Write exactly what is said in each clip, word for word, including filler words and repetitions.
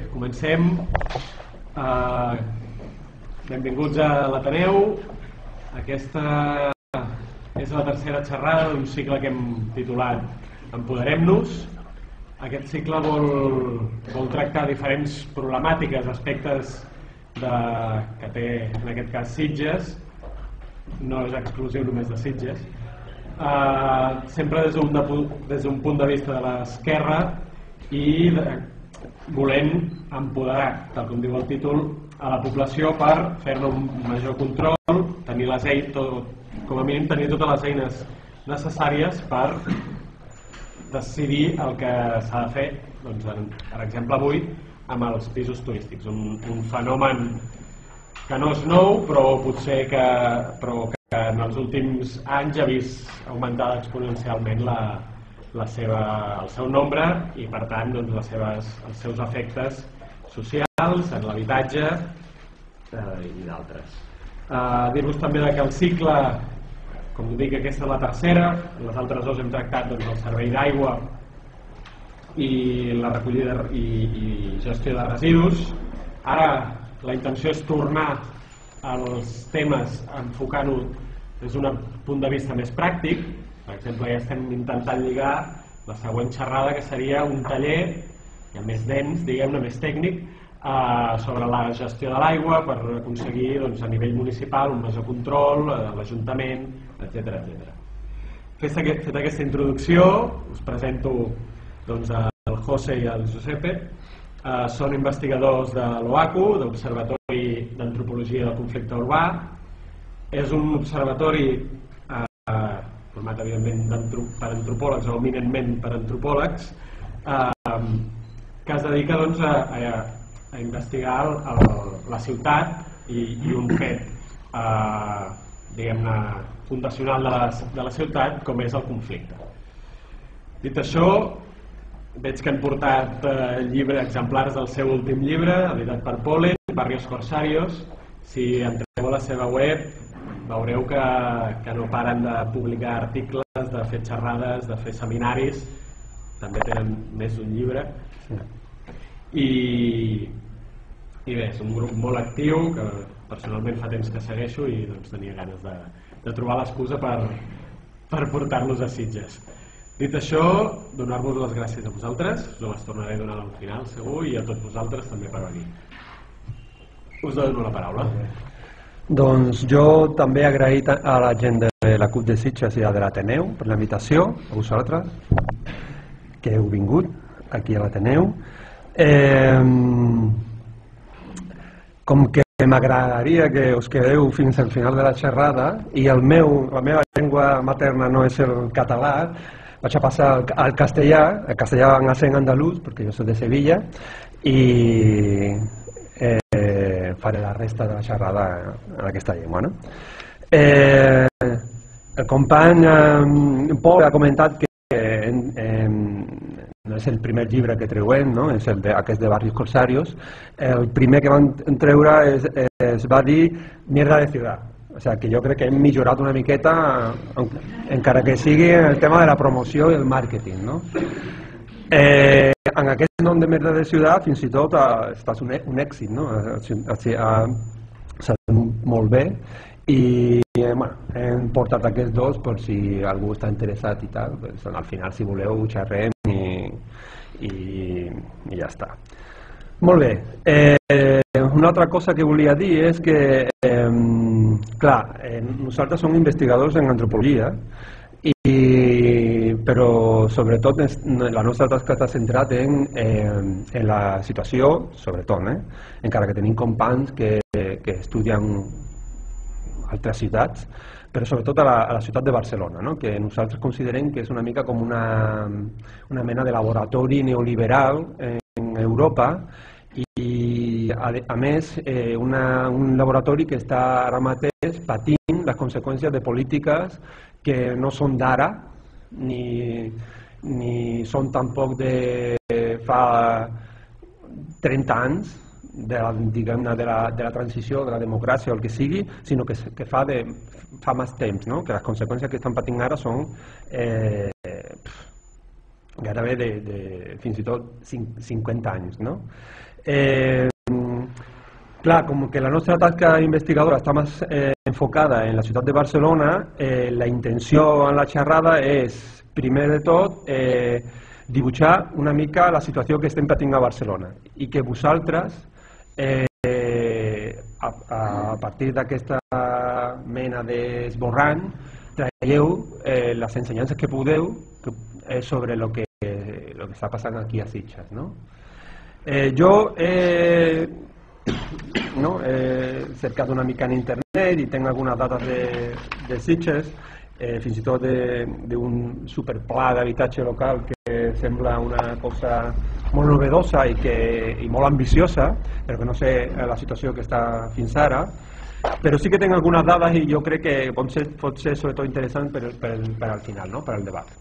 comencem. Uh, benvinguts a l'Ateneu. Aquesta és la tercera xerrada d'un cicle que hem titulat Empoderem-nos. Aquest cicle vol, vol tractar diferents problemàtiques, aspectes de, que té, en aquest cas, Sitges. No és exclusiu només de Sitges. Uh, sempre des d'un des d'un punt de vista de l'esquerra i de, volent empoderar, tal com diu el títol, a la població per fer-ne un major control, tenir les eines, tot, com a mínim tenir totes les eines necessàries per decidir el que s'ha de fer, doncs, per exemple avui amb els pisos turístics, un, un fenomen que no és nou, però potser que, però que en els últims anys ha vist augmentar exponencialment la, la seva, el seu nombre i per tant doncs, les seves, els seus efectes socials, en l'habitatge eh, i d'altres. Eh, Dir-vos també que el cicle, com dic, aquesta és la tercera, les altres dues hem tractat doncs, el servei d'aigua i la recollida i, i gestió de residus. Ara la intenció és tornar als temes enfocant-ho des d'un punt de vista més pràctic. Per exemple, ja estem intentant lligar la següent xerrada, que seria un taller ja més dens, diguem-ne, més tècnic, eh, sobre la gestió de l'aigua per aconseguir doncs, a nivell municipal un major control, eh, l'Ajuntament, etcètera, etcètera. Feta aquest, aquesta introducció, us presento doncs, el José i el Giuseppe. Uh, són investigadors de l'OACU, d'Observatori d'Antropologia del Conflicte Urbà. És un observatori uh, uh, format evidentment per antropòlegs o eminentment per antropòlegs uh, que es dedica doncs, a, a, a investigar el, el, la ciutat i, i un fet uh, diguem-ne fundacional de la, de la ciutat com és el conflicte. Dit això, veig que han portat eh, llibre, exemplars del seu últim llibre, editat per Polen, Barrios Corsarios. Si entreu a la seva web veureu que, que no paren de publicar articles, de fer xerrades, de fer seminaris. També tenen més d'un llibre. I, i bé, és un grup molt actiu que personalment fa temps que segueixo i doncs, tenia ganes de, de trobar l'excusa per, per portar-los a Sitges. Dit això, donar-vos les gràcies a vosaltres, us les tornaré a donar al final segur, i a tots vosaltres també per venir. Us dono la paraula. Doncs jo també he agraït a la gent de la CUP de Sitges i de l'Ateneu per la invitació, a vosaltres, que heu vingut aquí a l'Ateneu. Eh, com que m'agradaria que us quedeu fins al final de la xerrada i el meu, la meva llengua materna no és el català, vaig a passar al castellà, el castellà en accent andalús, perquè jo soc de Sevilla, i eh, faré la resta de la xerrada en aquesta llengua. No? Eh, el company eh, Pol ha comentat que eh, eh, no és el primer llibre que treuem, no? És el de, aquest de Barrios Corsarios. El primer que van treure es, es va dir Mierda de ciutat. O sigui, que jo crec que hem millorat una miqueta, encara que sigui el tema de la promoció i el màrqueting. No? Eh, en aquest nom de Merda de Ciutat, fins i tot, ha estat un, un èxit. No? S'ha fet molt bé i eh, bueno, hem portat aquests dos per si algú està interessat i tal. Doncs, al final, si voleu, xerrem i, i, i ja està. Molt bé. Eh, una altra cosa que volia dir és que, eh, clar, eh, nosaltres som investigadors en antropologia, i, però sobretot la nostra tasca està centrat en, eh, en la situació, sobretot, eh, encara que tenim companys que, que estudien altres ciutats, però sobretot a la, a la ciutat de Barcelona, no? Que nosaltres considerem que és una mica com una, una mena de laboratori neoliberal en Europa i a, a més eh, una, un laboratori que està ara mateix patint les conseqüències de polítiques que no són d'ara ni, ni són tampoc de fa trenta anys de la, diguem-ne, de, la, de la transició, de la democràcia o el que sigui, sinó que, que fa, de, fa més temps, no? Que les conseqüències que estan patint ara són eh, gairebé de, de fins i tot cinquanta anys, no? Eh, clar, com que la nostra tasca investigadora està més eh, enfocada en la ciutat de Barcelona, eh, la intenció en la xerrada és, primer de tot, eh, dibuixar una mica la situació que estem patint a Barcelona i que vosaltres, eh, a, a partir d'aquesta mena d'esborrany, traieu eh, les ensenyances que podeu que, eh, sobre lo que, lo que està passant aquí a Sitges, no? Eh, jo he, no, he cercat una mica en internet i tinc algunes dades de, de Sitges, eh, fins i tot d'un superpla d'habitatge local que sembla una cosa molt novedosa i, que, i molt ambiciosa, però que no sé la situació que està fins ara. Però sí que tinc algunes dades i jo crec que pot ser, pot ser sobretot interessant per, per, per al final, no? Per al debat.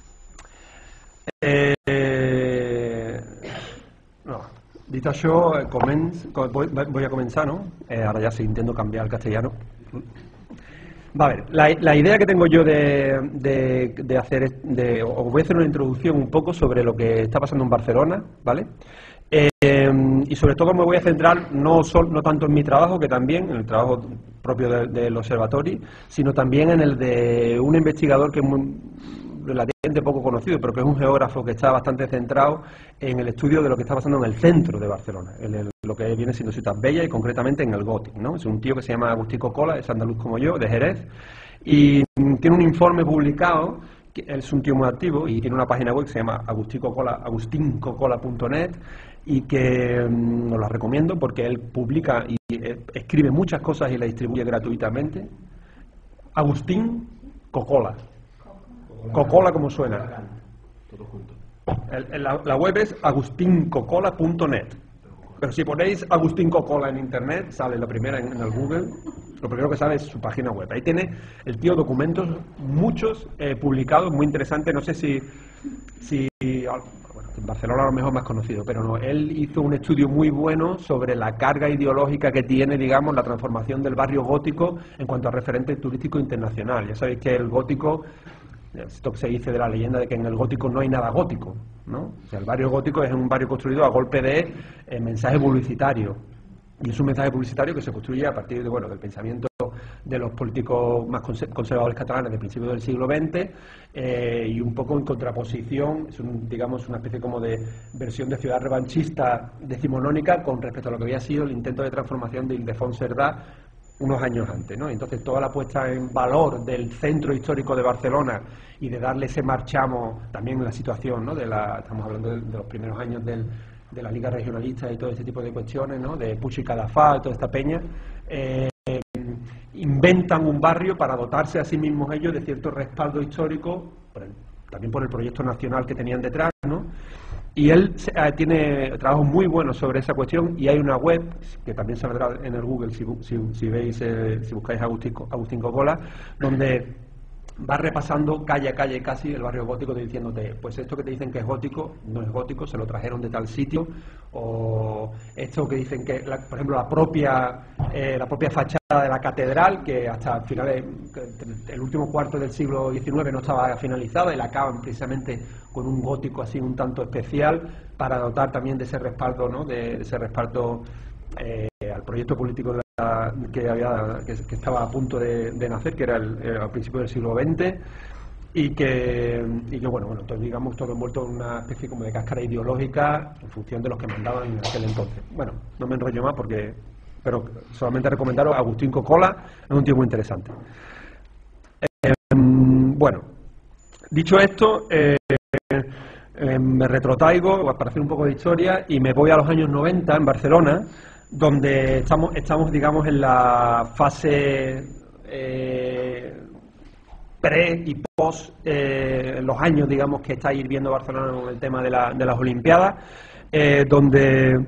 Eh, no. Dit això, començ, voy, voy a comenzar, ¿no? Eh, ahora ya sí intento cambiar al castellano. Va a ver, la, la idea que tengo yo de, de, de hacer, de, os voy a hacer una introducción un poco sobre lo que está pasando en Barcelona, ¿vale? Eh, y sobre todo me voy a centrar no, sol, no tanto en mi trabajo, que también, en el trabajo propio de, del Observatorio, sino también en el de un investigador que es muy, relativamente poco conocido, pero que es un geógrafo que está bastante centrado en el estudio de lo que está pasando en el centro de Barcelona, en el, lo que viene siendo Ciutat Bella y concretamente en el Gòtic, ¿no? Es un tío que se llama Agustí Cocola, es andaluz como yo, de Jerez, y tiene un informe publicado, que es un tío muy activo y tiene una página web que se llama agustin cocola punto net y que mmm, os la recomiendo porque él publica y eh, escribe muchas cosas y las distribuye gratuitamente. Agustín Cocola. Cocola como suena. Todo junto. El, el, la, la web es agustin cocola punto net. Pero si ponéis Agustín Cocola en internet, sale la primera en, en el Google, lo primero que sale es su página web. Ahí tiene el tío documentos, muchos eh, publicados, muy interesantes. No sé si, si bueno, en Barcelona a lo mejor más conocido, pero no, él hizo un estudio muy bueno sobre la carga ideológica que tiene, digamos, la transformación del barrio gótico en cuanto a referente turístico internacional. Ya sabéis que el gótico, esto que se dice de la leyenda de que en el gótico no hay nada gótico, ¿no? O sea, el barrio gótico es un barrio construido a golpe de eh, mensaje publicitario, y es un mensaje publicitario que se construye a partir de, bueno, del pensamiento de los políticos más conservadores catalanes de principios del siglo veinte eh, y un poco en contraposición, es un, digamos una especie como de versión de ciudad revanchista decimonónica con respecto a lo que había sido el intento de transformación de Ildefons Cerdà unos años antes, ¿no? Entonces toda la puesta en valor del centro histórico de Barcelona y de darle ese marchamo también en la situación, ¿no? De la, estamos hablando de, de los primeros años del, de la Liga Regionalista y todo este tipo de cuestiones, ¿no? De Puig i Cadafalch, toda esta peña, eh, inventan un barrio para dotarse a sí mismos ellos de cierto respaldo histórico, por el, también por el proyecto nacional que tenían detrás, ¿no? Y él eh, tiene trabajos muy buenos sobre esa cuestión y hay una web que también saldrá en el Google si, si, si veis, eh, si buscáis Agustín, Agustín Cocola, donde va repasando calle a calle casi el barrio gótico, diciéndote, pues esto que te dicen que es gótico, no es gótico, se lo trajeron de tal sitio, o esto que dicen que, la, por ejemplo, la propia, eh, la propia fachada de la catedral, que hasta finales, el último cuarto del siglo diecinueve no estaba finalizada y la acaban precisamente con un gótico así un tanto especial para dotar también de ese respaldo, ¿no? de, de ese respaldo eh, al proyecto político de la, que, había, que, que estaba a punto de, de nacer, que era el, el, al principio del siglo veinte, y que, y que bueno, bueno, entonces digamos todo envuelto en una especie como de cáscara ideológica en función de los que mandaban en aquel entonces. Bueno, no me enrollo más porque, pero solamente recomendaros a Agustín Cocola, es un tío muy interesante. Eh, bueno, dicho esto, eh, eh, me retrotraigo para hacer un poco de historia y me voy a los años noventa en Barcelona, donde estamos, estamos digamos, en la fase eh, pre y post, eh, los años, digamos, que está hirviendo Barcelona con el tema de, la, de las Olimpiadas, eh, donde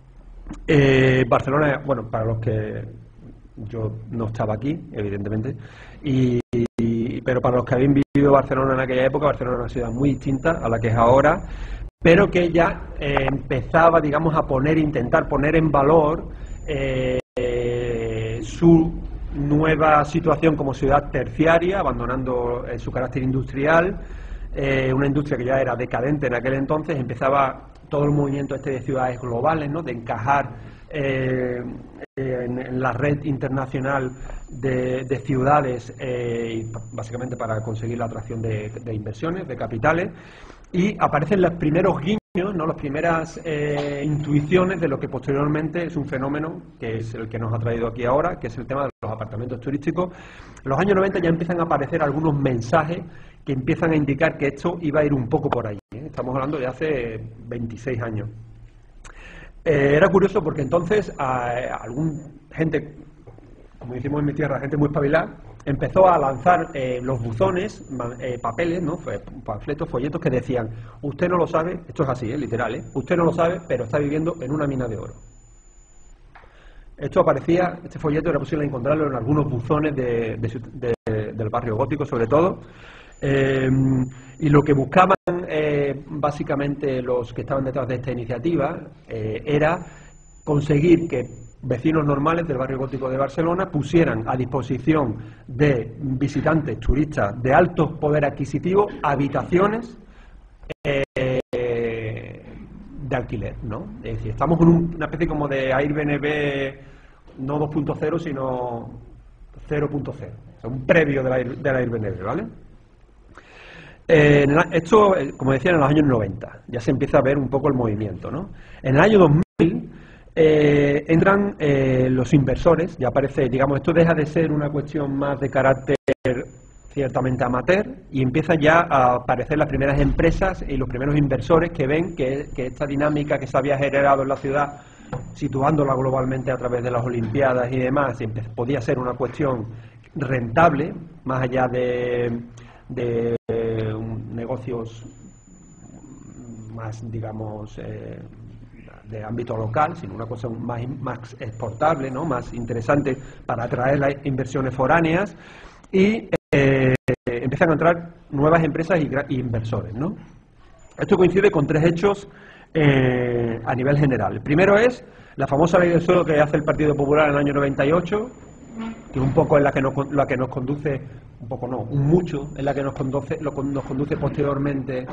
eh, Barcelona, bueno, para los que yo no estaba aquí, evidentemente, y, y, pero para los que habían vivido Barcelona en aquella época, Barcelona era una ciudad muy distinta a la que es ahora, pero que ya eh, empezaba, digamos, a poner, intentar poner en valor eh, eh, su nueva situación como ciudad terciaria, abandonando eh, su carácter industrial, eh, una industria que ya era decadente en aquel entonces, empezaba todo el movimiento este de ciudades globales, ¿no? De encajar eh, en, en la red internacional de, de ciudades, eh, básicamente para conseguir la atracción de, de inversiones, de capitales, y aparecen los primeros guiños, ¿no? Las primeras eh, intuiciones de lo que posteriormente es un fenómeno que es el que nos ha traído aquí ahora, que es el tema de los apartamentos turísticos. En los años noventa ya empiezan a aparecer algunos mensajes que empiezan a indicar que esto iba a ir un poco por ahí, ¿eh? Estamos hablando de hace veintiséis años. Eh, era curioso porque entonces a, a algún gente, como decimos en mi tierra, gente muy espabilada, empezó a lanzar eh, los buzones, eh, papeles, ¿no? Panfletos, folletos que decían: usted no lo sabe, esto es así, ¿eh? Literal, ¿eh? Usted no lo sabe, pero está viviendo en una mina de oro. Esto aparecía, este folleto era posible encontrarlo en algunos buzones de, de, de, del barrio gótico, sobre todo. Eh, y lo que buscaban eh, básicamente los que estaban detrás de esta iniciativa eh, era conseguir que vecinos normales del barrio gótico de Barcelona pusieran a disposición de visitantes, turistas de alto poder adquisitivo, habitaciones eh, de alquiler, ¿no? Es decir, estamos en un, una especie como de Airbnb no dos punto cero, sino cero punto cero, o sea, un previo del Air, del Airbnb, ¿vale? Eh, esto, como decía, en los años noventa ya se empieza a ver un poco el movimiento, ¿no? En el año dos mil eh, entran eh, los inversores, ya aparece, digamos, esto deja de ser una cuestión más de carácter ciertamente amateur y empiezan ya a aparecer las primeras empresas y los primeros inversores que ven que, que esta dinámica que se había generado en la ciudad, situándola globalmente a través de las Olimpiadas y demás, y podía ser una cuestión rentable, más allá de, de eh, negocios más, digamos, eh, de ámbito local, sino una cosa más, más exportable, ¿no? Más interesante para atraer las inversiones foráneas, y eh, empiezan a entrar nuevas empresas y, y inversores, ¿no? Esto coincide con tres hechos eh, a nivel general. El primero es la famosa ley del suelo que hace el Partido Popular en el año noventa y ocho, que un poco es la que nos, la que nos conduce, un poco no, un mucho, es la que nos conduce, lo, nos conduce posteriormente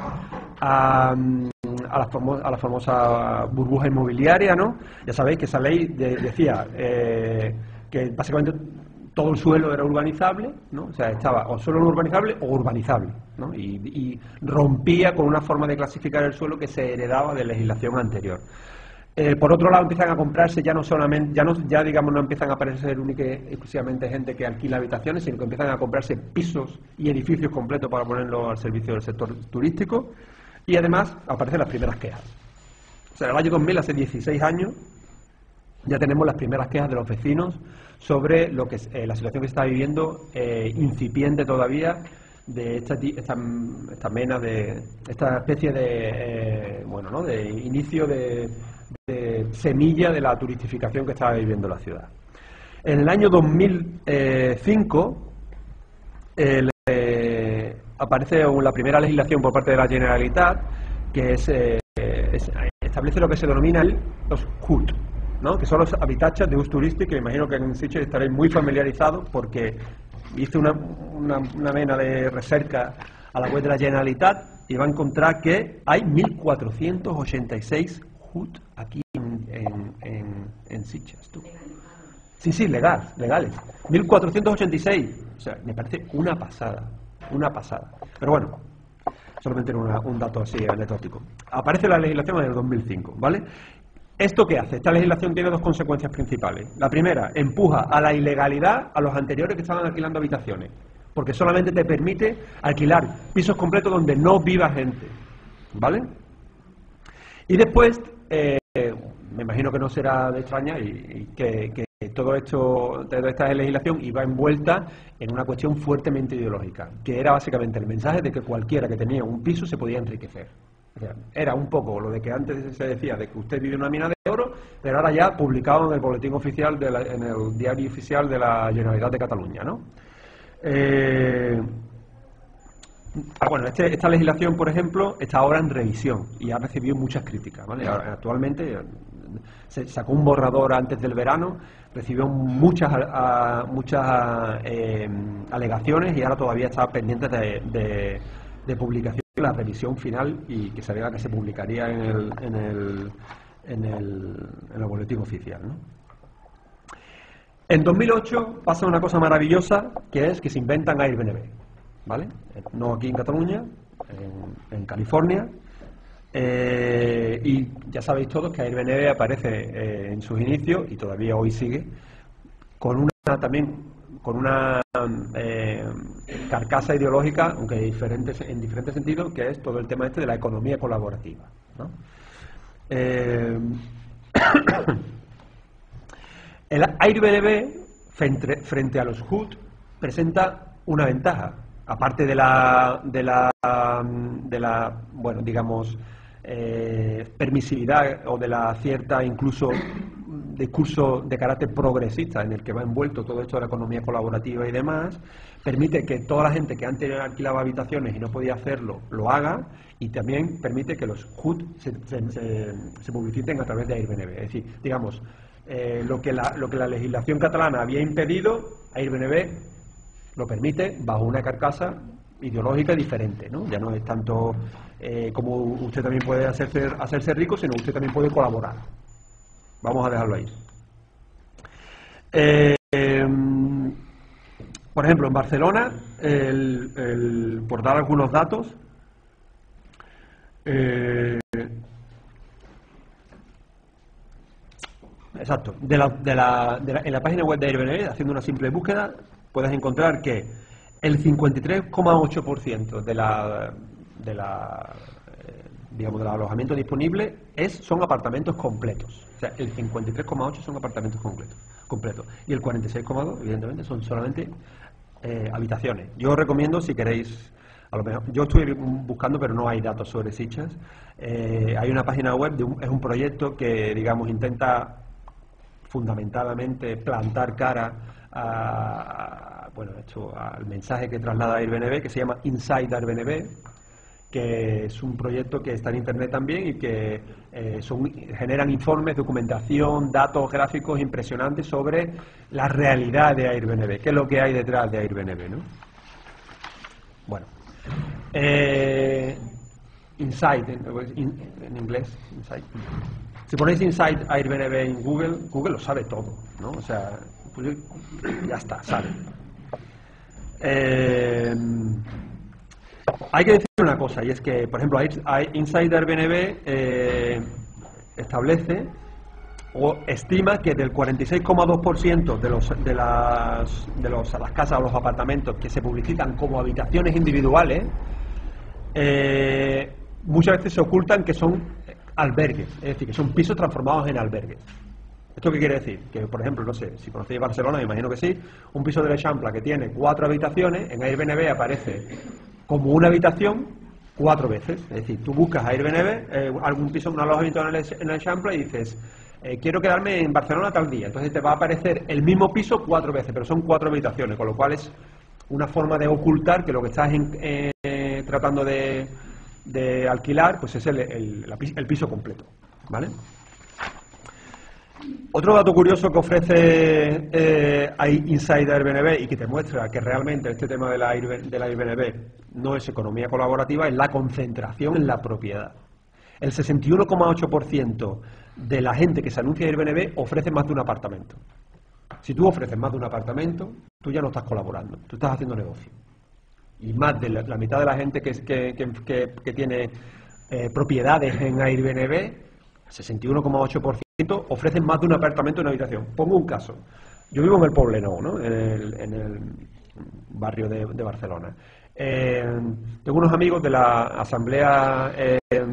a, a, la famosa, a la famosa burbuja inmobiliaria, ¿no? Ya sabéis que esa ley de, decía eh, que básicamente todo el suelo era urbanizable, ¿no? O sea, estaba o suelo no urbanizable o urbanizable, ¿no? Y, y rompía con una forma de clasificar el suelo que se heredaba de legislación anterior. Eh, por otro lado, empiezan a comprarse ya no solamente, ya no, ya digamos no empiezan a aparecer única y exclusivamente gente que alquila habitaciones, sino que empiezan a comprarse pisos y edificios completos para ponerlos al servicio del sector turístico, y además aparecen las primeras quejas. O sea, en el año dos mil, hace dieciséis años, ya tenemos las primeras quejas de los vecinos sobre lo que es, eh, la situación que se está viviendo, eh, incipiente todavía, de esta, esta, esta mena de esta especie de eh, bueno, ¿no? de inicio de, de semilla de la turistificación que estaba viviendo la ciudad. En el año dos mil cinco el, eh, aparece la primera legislación por parte de la Generalitat, que es, eh, es, establece lo que se denomina el, los H U T, ¿no? Que son los habitatges de ús turístic, que me imagino que en Sitges estaréis muy familiarizados porque hice una, una, una vena de recerca a la web de la Generalitat y va a encontrar que hay mil cuatrocientos ochenta y seis H U T aquí en, en, en, en Sitges. ¿Tú? Sí, sí, legal, legales. mil cuatrocientos ochenta y seis. O sea, me parece una pasada, una pasada. Pero bueno, solamente una, un dato así anecdótico. Aparece la legislación en el dos mil cinco, ¿vale? ¿Esto qué hace? Esta legislación tiene dos consecuencias principales. La primera, empuja a la ilegalidad a los anteriores que estaban alquilando habitaciones, porque solamente te permite alquilar pisos completos donde no viva gente, ¿vale? Y después, eh, me imagino que no será de extraña y, y que, que todo esto, toda esta legislación iba envuelta en una cuestión fuertemente ideológica, que era básicamente el mensaje de que cualquiera que tenía un piso se podía enriquecer. Era un poco lo de que antes se decía de que usted vive en una mina de oro, pero ahora ya publicado en el boletín oficial, de la, en el diario oficial de la Generalitat de Cataluña, ¿no? Eh, ah, bueno, este, esta legislación, por ejemplo, está ahora en revisión y ha recibido muchas críticas, ¿vale? Ahora, actualmente se sacó un borrador antes del verano, recibió muchas, a, muchas eh, alegaciones y ahora todavía está pendiente de, de, de publicación la revisión final y que sabía que se publicaría en el, en el, en el, en el boletín oficial, ¿no? En dos mil ocho pasa una cosa maravillosa, que es que se inventan Airbnb, ¿vale? No aquí en Cataluña, en, en California, eh, y ya sabéis todos que Airbnb aparece eh, en sus inicios, y todavía hoy sigue, con una también con una eh, carcasa ideológica, aunque diferentes, en diferentes sentidos, que es todo el tema este de la economía colaborativa, ¿no? Eh, El Airbnb, frente, frente a los H U D, presenta una ventaja, aparte de la, de la, de la bueno, digamos, eh, permisividad o de la cierta, incluso, discurso de carácter progresista en el que va envuelto todo esto de la economía colaborativa y demás, permite que toda la gente que antes alquilaba habitaciones y no podía hacerlo, lo haga, y también permite que los H U D se, se, se, se publiciten a través de Airbnb. Es decir, digamos, Eh, lo, que la, lo que la legislación catalana había impedido, Airbnb lo permite bajo una carcasa ideológica diferente, ¿no? Ya no es tanto eh, como usted también puede hacerse, hacerse rico, sino usted también puede colaborar. Vamos a dejarlo ahí. Eh, eh, por ejemplo, en Barcelona, el, el, por dar algunos datos, eh, Exacto. De la, de la, de la, en la página web de Airbnb, haciendo una simple búsqueda, puedes encontrar que el cincuenta y tres coma ocho por ciento de la, de la, eh, digamos, del alojamiento disponible es, son apartamentos completos. O sea, el cincuenta y tres coma ocho por ciento son apartamentos completos, completos. Y el cuarenta y seis coma dos por ciento, evidentemente, son solamente eh, habitaciones. Yo os recomiendo, si queréis, a lo mejor, yo estoy buscando, pero no hay datos sobre Sitges. Eh, hay una página web, de un, es un proyecto que, digamos, intenta fundamentalmente plantar cara a, a, bueno, esto, al mensaje que traslada Airbnb, que se llama Inside Airbnb, que es un proyecto que está en internet también y que eh, son, generan informes, documentación, datos gráficos impresionantes sobre la realidad de Airbnb, qué es lo que hay detrás de Airbnb, ¿no? Bueno, eh, Inside, en, en inglés, Inside. Si ponéis Inside Airbnb en Google, Google lo sabe todo, ¿no? O sea, pues ya está, sale. Eh, hay que decir una cosa, y es que, por ejemplo, Inside Airbnb eh, establece o estima que del cuarenta y seis coma dos por ciento de, los, de, las, de los, las casas o los apartamentos que se publicitan como habitaciones individuales, eh, muchas veces se ocultan que son albergues, es decir, que son pisos transformados en albergues. ¿Esto qué quiere decir? Que, por ejemplo, no sé, si conocéis Barcelona, me imagino que sí, un piso de l'Eixample que tiene cuatro habitaciones, en Airbnb aparece como una habitación cuatro veces. Es decir, tú buscas Airbnb, eh, algún piso, un alojamiento en l'Eixample y dices, eh, quiero quedarme en Barcelona tal día. Entonces te va a aparecer el mismo piso cuatro veces, pero son cuatro habitaciones, con lo cual es una forma de ocultar que lo que estás en, eh, tratando de... de alquilar, pues es el, el, el piso completo, ¿vale? Otro dato curioso que ofrece eh, Inside Airbnb y que te muestra que realmente este tema de la, de la Airbnb no es economía colaborativa es la concentración en la propiedad. El sesenta y uno coma ocho por ciento de la gente que se anuncia en Airbnb ofrece más de un apartamento. Si tú ofreces más de un apartamento, tú ya no estás colaborando, tú estás haciendo negocio. Y más de la, la mitad de la gente que, que, que, que, que tiene eh, propiedades en Airbnb, sesenta y uno coma ocho por ciento, ofrecen más de un apartamento en una habitación. Pongo un caso. Yo vivo en el Poblenou, ¿no? en, el, en el barrio de, de Barcelona. Eh, tengo unos amigos de la Asamblea eh,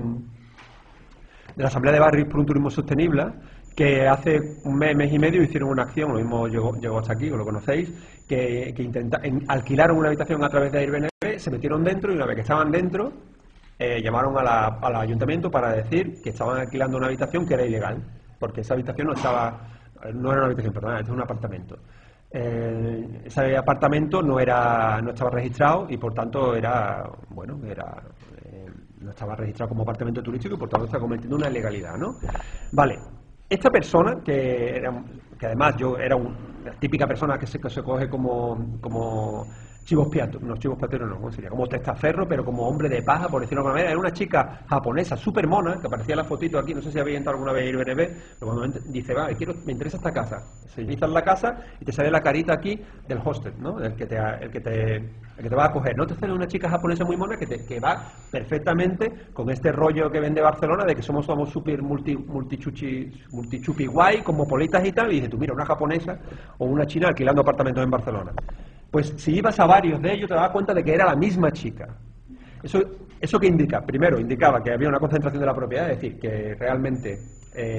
de la Asamblea de Barrios por un Turismo Sostenible, que hace un mes, mes y medio hicieron una acción, lo mismo llegó, llegó hasta aquí, que lo conocéis, que, que intenta, en, alquilaron una habitación a través de Airbnb, se metieron dentro y una vez que estaban dentro, eh, llamaron a la, al ayuntamiento para decir que estaban alquilando una habitación que era ilegal, porque esa habitación no estaba, no era una habitación, perdón, era un apartamento. Eh, ese apartamento no era, no estaba registrado y por tanto era, bueno, era... Eh, no estaba registrado como apartamento turístico y por tanto está cometiendo una ilegalidad, ¿no? Vale. Esta persona, que, era, que además yo era una típica persona que se, que se coge como, como chivos piatos, no, chivos piateros no, ¿cómo sería? Como testaferro, pero como hombre de paja, por decirlo de alguna manera. Era una chica japonesa, súper mona, que aparecía en la fotito aquí, no sé si habéis entrado alguna vez a Airbnb, pero cuando dice, va, quiero, me interesa esta casa, se inicia en la casa y te sale la carita aquí del hostel, ¿no? El que te, el que te, el que te va a acoger. No te sale una chica japonesa muy mona que, te, que va perfectamente con este rollo que vende Barcelona de que somos, somos súper multi, multichuchi, multichupi guay, cosmopolitas y tal, y dices tú, mira, una japonesa o una china alquilando apartamentos en Barcelona. Pues si ibas a varios de ellos te dabas cuenta de que era la misma chica. ¿Eso, eso qué indica? Primero, indicaba que había una concentración de la propiedad, es decir, que realmente eh,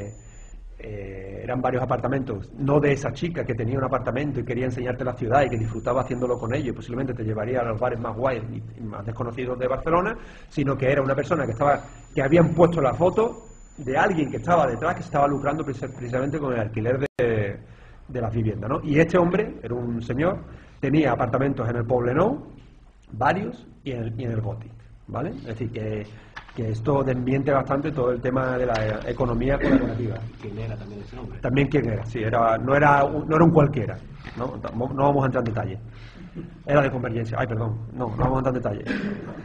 eh, eran varios apartamentos, no de esa chica que tenía un apartamento y quería enseñarte la ciudad y que disfrutaba haciéndolo con ellos y posiblemente te llevaría a los bares más guays y más desconocidos de Barcelona, sino que era una persona que, estaba, que habían puesto la foto de alguien que estaba detrás, que estaba lucrando precisamente con el alquiler de... de las viviendas, ¿no? Y este hombre, era un señor, tenía apartamentos en el Poblenou, varios, y en el, y en el Gothic, ¿vale? Es decir, que, que esto desmiente bastante todo el tema de la economía colaborativa. ¿Quién era también ese hombre? También quién era, sí, era, no, era un, no era un cualquiera, ¿no? No vamos a entrar en detalle. Era de Convergencia, ay, perdón, no, no vamos a entrar en detalle.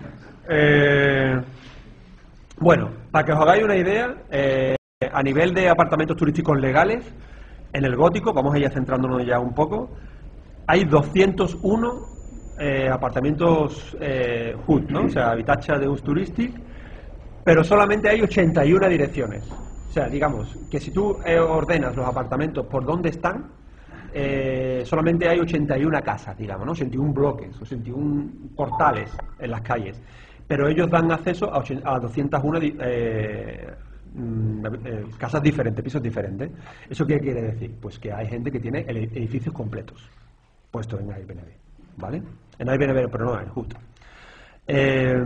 Eh, bueno, para que os hagáis una idea, eh, a nivel de apartamentos turísticos legales, en el Gótico, vamos a ir centrándonos ya un poco, hay doscientos uno eh, apartamentos eh, H U D, ¿no? O sea, habitatge de ús turístic, pero solamente hay ochenta y una direcciones. O sea, digamos, que si tú eh, ordenas los apartamentos por dónde están, eh, solamente hay ochenta y una casas, digamos, ¿no? ochenta y uno bloques, ochenta y uno portales en las calles, pero ellos dan acceso a, a doscientas uno eh, casas diferentes, pisos diferentes. ¿Eso qué quiere decir? Pues que hay gente que tiene edificios completos puestos en Airbnb, ¿vale? En Airbnb, pero no en H U D. Eh,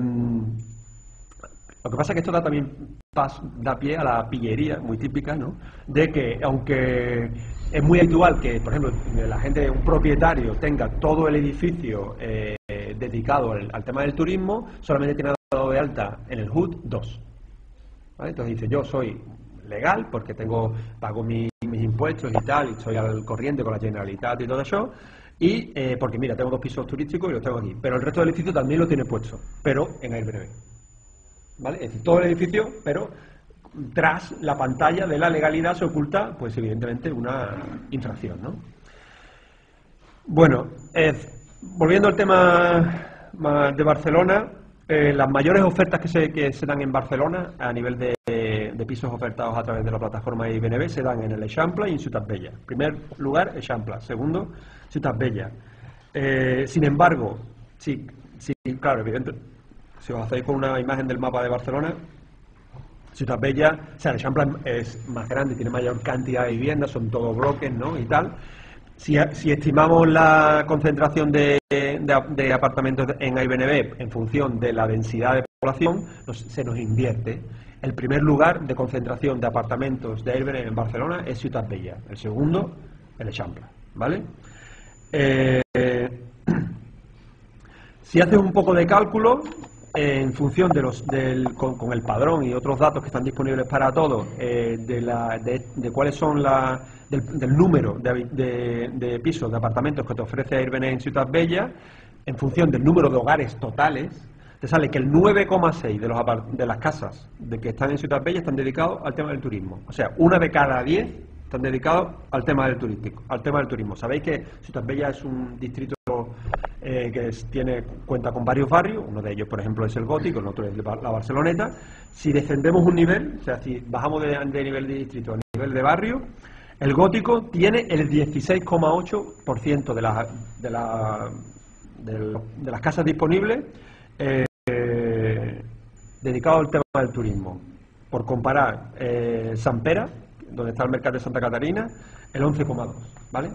lo que pasa es que esto da también pas, da pie a la pillería muy típica, ¿no? De que aunque es muy habitual que, por ejemplo, la gente, un propietario tenga todo el edificio eh, dedicado al, al tema del turismo, solamente tiene dado de alta en el H U D dos. ¿Vale? Entonces dice, yo soy legal porque tengo pago mi, mis impuestos y tal, y estoy al corriente con la Generalitat y todo eso, y eh, porque mira, tengo dos pisos turísticos y los tengo aquí, pero el resto del edificio también lo tiene puesto, pero en Airbnb, ¿vale? Es decir, todo el edificio, pero tras la pantalla de la legalidad se oculta, pues evidentemente, una infracción, ¿no? Bueno, eh, volviendo al tema de Barcelona, Eh, las mayores ofertas que se, que se dan en Barcelona a nivel de, de, de pisos ofertados a través de la plataforma Airbnb se dan en el Eixample y en Ciutat Bella. En primer lugar, Eixample. Segundo, Ciutat Bella. Eh, sin embargo, sí, sí, claro, evidente, si os hacéis con una imagen del mapa de Barcelona, Ciutat Bella, o sea, el Eixample es más grande, tiene mayor cantidad de viviendas, son todos bloques, ¿no? Y tal. Si, si estimamos la concentración de, de, de apartamentos en Airbnb en función de la densidad de población, nos, se nos invierte. El primer lugar de concentración de apartamentos de Airbnb en Barcelona es Ciutat Bella. El segundo, el Eixample, ¿vale? Eh, si haces un poco de cálculo, eh, en función de los del, con, con el padrón y otros datos que están disponibles para todos, eh, de, la, de, de cuáles son la, del, del número de, de, de pisos, de apartamentos que te ofrece Airbnb en Ciutat Bella, en función del número de hogares totales, te sale que el nueve coma seis de, los, de las casas de que están en Ciutat Bella están dedicados al tema del turismo. O sea, una de cada diez están dedicados al tema del turístico, al tema del turismo. Sabéis que Ciutat Bella es un distrito eh, que es, tiene cuenta con varios barrios, uno de ellos, por ejemplo, es el Gótico, el otro es la Barceloneta. Si descendemos un nivel, o sea, si bajamos de, de nivel de distrito a nivel de barrio, el Gótico tiene el dieciséis coma ocho por ciento de, la, de, la, de, de las casas disponibles eh, dedicado al tema del turismo. Por comparar, eh, Sant Pere, donde está el mercado de Santa Catarina, el once coma dos, ¿vale?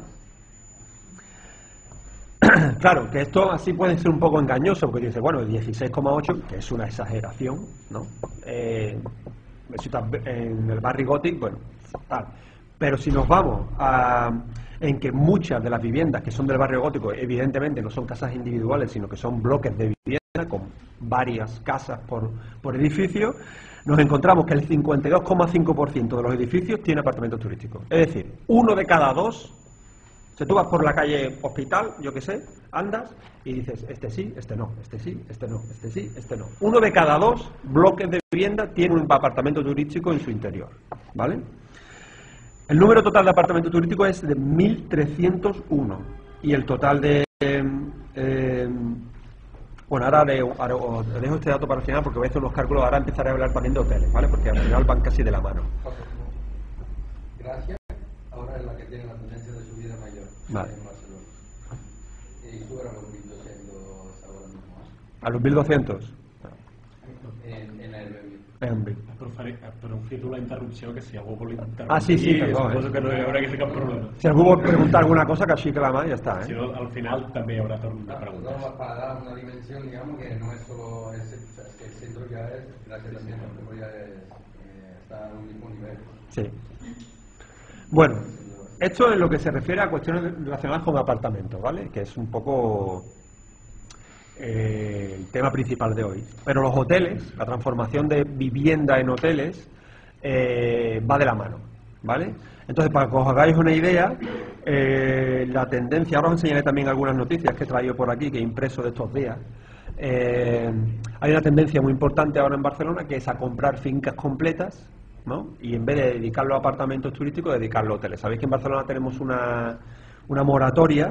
Claro, que esto así puede ser un poco engañoso, porque dice, bueno, el dieciséis coma ocho, que es una exageración, ¿no? Eh, en el barrio Gothic, bueno, tal. Pero si nos vamos a, en que muchas de las viviendas que son del barrio gótico, evidentemente no son casas individuales, sino que son bloques de vivienda con varias casas por, por edificio, nos encontramos que el cincuenta y dos coma cinco por ciento de los edificios tiene apartamentos turísticos. Es decir, uno de cada dos O sea, tú vas por la calle Hospital, yo qué sé, andas y dices, este sí, este no, este sí, este no, este sí, este no. Uno de cada dos bloques de vivienda tiene un apartamento turístico en su interior, ¿vale? El número total de apartamentos turísticos es de mil trescientos uno y el total de... Eh, eh, bueno, ahora, de, ahora os dejo este dato para el final porque voy a hacer unos cálculos, ahora empezaré a hablar también de hoteles, ¿vale? Porque al final van casi de la mano. Gracias. Ahora es la que tiene la tendencia de subida mayor. Vale. En Barcelona. Y sube a los mil doscientos ahora mismo. ¿A los mil doscientos? En, en Airbnb. Airbnb. Aprofito la interrupció, que si algú vol interrompir, Ah, sí, sí, perdó, suposo eh. que no hi haurà cap problema. Si algú vol preguntar alguna cosa, que així clama i ja està, Si eh? no, al final també hi haurà torn de Claro, preguntes. todo para dar una dimensión, digamos, que no es solo el, es que el centro ya es, gracias también, el centro ya es, eh, está a un mismo nivel. Sí. Bueno, esto es lo que se refiere a cuestiones relacionadas con apartamentos, ¿vale? Que es un poco eh, el tema principal de hoy. Pero los hoteles, la transformación de vivienda en hoteles, eh, va de la mano, ¿vale? Entonces, para que os hagáis una idea, eh, la tendencia, ahora os enseñaré también algunas noticias que he traído por aquí, que he impreso de estos días. Eh, hay una tendencia muy importante ahora en Barcelona, que es a comprar fincas completas, ¿no? Y en vez de dedicarlo a apartamentos turísticos, dedicarlo a hoteles. Sabéis que en Barcelona tenemos una, una moratoria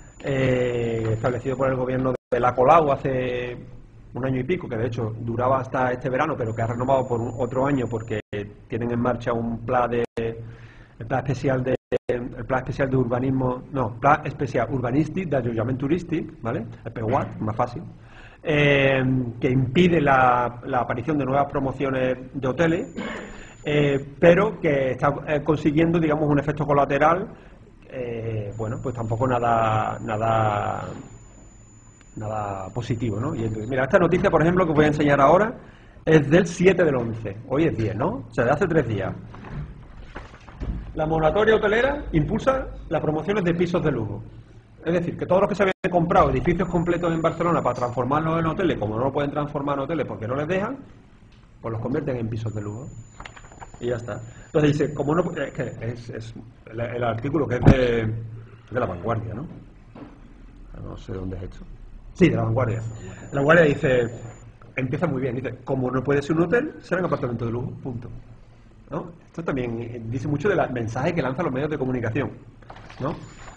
eh, establecida por el gobierno de la Colau hace un año y pico, que de hecho duraba hasta este verano, pero que ha renovado por un, otro año porque tienen en marcha un plan de el plan especial de el plan especial de urbanismo, no, plan especial urbanístic d'allotjament turístic, ¿vale? El P U A T, más fácil. Eh, que impide la, la aparición de nuevas promociones de hoteles, eh, pero que está eh, consiguiendo, digamos, un efecto colateral, eh, bueno, pues tampoco nada nada nada positivo, ¿no? Y entonces, mira, esta noticia, por ejemplo, que os voy a enseñar ahora, es del siete del once, hoy es diez, ¿no? O sea, de hace tres días. La moratoria hotelera impulsa las promociones de pisos de lujo. Es decir, que todos los que se habían comprado edificios completos en Barcelona para transformarlos en hoteles, como no lo pueden transformar en hoteles porque no les dejan, pues los convierten en pisos de lujo. Y ya está. Entonces dice, como no... Es que es, es el, el artículo que es de, de La Vanguardia, ¿no? No sé dónde es hecho. Sí, de La Vanguardia. La Vanguardia dice... Empieza muy bien, dice, como no puede ser un hotel, será un apartamento de lujo, punto. ¿No? Esto también dice mucho del mensaje que lanzan los medios de comunicación, ¿no?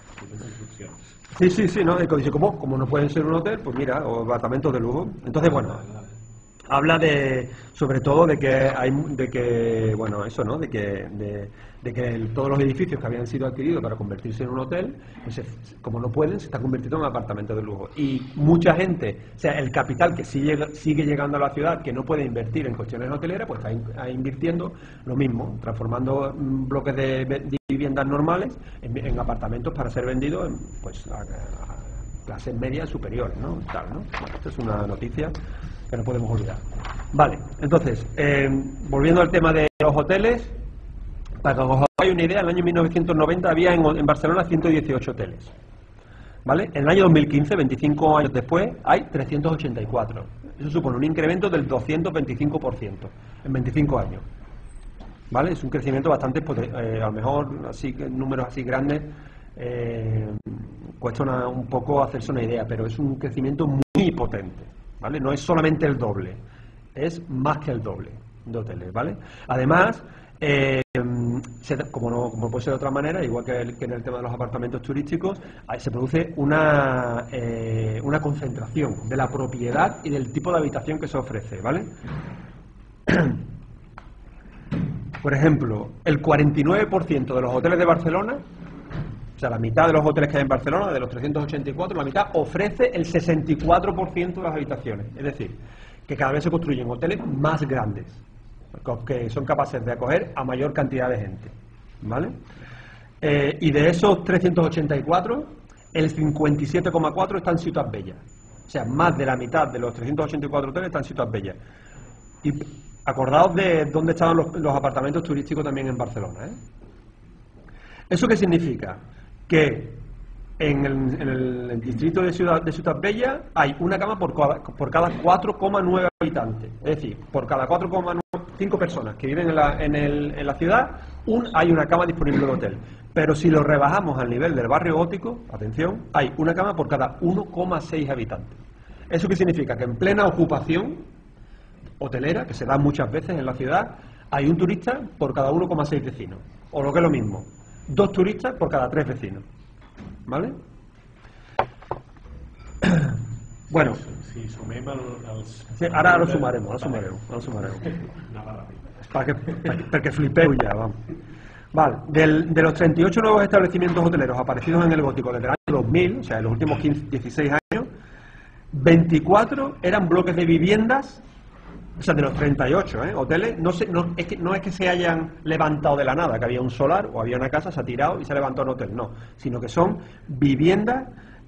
Sí, sí, sí, ¿no? Dice, ¿cómo? Como no pueden ser un hotel, pues mira, o apartamentos de lujo. Entonces, bueno, habla de, sobre todo de que hay, de que, bueno, eso, ¿no? De que, de, de que el, todos los edificios que habían sido adquiridos para convertirse en un hotel, pues se, como no pueden, se están convirtiendo en apartamentos de lujo. Y mucha gente, o sea, el capital que sigue, sigue llegando a la ciudad, que no puede invertir en cuestiones hoteleras, pues está, in, está invirtiendo lo mismo, transformando bloques de, de viviendas normales en, en apartamentos para ser vendidos en, pues, a, a clases medias superiores, ¿no? Tal, ¿no? Bueno, esta es una noticia que no podemos olvidar. Vale, entonces, eh, volviendo al tema de los hoteles, para que os hagáis una idea, en el año mil novecientos noventa había en, en Barcelona ciento dieciocho hoteles. ¿Vale? En el año dos mil quince, veinticinco años después, hay trescientos ochenta y cuatro. Eso supone un incremento del doscientos veinticinco por ciento en veinticinco años. ¿Vale? Es un crecimiento bastante, eh, a lo mejor, así, números así grandes, eh, cuesta una, un poco hacerse una idea, pero es un crecimiento muy potente. ¿Vale? No es solamente el doble, es más que el doble de hoteles, ¿vale? Además, eh, se, como, no, como puede ser de otra manera, igual que, el, que en el tema de los apartamentos turísticos, ahí se produce una, eh, una concentración de la propiedad y del tipo de habitación que se ofrece, ¿vale? Por ejemplo, el cuarenta y nueve por ciento de los hoteles de Barcelona, o sea, la mitad de los hoteles que hay en Barcelona, de los trescientos ochenta y cuatro, la mitad ofrece el sesenta y cuatro por ciento de las habitaciones. Es decir, que cada vez se construyen hoteles más grandes, que son capaces de acoger a mayor cantidad de gente, ¿vale? Eh, y de esos trescientos ochenta y cuatro, el cincuenta y siete coma cuatro está en Ciutat Bella. O sea, más de la mitad de los trescientos ochenta y cuatro hoteles están en Ciutat Bella. Y acordaos de dónde estaban los, los apartamentos turísticos también en Barcelona, ¿eh? ¿Eso qué significa? Que en el, en el, el distrito de Ciudad, de Ciutat Bella hay una cama por cada, por cada cuatro coma nueve habitantes. Es decir, por cada cuatro coma cinco personas que viven en la, en, el, en la ciudad un, hay una cama disponible en el hotel. Pero si lo rebajamos al nivel del barrio gótico, atención, hay una cama por cada uno coma seis habitantes. ¿Eso qué significa? Que en plena ocupación hotelera, que se da muchas veces en la ciudad, hay un turista por cada uno coma seis vecinos. O lo que es lo mismo, dos turistas por cada tres vecinos. ¿Vale? Bueno, si sumem el, els... Sí, ara lo sumaremos, ara lo sumaremos, ara lo sumaremos. Anava ràpid. Para que, para que flipeu ya, vamos. Vale, del, de los treinta y ocho nuevos establecimientos hoteleros aparecidos en el gótico desde el año dos mil, o sea, en los últimos quince, dieciséis años, veinticuatro eran bloques de viviendas, o sea, de los treinta y ocho ¿eh? hoteles, no, se, no, es que, no es que se hayan levantado de la nada, que había un solar o había una casa, se ha tirado y se ha levantado un hotel, no, sino que son viviendas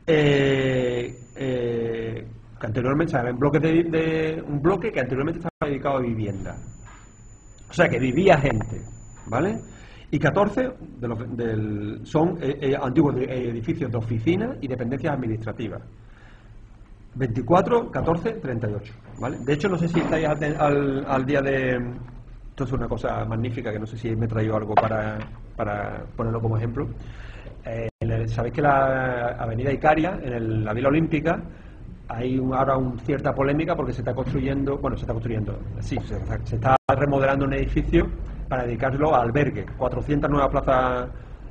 eh, eh, que anteriormente, o sea, en bloques de, de un bloque que anteriormente estaba dedicado a vivienda. O sea, que vivía gente, ¿vale? Y catorce de los, del, son eh, eh, antiguos de, eh, edificios de oficinas y dependencias administrativas. veinticuatro, catorce, treinta y ocho, ¿vale? De hecho, no sé si estáis al, al, al día de... Esto es una cosa magnífica que no sé si me he traído algo para, para ponerlo como ejemplo. Eh, Sabéis que la avenida Icaria, en el, la Vila Olímpica, hay un, ahora una cierta polémica porque se está construyendo, bueno, se está construyendo, sí, se, se está remodelando un edificio para dedicarlo a albergue, cuatrocientas nuevas plazas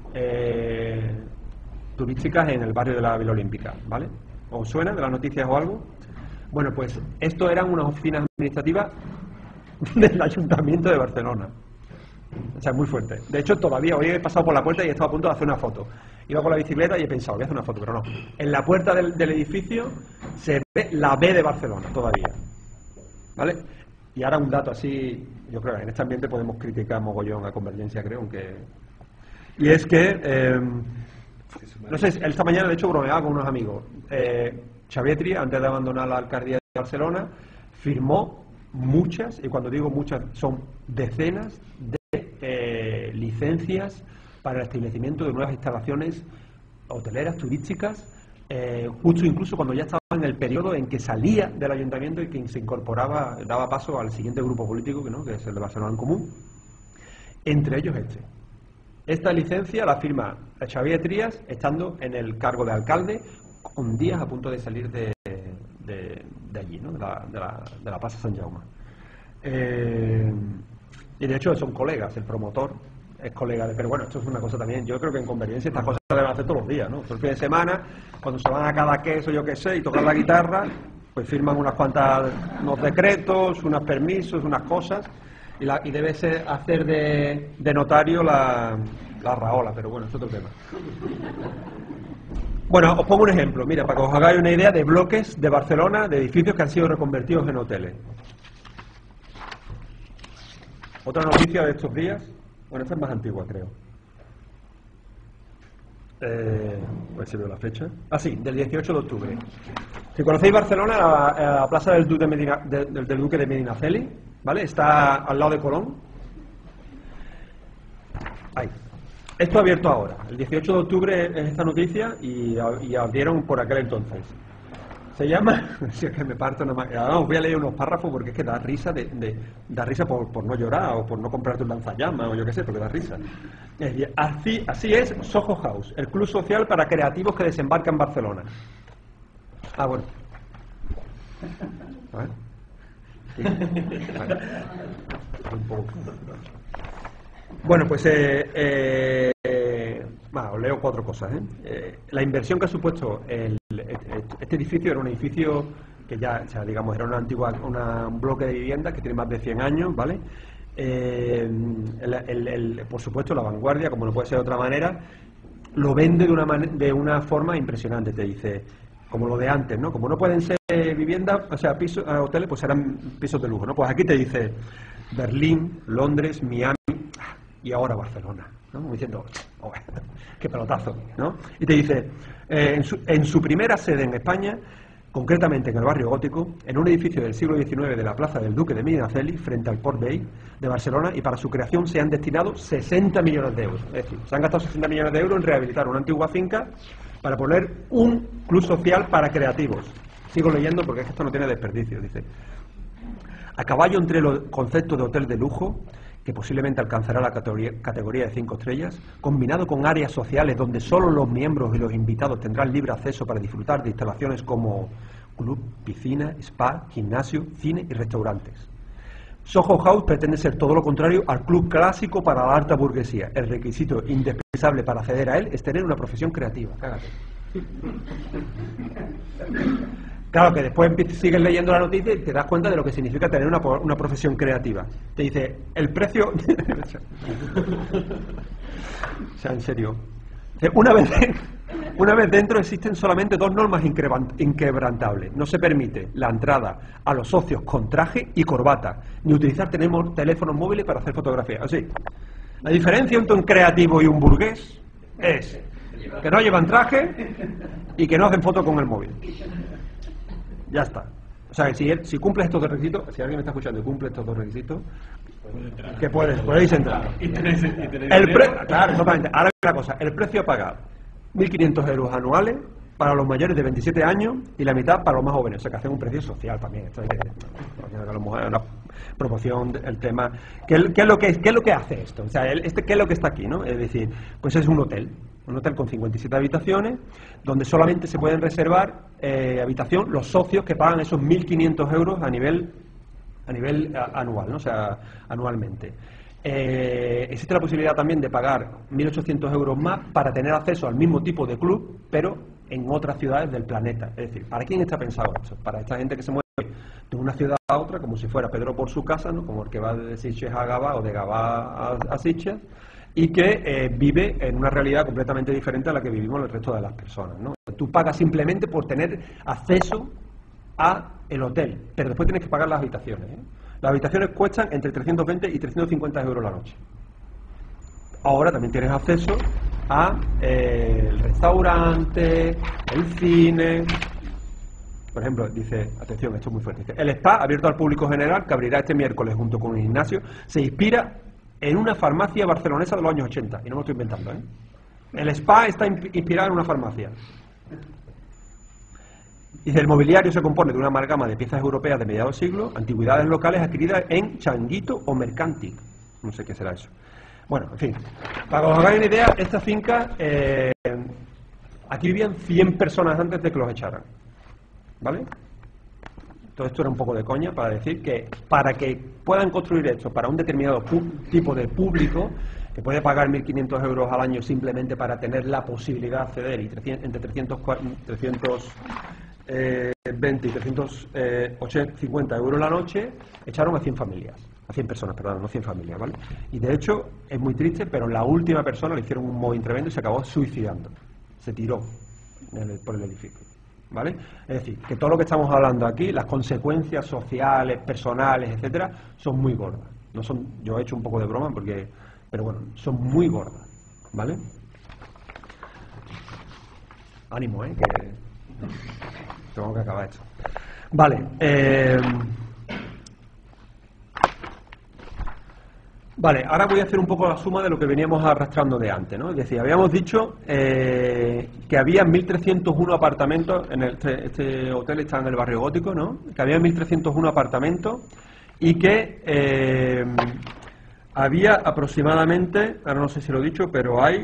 eh, turísticas en el barrio de la Vila Olímpica, ¿vale? ¿Os suena de las noticias o algo? Bueno, pues esto eran unas oficinas administrativas del Ayuntamiento de Barcelona. O sea, muy fuerte. De hecho, todavía hoy he pasado por la puerta y he estado a punto de hacer una foto. Iba con la bicicleta y he pensado, voy a hacer una foto, pero no. En la puerta del, del edificio se ve la B de Barcelona, todavía. ¿Vale? Y ahora un dato así, yo creo que en este ambiente podemos criticar mogollón a Convergencia, creo, aunque... Y es que, eh, no sé, esta mañana de hecho bromeaba con unos amigos. Eh, Xavier Trias, antes de abandonar la alcaldía de Barcelona, firmó muchas, y cuando digo muchas, son decenas de eh, licencias para el establecimiento de nuevas instalaciones hoteleras, turísticas, eh, justo incluso cuando ya estaba en el periodo en que salía del ayuntamiento y que se incorporaba, daba paso al siguiente grupo político, ¿no? Que es el de Barcelona en Común, entre ellos este. Esta licencia la firma Xavier Trias estando en el cargo de alcalde, con días a punto de salir de, de, de allí, ¿no? de, la, de, la, de la Plaza Sant Jaume. Eh, y de hecho son colegas, el promotor es colega de... Pero bueno, esto es una cosa también, yo creo que en Convergencia estas cosas se deben hacer todos los días, ¿no? Todo el fin de semana, cuando se van a cada queso, yo qué sé, y tocan la guitarra, pues firman unas cuantas, unos decretos, unos permisos, unas cosas, y, la, y debe ser hacer de, de notario la, la raola, pero bueno, es otro tema. Bueno, os pongo un ejemplo, mira, para que os hagáis una idea de bloques de Barcelona, de edificios que han sido reconvertidos en hoteles. Otra noticia de estos días, bueno, esta es más antigua, creo. Eh, a ver si veo la fecha. Ah, sí, del dieciocho de octubre. Si conocéis Barcelona, la, la plaza del Duque de, Medina, de, del, del Duque de Medinaceli, ¿vale? Está al lado de Colón. Ahí. Esto ha abierto ahora. El dieciocho de octubre es esta noticia y, y abrieron por aquel entonces. Se llama... Si es que me parto nomás. Ahora os voy a leer unos párrafos porque es que da risa de, de da risa por, por no llorar o por no comprarte un lanzallamas o yo qué sé, porque da risa. Así, así es Soho House, el club social para creativos que desembarca en Barcelona. Ah, bueno. A ver. Sí. Vale. Un poco. Bueno, pues eh, eh, eh, bah, os leo cuatro cosas. ¿eh? Eh, la inversión que ha supuesto el, este edificio era un edificio que ya, o sea, digamos, era una antigua, una, un bloque de viviendas que tiene más de cien años, ¿vale? Eh, el, el, el, por supuesto, la vanguardia, como no puede ser de otra manera, lo vende de una, man de una forma impresionante. Te dice, como lo de antes, ¿no? Como no pueden ser viviendas, o sea, pisos, hoteles, pues serán pisos de lujo, ¿no? Pues aquí te dice Berlín, Londres, Miami y ahora Barcelona, ¿no? Como diciendo, oh, qué pelotazo, ¿no? Y te dice, eh, en, su, en su primera sede en España, concretamente en el barrio gótico, en un edificio del siglo diecinueve de la plaza del Duque de Medinaceli, frente al Port Vell de Barcelona, y para su creación se han destinado sesenta millones de euros. Es decir, se han gastado sesenta millones de euros en rehabilitar una antigua finca para poner un club social para creativos. Sigo leyendo porque es que esto no tiene desperdicio. Dice, a caballo entre los conceptos de hotel de lujo que posiblemente alcanzará la categoría, categoría de cinco estrellas, combinado con áreas sociales donde solo los miembros y los invitados tendrán libre acceso para disfrutar de instalaciones como club, piscina, spa, gimnasio, cine y restaurantes. Soho House pretende ser todo lo contrario al club clásico para la alta burguesía. El requisito indispensable para acceder a él es tener una profesión creativa. Cágate. Claro que después sigues leyendo la noticia y te das cuenta de lo que significa tener una, una profesión creativa. Te dice, el precio... o sea, en serio. Una vez, una vez dentro existen solamente dos normas inquebrantables. No se permite la entrada a los socios con traje y corbata, ni utilizar tenemos teléfonos móviles para hacer fotografías. Así, la diferencia entre un creativo y un burgués es que no llevan traje y que no hacen fotos con el móvil. Ya está. O sea, si, si cumples estos dos requisitos, si alguien me está escuchando y cumple estos dos requisitos, que puedes, podéis entrar. Y tenéis, y tenéis el pre claro, exactamente. Ahora una cosa, el precio a pagar, mil quinientos euros anuales para los mayores de veintisiete años y la mitad para los más jóvenes. O sea, que hacen un precio social también. Esto es una promoción, el tema. ¿Qué, qué, es lo que, ¿Qué es lo que hace esto? O sea, el, este, ¿qué es lo que está aquí, no? Es decir, pues es un hotel. Un hotel con cincuenta y siete habitaciones, donde solamente se pueden reservar eh, habitación los socios que pagan esos mil quinientos euros a nivel, a nivel a, anual, ¿no? O sea, anualmente. Eh, existe la posibilidad también de pagar mil ochocientos euros más para tener acceso al mismo tipo de club, pero en otras ciudades del planeta. Es decir, ¿para quién está pensado esto? Para esta gente que se mueve de una ciudad a otra, como si fuera Pedro por su casa, ¿no? Como el que va de Sitges a Gavà o de Gavà a, a Sitges, y que eh, vive en una realidad completamente diferente a la que vivimos el resto de las personas, ¿no? Tú pagas simplemente por tener acceso a el hotel, pero después tienes que pagar las habitaciones, ¿eh? Las habitaciones cuestan entre trescientos veinte y trescientos cincuenta euros la noche. Ahora también tienes acceso a eh, el restaurante, el cine. Por ejemplo, dice, atención, esto es muy fuerte, dice, el spa abierto al público general, que abrirá este miércoles junto con el gimnasio, se inspira en una farmacia barcelonesa de los años ochenta, y no me lo estoy inventando, ¿eh? El spa está inspirado en una farmacia. Dice, el mobiliario se compone de una amalgama de piezas europeas de mediados siglo, antigüedades locales adquiridas en Changuito o Mercantic. No sé qué será eso. Bueno, en fin, para que os hagáis una idea, esta finca, eh, aquí vivían cien personas antes de que los echaran, ¿vale? Todo esto era un poco de coña para decir que para que puedan construir esto para un determinado tipo de público que puede pagar mil quinientos euros al año simplemente para tener la posibilidad de acceder y entre trescientos veinte y trescientos cincuenta euros la noche, echaron a cien familias, a cien personas, perdón, no cien familias, ¿vale? Y de hecho es muy triste, pero la última persona le hicieron un móvil tremendo y se acabó suicidando, se tiró por el edificio. ¿Vale? Es decir, que todo lo que estamos hablando aquí, las consecuencias sociales, personales, etcétera, son muy gordas. No son, yo he hecho un poco de broma porque, pero bueno, son muy gordas, ¿vale? Ánimo, ¿eh? Que tengo que acabar esto. Vale. Eh... Vale, ahora voy a hacer un poco la suma de lo que veníamos arrastrando de antes, ¿no? Es decir, habíamos dicho eh, que había mil trescientos uno apartamentos, en el, este, este hotel está en el barrio gótico, ¿no? Que había mil trescientos uno apartamentos y que eh, había aproximadamente, ahora no sé si lo he dicho, pero hay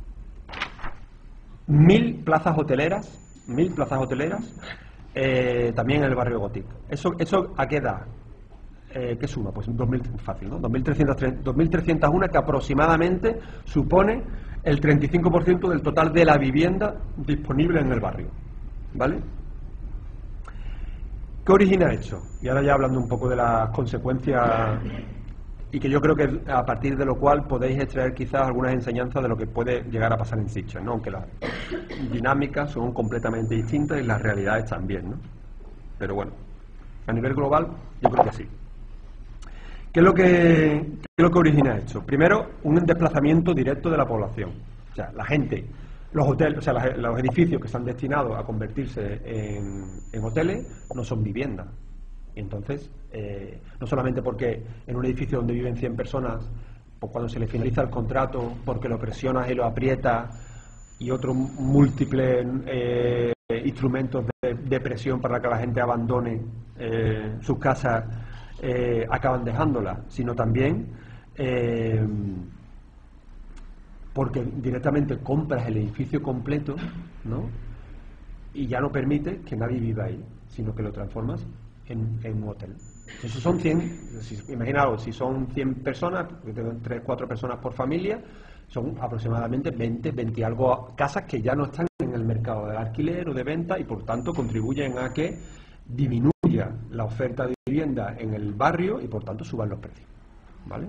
mil plazas hoteleras, mil plazas hoteleras eh, también en el barrio gótico. ¿Eso, eso a qué da? Eh, ¿Qué suma? Pues dos mil, fácil, ¿no? dos mil trescientos uno, que aproximadamente supone el treinta y cinco por ciento del total de la vivienda disponible en el barrio, ¿vale? ¿Qué origina eso? Y ahora ya hablando un poco de las consecuencias, y que yo creo que a partir de lo cual podéis extraer quizás algunas enseñanzas de lo que puede llegar a pasar en Sitges, ¿no? Aunque las dinámicas son completamente distintas y las realidades también, ¿no? Pero bueno, a nivel global yo creo que sí. ¿Qué es lo que, qué es lo que origina esto? Primero, un desplazamiento directo de la población. O sea, la gente, los hoteles, o sea, los, los edificios que están destinados a convertirse en, en hoteles no son viviendas. Y entonces, eh, no solamente porque en un edificio donde viven cien personas, pues cuando se le finaliza el contrato, porque lo presionas y lo aprietas, y otros múltiples eh, instrumentos de, de presión para que la gente abandone eh, sus casas, Eh, acaban dejándola, sino también eh, porque directamente compras el edificio completo, ¿no? Y ya no permite que nadie viva ahí, sino que lo transformas en, en un hotel. Entonces son cien, si, imaginaos, si son cien personas, porque tengo tres, cuatro personas por familia, son aproximadamente veinte, veinte y algo casas que ya no están en el mercado del alquiler o de venta y por tanto contribuyen a que disminuya la oferta de vivienda en el barrio y por tanto suban los precios, ¿vale?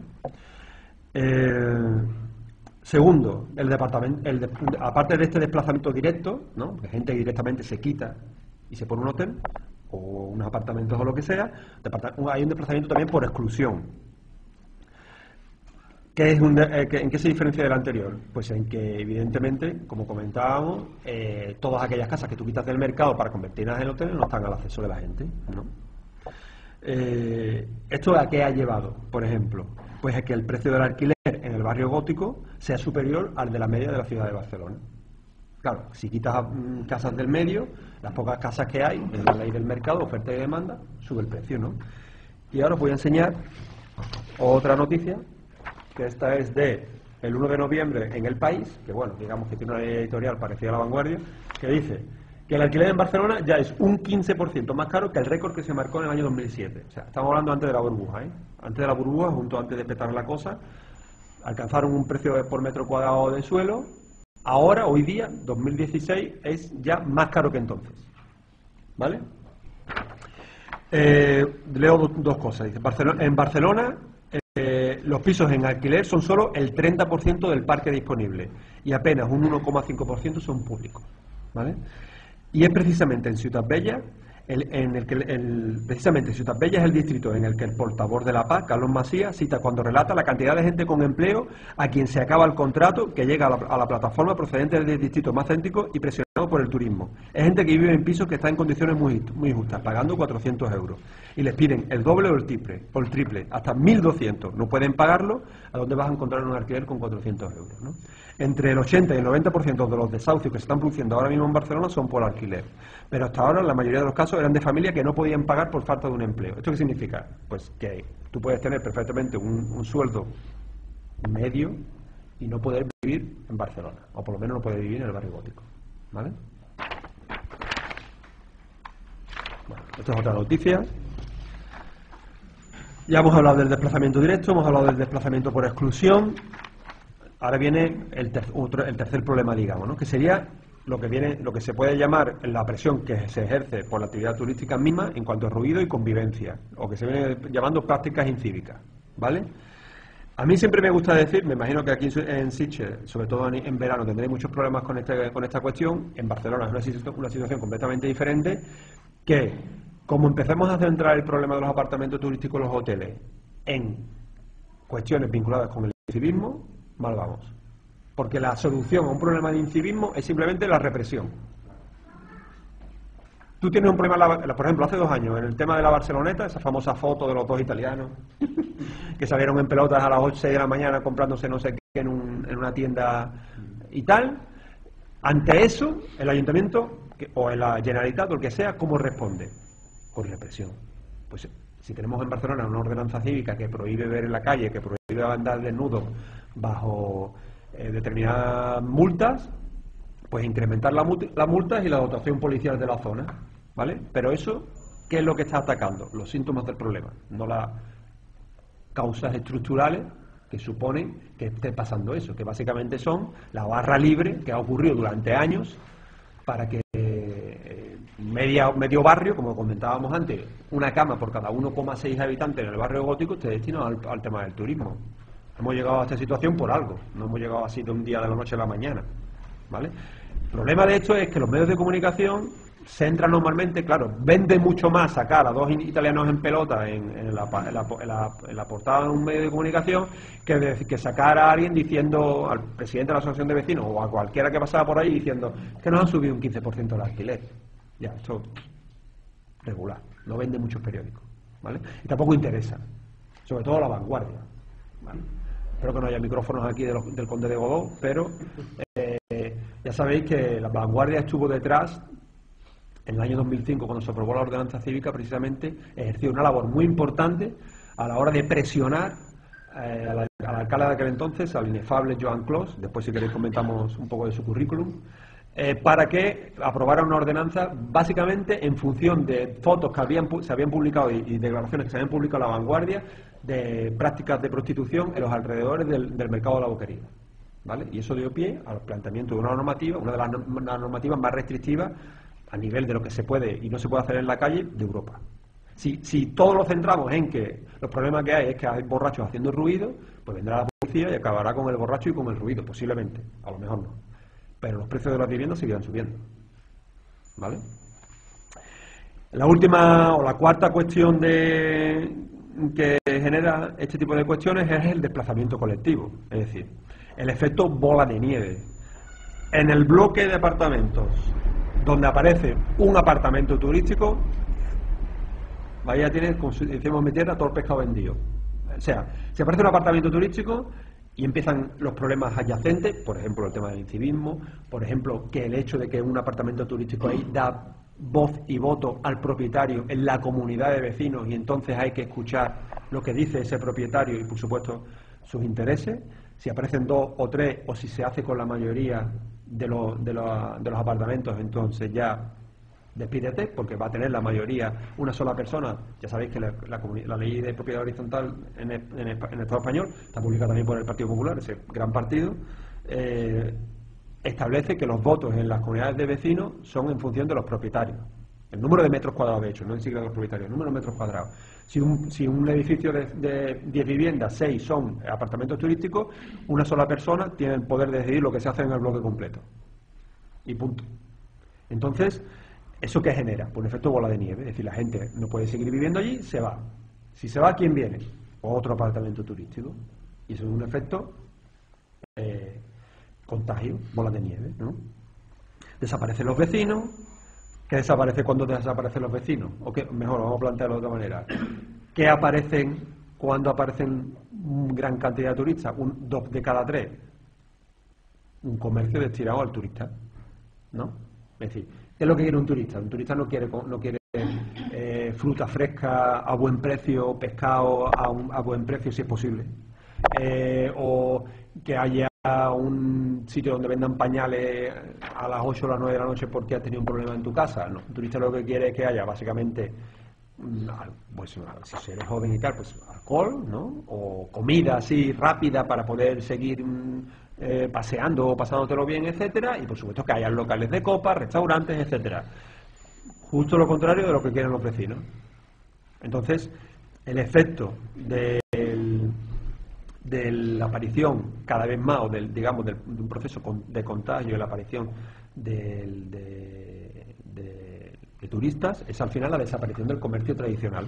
Eh, segundo, el departamento, el de, aparte de este desplazamiento directo, ¿no? Que gente directamente se quita y se pone un hotel o unos apartamentos o lo que sea, hay un desplazamiento también por exclusión. ¿Qué es un de, eh, ¿En qué se diferencia del anterior? Pues en que, evidentemente, como comentábamos, eh, todas aquellas casas que tú quitas del mercado para convertirlas en hoteles no están al acceso de la gente, ¿no? Eh, ¿Esto a qué ha llevado, por ejemplo? Pues a que el precio del alquiler en el barrio gótico sea superior al de la media de la ciudad de Barcelona. Claro, si quitas mm, casas del medio, las pocas casas que hay, en la ley del mercado, oferta y demanda, sube el precio, ¿no? Y ahora os voy a enseñar otra noticia, que esta es de el uno de noviembre en El País, que bueno, digamos que tiene una editorial parecida a La Vanguardia, que dice que el alquiler en Barcelona ya es un quince por ciento más caro que el récord que se marcó en el año dos mil siete. O sea, estamos hablando antes de la burbuja, ¿eh? Antes de la burbuja, junto antes de petar la cosa, alcanzaron un precio por metro cuadrado de suelo. Ahora, hoy día, dos mil dieciséis, es ya más caro que entonces, ¿vale? Eh, leo do, dos cosas. Dice, Barcelona, en Barcelona eh, los pisos en alquiler son solo el treinta por ciento del parque disponible y apenas un uno coma cinco por ciento son públicos, ¿vale? Y es precisamente en Ciutat Bella, el, en el que el, el, precisamente Ciutat Bella es el distrito en el que el portavoz de la Paz, Carlos Macías, cita cuando relata la cantidad de gente con empleo a quien se acaba el contrato, que llega a la, a la plataforma procedente del distrito más céntrico y presionado por el turismo. Es gente que vive en pisos que está en condiciones muy, muy justas, pagando cuatrocientos euros. Y les piden el doble o el triple, o el triple hasta mil doscientos. No pueden pagarlo, ¿a dónde vas a encontrar un alquiler con cuatrocientos euros, ¿no? Entre el ochenta y el noventa por ciento de los desahucios que se están produciendo ahora mismo en Barcelona son por alquiler. Pero hasta ahora, la mayoría de los casos eran de familias que no podían pagar por falta de un empleo. ¿Esto qué significa? Pues que tú puedes tener perfectamente un, un sueldo medio y no poder vivir en Barcelona. O por lo menos no poder vivir en el barrio gótico, ¿vale? Bueno, esto es otra noticia. Ya hemos hablado del desplazamiento directo, hemos hablado del desplazamiento por exclusión. Ahora viene el, ter otro, el tercer problema, digamos, ¿no? Que sería lo que viene, lo que se puede llamar la presión que se ejerce por la actividad turística misma en cuanto a ruido y convivencia, o que se viene llamando prácticas incívicas, ¿vale? A mí siempre me gusta decir, me imagino que aquí en Sitges, sobre todo en, en verano, tendréis muchos problemas con, este, con esta cuestión. En Barcelona es una, situ una situación completamente diferente, que como empecemos a centrar el problema de los apartamentos turísticos y los hoteles en cuestiones vinculadas con el incivismo, mal vamos. Porque la solución a un problema de incivismo es simplemente la represión. Tú tienes un problema, por ejemplo, hace dos años, en el tema de la Barceloneta, esa famosa foto de los dos italianos que salieron en pelotas a las ocho de la mañana comprándose no sé qué en, un, en una tienda y tal. Ante eso, el ayuntamiento o la Generalitat o el que sea, ¿cómo responde? Con represión. Pues si tenemos en Barcelona una ordenanza cívica que prohíbe ver en la calle, que prohíbe andar desnudo bajo eh, determinadas multas, pues incrementar la multa, las multas y la dotación policial de la zona, ¿vale? Pero eso, ¿qué es lo que está atacando? Los síntomas del problema, no las causas estructurales que suponen que esté pasando eso, que básicamente son la barra libre que ha ocurrido durante años para que eh, media, medio barrio, como comentábamos antes, una cama por cada uno coma seis habitantes en el barrio gótico esté destinado al, al tema del turismo. Hemos llegado a esta situación por algo, no hemos llegado así de un día de la noche a la mañana, ¿vale? El problema de esto es que los medios de comunicación se entran normalmente, claro, venden mucho más sacar a dos italianos en pelota en, en, la, en, la, en, la, en la portada de un medio de comunicación que, de, que sacar a alguien diciendo, al presidente de la asociación de vecinos o a cualquiera que pasaba por ahí diciendo que nos han subido un quince por ciento el alquiler. Ya, esto regular, no vende muchos periódicos, ¿vale? Y tampoco interesa, sobre todo La Vanguardia, ¿vale? Espero que no haya micrófonos aquí de los, del Conde de Godó, pero eh, ya sabéis que La Vanguardia estuvo detrás, en el año dos mil cinco, cuando se aprobó la ordenanza cívica, precisamente ejerció una labor muy importante a la hora de presionar eh, al, al alcalde de aquel entonces, al inefable Joan Clos, después si queréis comentamos un poco de su currículum, eh, para que aprobara una ordenanza básicamente en función de fotos que habían, se habían publicado y, y declaraciones que se habían publicado en La Vanguardia de prácticas de prostitución en los alrededores del, del mercado de la Boquería, ¿vale? Y eso dio pie al planteamiento de una normativa, una de las, las normativas más restrictivas a nivel de lo que se puede y no se puede hacer en la calle de Europa. Si, si todos lo centramos en que los problemas que hay es que hay borrachos haciendo ruido, pues vendrá la policía y acabará con el borracho y con el ruido, posiblemente, a lo mejor no. Pero los precios de las viviendas seguirán subiendo, ¿vale? La última o la cuarta cuestión de, que genera este tipo de cuestiones es el desplazamiento colectivo, es decir, el efecto bola de nieve. En el bloque de apartamentos donde aparece un apartamento turístico, vaya, tienes, como decimos, meter a todo el pescado vendido. O sea, si aparece un apartamento turístico y empiezan los problemas adyacentes, por ejemplo, el tema del incivismo, por ejemplo, que el hecho de que un apartamento turístico ahí da voz y voto al propietario en la comunidad de vecinos y entonces hay que escuchar lo que dice ese propietario y, por supuesto, sus intereses. Si aparecen dos o tres o si se hace con la mayoría de los, de los, de los apartamentos, entonces ya despídete, porque va a tener la mayoría una sola persona. Ya sabéis que la, la, la ley de propiedad horizontal en el, en, el, en el Estado español, está publicada también por el Partido Popular, ese gran partido, eh, establece que los votos en las comunidades de vecinos son en función de los propietarios. El número de metros cuadrados, de hecho, no en siquiera de los propietarios, el número de metros cuadrados. Si un, si un edificio de, de diez viviendas, seis son apartamentos turísticos, una sola persona tiene el poder de decidir lo que se hace en el bloque completo. Y punto. Entonces, ¿eso qué genera? Pues un efecto bola de nieve. Es decir, la gente no puede seguir viviendo allí, se va. Si se va, ¿quién viene? Otro apartamento turístico. Y eso es un efecto eh, contagio, bola de nieve, ¿no? Desaparecen los vecinos. ¿Qué desaparece cuando desaparecen los vecinos? O qué, mejor, vamos a plantearlo de otra manera. ¿Qué aparecen cuando aparecen gran cantidad de turistas? Un, dos de cada tres. Un comercio destinado al turista, ¿no? Es decir, ¿qué es lo que quiere un turista? Un turista no quiere, no quiere eh, fruta fresca a buen precio, pescado a, un, a buen precio si es posible. Eh, o que haya un sitio donde vendan pañales a las ocho o las nueve de la noche porque has tenido un problema en tu casa. No, un turista lo que quiere es que haya básicamente, pues si eres joven y tal, pues alcohol, ¿no? O comida así rápida para poder seguir eh, paseando o pasándotelo bien, etcétera. Y por supuesto que haya locales de copas, restaurantes, etcétera. Justo lo contrario de lo que quieren los vecinos. Entonces, el efecto del de la aparición cada vez más, o del, digamos, del, de un proceso de contagio, de la aparición del, de, de, de turistas, es al final la desaparición del comercio tradicional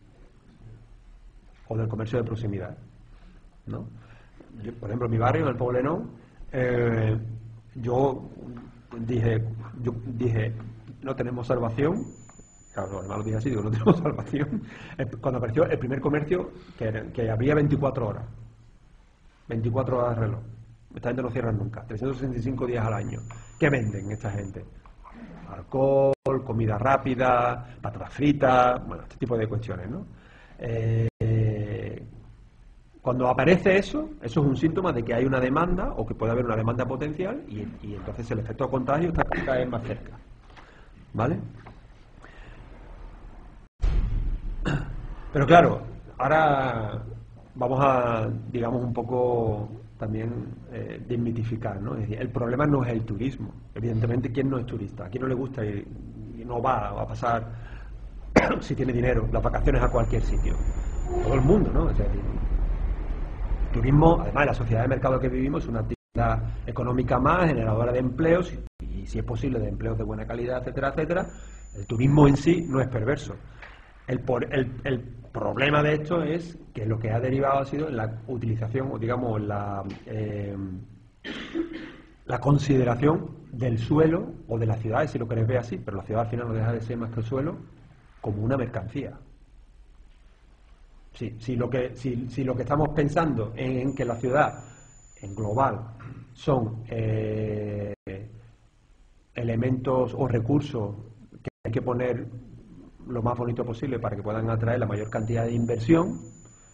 o del comercio de proximidad, ¿no? Yo, por ejemplo, en mi barrio, en el Poblenou, eh, yo dije, yo dije, no tenemos salvación. Claro, además lo dije así, digo, no tenemos salvación. Cuando apareció el primer comercio que, era, que abría veinticuatro horas. veinticuatro horas de reloj. Esta gente no cierra nunca. trescientos sesenta y cinco días al año. ¿Qué venden esta gente? Alcohol, comida rápida, patatas fritas, bueno, este tipo de cuestiones, ¿no? Eh, cuando aparece eso, eso es un síntoma de que hay una demanda o que puede haber una demanda potencial y, y entonces el efecto de contagio está cada vez más cerca. ¿Vale? Pero claro, ahora vamos a, digamos, un poco también eh, desmitificar, ¿no? Es decir, el problema no es el turismo. Evidentemente, ¿quién no es turista? ¿A quién no le gusta y, y no va a pasar, si tiene dinero, las vacaciones a cualquier sitio? Todo el mundo, ¿no? Es decir, el turismo, además, la sociedad de mercado que vivimos es una actividad económica más, generadora de empleos y, y, si es posible, de empleos de buena calidad, etcétera, etcétera. El turismo en sí no es perverso. El, por, el, el problema de esto es que lo que ha derivado ha sido la utilización, o digamos, la, eh, la consideración del suelo o de las ciudades, si lo queréis ver así, pero la ciudad al final no deja de ser más que el suelo, como una mercancía. Si, si, lo, que, si, si lo que estamos pensando en, en que la ciudad, en global, son eh, elementos o recursos que hay que poner lo más bonito posible para que puedan atraer la mayor cantidad de inversión,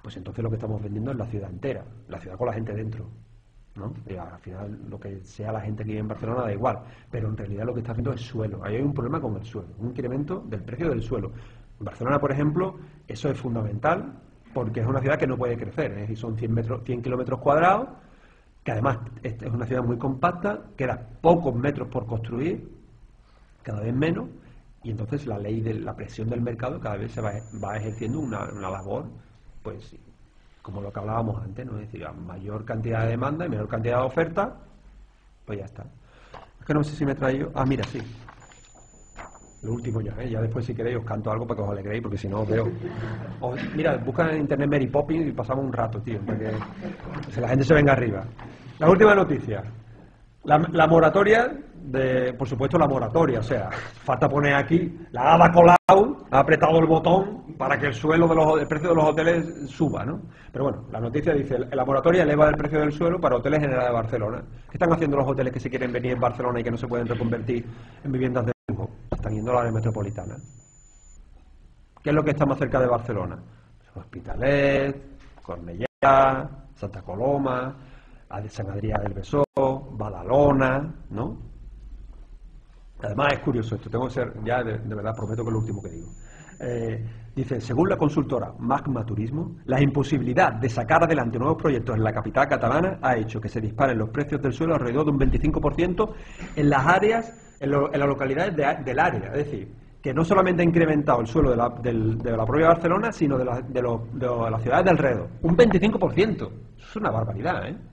pues entonces lo que estamos vendiendo es la ciudad entera, la ciudad con la gente dentro, ¿no? Y al final lo que sea la gente que vive en Barcelona da igual, pero en realidad lo que está haciendo es suelo. Ahí hay un problema con el suelo, un incremento del precio del suelo. En Barcelona, por ejemplo, eso es fundamental porque es una ciudad que no puede crecer, es decir, son cien, metros, cien kilómetros cuadrados, que además es una ciudad muy compacta, quedan pocos metros por construir, cada vez menos, y entonces la ley de la presión del mercado cada vez se va, va ejerciendo una, una labor, pues como lo que hablábamos antes, ¿no? Es decir, a mayor cantidad de demanda y menor cantidad de oferta, pues ya está. Es que no sé si me he traído... Ah, mira, sí. Lo último ya, ¿eh? Ya después si queréis os canto algo para que os alegréis, porque si no os veo... Os, mira, busca en internet Mary Poppins y pasamos un rato, tío, para que si la gente se venga arriba. La última noticia. La, la moratoria, de, por supuesto la moratoria, o sea, falta poner aquí, la Ada Colau ha apretado el botón para que el suelo de los, el precio de los hoteles suba, ¿no? Pero bueno, la noticia dice, la moratoria eleva el precio del suelo para hoteles generales de Barcelona. ¿Qué están haciendo los hoteles que se quieren venir en Barcelona y que no se pueden reconvertir en viviendas de lujo? Están yendo a la área metropolitana. ¿Qué es lo que está más cerca de Barcelona? Hospitalet, Cornellà, Santa Coloma, San Adrià del Besós, Badalona, ¿no? Además es curioso esto, tengo que ser, ya de, de verdad prometo que es lo último que digo. Eh, dice, según la consultora Magma Turismo, la imposibilidad de sacar adelante nuevos proyectos en la capital catalana ha hecho que se disparen los precios del suelo alrededor de un veinticinco por ciento en las áreas, en, lo, en las localidades de, del área, es decir, que no solamente ha incrementado el suelo de la, del, de la propia Barcelona, sino de, la, de, los, de las ciudades de alrededor. Un veinticinco por ciento, eso es una barbaridad, ¿eh?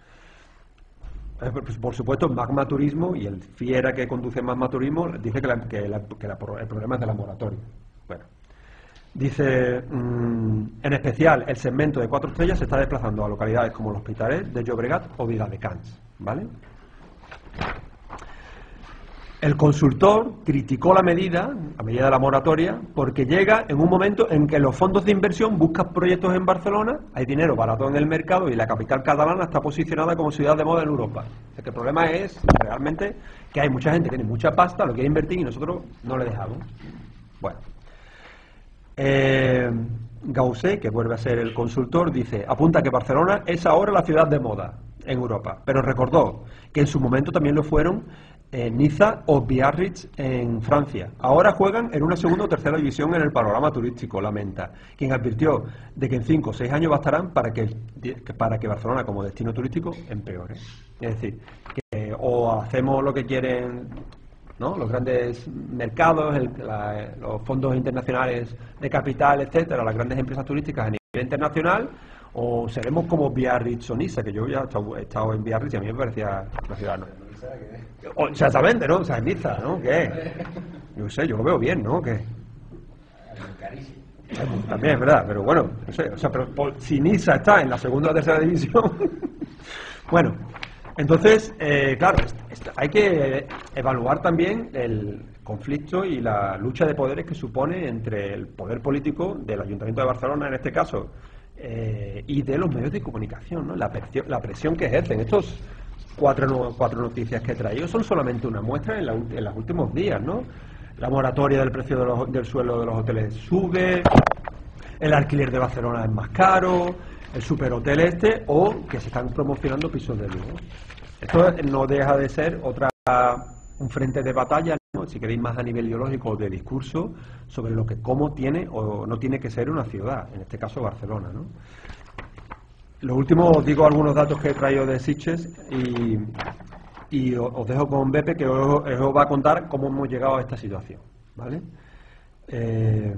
Por supuesto, Magma Turismo y el Fiera que conduce Magma Turismo dice que, la, que, la, que la, el problema es de la moratoria. Bueno, dice, mmm, en especial el segmento de cuatro estrellas se está desplazando a localidades como los Hospitalet de Llobregat o Viladecans, ¿vale? El consultor criticó la medida, la medida de la moratoria, porque llega en un momento en que los fondos de inversión buscan proyectos en Barcelona, hay dinero barato en el mercado y la capital catalana está posicionada como ciudad de moda en Europa. O sea, que el problema es realmente que hay mucha gente que tiene mucha pasta, lo quiere invertir y nosotros no le dejamos. Bueno. Eh, Gausset, que vuelve a ser el consultor, dice, apunta que Barcelona es ahora la ciudad de moda en Europa, pero recordó que en su momento también lo fueron en Niza o Biarritz en Francia. Ahora juegan en una segunda o tercera división en el panorama turístico, lamenta, quien advirtió de que en cinco o seis años bastarán para que, para que Barcelona como destino turístico empeore. Es decir, que o hacemos lo que quieren, ¿no?, los grandes mercados, el, la, los fondos internacionales de capital, etcétera, las grandes empresas turísticas a nivel internacional, o seremos como Biarritz o Niza, que yo ya he estado, he estado en Biarritz y a mí me parecía la ciudad, ¿no? O, exactamente, ¿no? O sea, en Niza, ¿no? ¿Qué? Yo sé, yo lo veo bien, ¿no? ¿Qué? También es verdad, pero bueno, no sé, o sea, pero por, si Niza está en la segunda o tercera división, bueno, entonces, eh, claro, hay que evaluar también el conflicto y la lucha de poderes que supone entre el poder político del Ayuntamiento de Barcelona, en este caso, eh, y de los medios de comunicación, ¿no? La presión, la presión que ejercen. Estos cuatro, no, cuatro noticias que he traído son solamente una muestra en, la, en los últimos días, ¿no? La moratoria del precio de los, del suelo de los hoteles sube, el alquiler de Barcelona es más caro, el superhotel este, o que se están promocionando pisos de lujo. Esto no deja de ser otra un frente de batalla, ¿no?, si queréis más a nivel ideológico o de discurso, sobre lo que cómo tiene o no tiene que ser una ciudad, en este caso Barcelona, ¿no? Lo último, os digo algunos datos que he traído de Sitges y, y os dejo con Beppe, que os, os va a contar cómo hemos llegado a esta situación, ¿vale? Eh,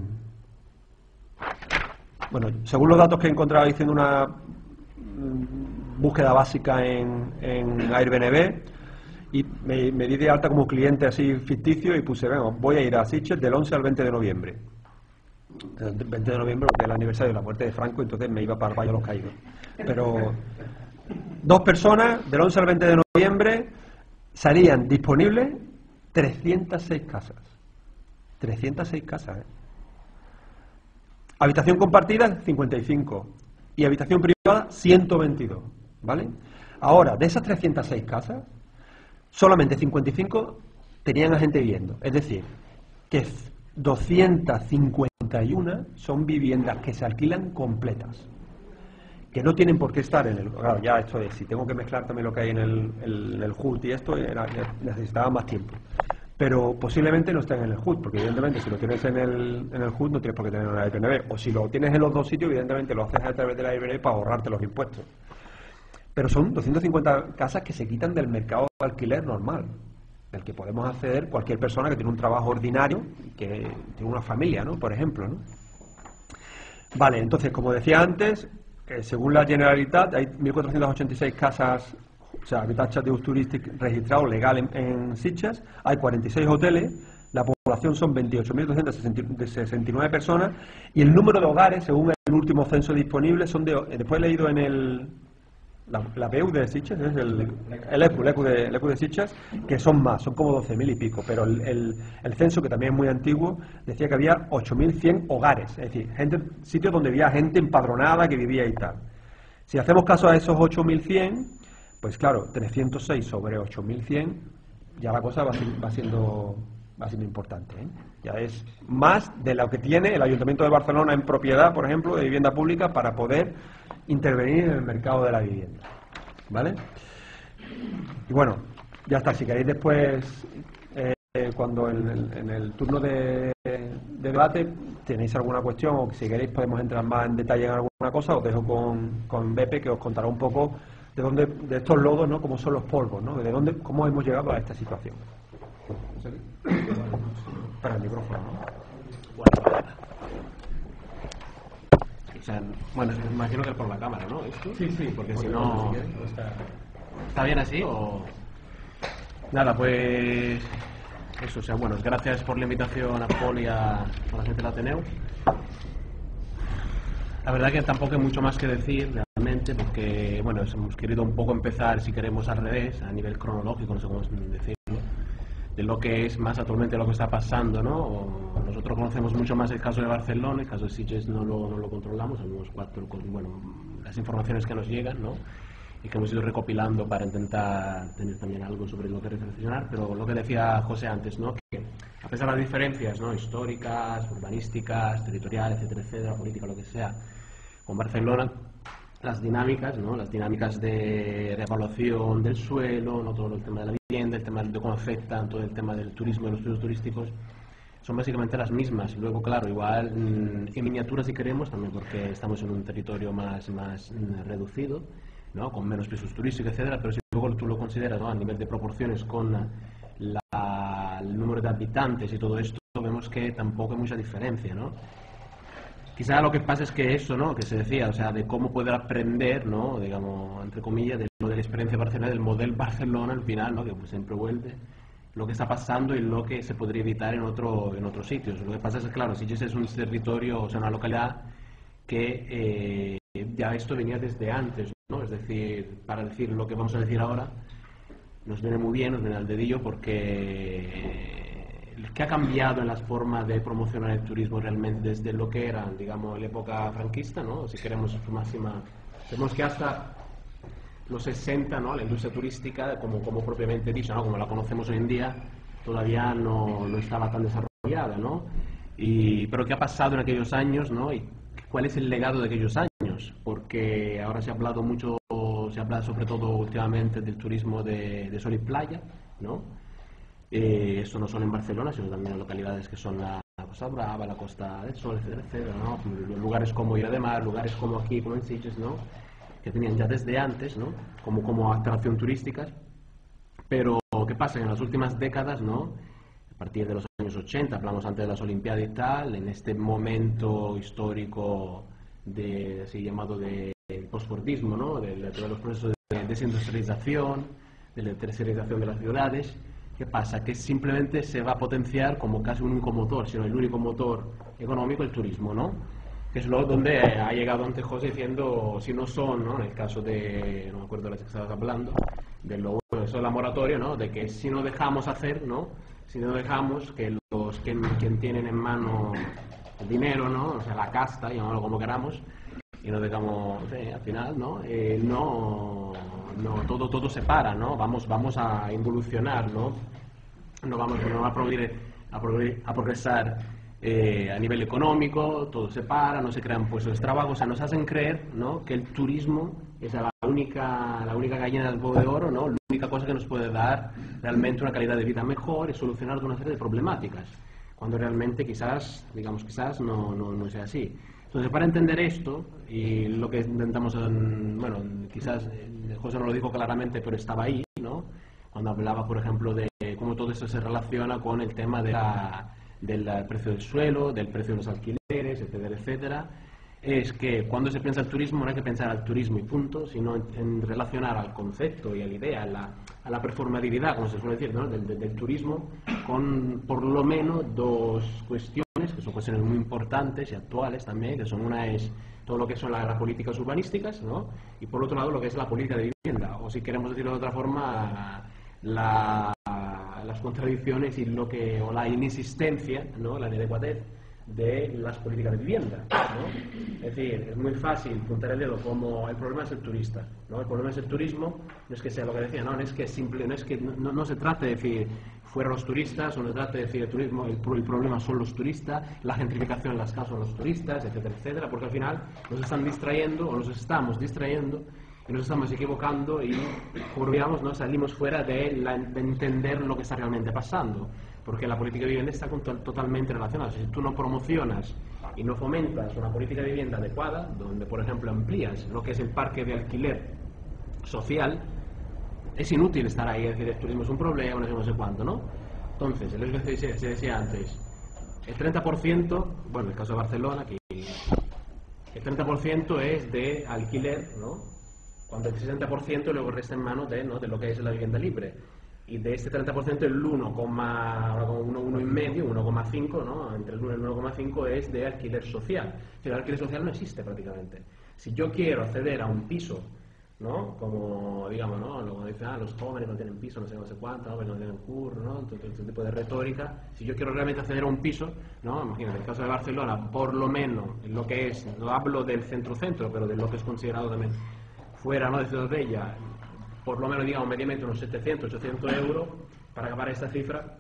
bueno, según los datos que he encontrado haciendo una búsqueda básica en, en Airbnb, y me, me di de alta como cliente así ficticio y puse, venga, voy a ir a Sitges del once al veinte de noviembre. El veinte de noviembre porque es el aniversario de la muerte de Franco, entonces me iba para el Valle de los Caídos. Pero dos personas, del once al veinte de noviembre, salían disponibles trescientas seis casas. trescientas seis casas, ¿eh? Habitación compartida, cincuenta y cinco. Y habitación privada, ciento veintidós. ¿Vale? Ahora, de esas trescientas seis casas, solamente cincuenta y cinco tenían a gente viviendo. Es decir, que doscientas cincuenta y uno son viviendas que se alquilan completas. que no tienen por qué estar en el... Claro, ya esto es, si tengo que mezclar también lo que hay en el, el, el H U D y esto, era, necesitaba más tiempo. Pero posiblemente no estén en el H U D, porque evidentemente si lo tienes en el, en el H U D no tienes por qué tener una Airbnb. O si lo tienes en los dos sitios, evidentemente lo haces a través de la Airbnb para ahorrarte los impuestos. Pero son doscientas cincuenta casas que se quitan del mercado de alquiler normal, del que podemos acceder cualquier persona que tiene un trabajo ordinario y que tiene una familia, ¿no? Por ejemplo, ¿no? Vale, entonces, como decía antes, eh, según la Generalitat, hay mil cuatrocientas ochenta y seis casas, o sea, habitatges d'ús turístic registrados legal en, en Sitges, hay cuarenta y seis hoteles, la población son veintiocho mil doscientas sesenta y nueve personas y el número de hogares, según el último censo disponible, son de, después he leído en el... La, la B E U de Sitges, es el, el ECU, el ECU de, el ECU de Sitges, que son más, son como doce mil y pico, pero el, el, el censo, que también es muy antiguo, decía que había ocho mil cien hogares, es decir, gente, sitios donde había gente empadronada que vivía y tal. Si hacemos caso a esos ocho mil cien, pues claro, trescientos seis sobre ocho mil cien, ya la cosa va, va, siendo, va siendo importante, ¿eh? Ya es más de lo que tiene el Ayuntamiento de Barcelona en propiedad, por ejemplo, de vivienda pública para poder intervenir en el mercado de la vivienda, ¿vale? Y bueno, ya está, si queréis después, eh, cuando en el, en el turno de, de debate tenéis alguna cuestión o si queréis podemos entrar más en detalle en alguna cosa, os dejo con, con Beppe, que os contará un poco de dónde, de estos lodos, ¿no? Cómo son los polvos, ¿no? De dónde, cómo hemos llegado a esta situación. Para el micrófono, ¿no? Bueno, o sea, bueno, imagino que por la cámara, ¿no? ¿Esto? Sí, sí, porque si no... Está... ¿Está bien así o...? Nada, pues... Eso, o sea, bueno, gracias por la invitación a Paul y a, a la gente del Ateneu. La verdad que tampoco hay mucho más que decir realmente, porque, bueno, hemos querido un poco empezar, si queremos, al revés, a nivel cronológico, no sé cómo decirlo, de lo que es más actualmente lo que está pasando, ¿no? O nosotros conocemos mucho más el caso de Barcelona, el caso de Sitges no lo, no lo controlamos, somos cuatro, bueno, las informaciones que nos llegan, ¿no? Y que hemos ido recopilando para intentar tener también algo sobre lo que reflexionar, pero lo que decía José antes, ¿no? Que a pesar de las diferencias, ¿no? Históricas, urbanísticas, territoriales, etcétera, etcétera, política, lo que sea, con Barcelona, las dinámicas, ¿no? Las dinámicas de reevaluación del suelo, no todo el tema de la vivienda, el tema de cómo afectan todo el tema del turismo y los pisos turísticos, son básicamente las mismas. Luego, claro, igual en miniatura si queremos, también porque estamos en un territorio más, más reducido, ¿no? Con menos pisos turísticos, etcétera, pero si luego tú lo consideras, ¿no? A nivel de proporciones con la, el número de habitantes y todo esto, vemos que tampoco hay mucha diferencia, ¿no? Quizá lo que pasa es que eso, ¿no? Que se decía, o sea, de cómo poder aprender, ¿no? Digamos, entre comillas, de, de la experiencia Barcelona, del modelo Barcelona al final, ¿no? Que pues siempre vuelve, lo que está pasando y lo que se podría evitar en otro en otros sitios. Lo que pasa es que, claro, Sitges es un territorio, o sea, una localidad que eh, ya esto venía desde antes, ¿no? Es decir, para decir lo que vamos a decir ahora, nos viene muy bien, nos viene al dedillo, porque ¿qué ha cambiado en las formas de promocionar el turismo realmente desde lo que era, digamos, la época franquista, ¿no? Si queremos su máxima... Vemos que hasta los sesenta, ¿no? La industria turística, como, como propiamente dicho, ¿no? Como la conocemos hoy en día, todavía no, no estaba tan desarrollada, ¿no? Y, pero ¿qué ha pasado en aquellos años, ¿no? Y ¿cuál es el legado de aquellos años? Porque ahora se ha hablado mucho, se habla sobre todo últimamente del turismo de, de sol y playa, ¿no? Eh, esto no solo en Barcelona, sino también en localidades que son la, la Costa Brava, la Costa del Sol, etcétera, etcétera, ¿no? Lugares como Ira de Mar, lugares como aquí, como en Sitges, ¿no? Que tenían ya desde antes, ¿no? Como, como atracción turística. Pero, ¿qué pasa? En las últimas décadas, ¿no? A partir de los años ochenta, hablamos antes de las Olimpiadas y tal, en este momento histórico de, así llamado de postfordismo, ¿no? De, de todos los procesos de desindustrialización, de la tercerización de las ciudades. ¿Qué pasa? Que simplemente se va a potenciar como casi un único motor, sino el único motor económico, el turismo, ¿no? Que es lo donde ha llegado antes José diciendo, si no son, ¿no? En el caso de, no me acuerdo de las que estabas hablando, de lo bueno, eso de la moratoria, ¿no? De que si no dejamos hacer, ¿no? Si no dejamos que los que quien tienen en mano el dinero, ¿no? O sea, la casta, llamémoslo como queramos, y no dejamos, eh, al final, ¿no? Eh, no, no, todo, todo se para, ¿no? Vamos, vamos a involucionar, ¿no? No vamos no va a, progresar, a, progresar, a progresar eh, a nivel económico, todo se para, no se crean puestos de trabajo, o sea, nos hacen creer, ¿no?, que el turismo es la única, la única gallina del huevo de oro, ¿no?, la única cosa que nos puede dar realmente una calidad de vida mejor y solucionar una serie de problemáticas, cuando realmente quizás, digamos, quizás no, no, no sea así. Entonces, para entender esto, y lo que intentamos, en, bueno, quizás José no lo dijo claramente, pero estaba ahí, ¿no?, cuando hablaba, por ejemplo, de cómo todo esto se relaciona con el tema de la, del precio del suelo, del precio de los alquileres, etcétera, etcétera, es que cuando se piensa el turismo no hay que pensar al turismo y punto, sino en, en relacionar al concepto y a la idea, a la, a la performatividad, como se suele decir, ¿no?, del, del, del turismo, con por lo menos dos cuestiones, que son cuestiones muy importantes y actuales también, que son una es todo lo que son la, las políticas urbanísticas, ¿no?, y por otro lado lo que es la política de vivienda, o si queremos decirlo de otra forma, la, las contradicciones y lo que, o la inexistencia, ¿no?, la inadecuadez de las políticas de vivienda, ¿no? Es decir, es muy fácil apuntar el dedo como el problema es el turista, ¿no? El problema es el turismo, no es que sea lo que decía, no, no es que simple, no es que no, no se trate de decir fuera los turistas, o no se trate de decir el turismo, el, el problema son los turistas, la gentrificación en las casas son los turistas, etcétera, etcétera, porque al final nos están distrayendo o nos estamos distrayendo y nos estamos equivocando y, como veamos, ¿no?, salimos fuera de, la, de entender lo que está realmente pasando, porque la política de vivienda está totalmente relacionada. Si tú no promocionas y no fomentas una política de vivienda adecuada, donde, por ejemplo, amplías lo que es el parque de alquiler social, es inútil estar ahí y decir el turismo es un problema, no sé, no sé cuánto, ¿no? Entonces, es lo que se, se decía antes, el treinta por ciento, bueno, en el caso de Barcelona, aquí, el treinta por ciento es de alquiler, ¿no?, cuando el sesenta por ciento luego resta en manos de, ¿no?, de lo que es la vivienda libre. Y de este treinta por ciento el uno coma cinco, uno coma cinco, ¿no?, entre el uno y el uno coma cinco es de alquiler social. El alquiler social no existe prácticamente. Si yo quiero acceder a un piso, ¿no?, como digamos, ¿no?, lo dicen, ah, los jóvenes no tienen piso, no sé, no sé cuánto, ¿no?, no tienen curro, ¿no?, todo, todo este tipo de retórica. Si yo quiero realmente acceder a un piso, ¿no?, imagínate, en el caso de Barcelona, por lo menos lo que es, no hablo del centro-centro, pero de lo que es considerado también fuera, ¿no?, de Ciudad Bella, por lo menos, digamos, mediamente unos setecientos, ochocientos euros, para acabar esta cifra,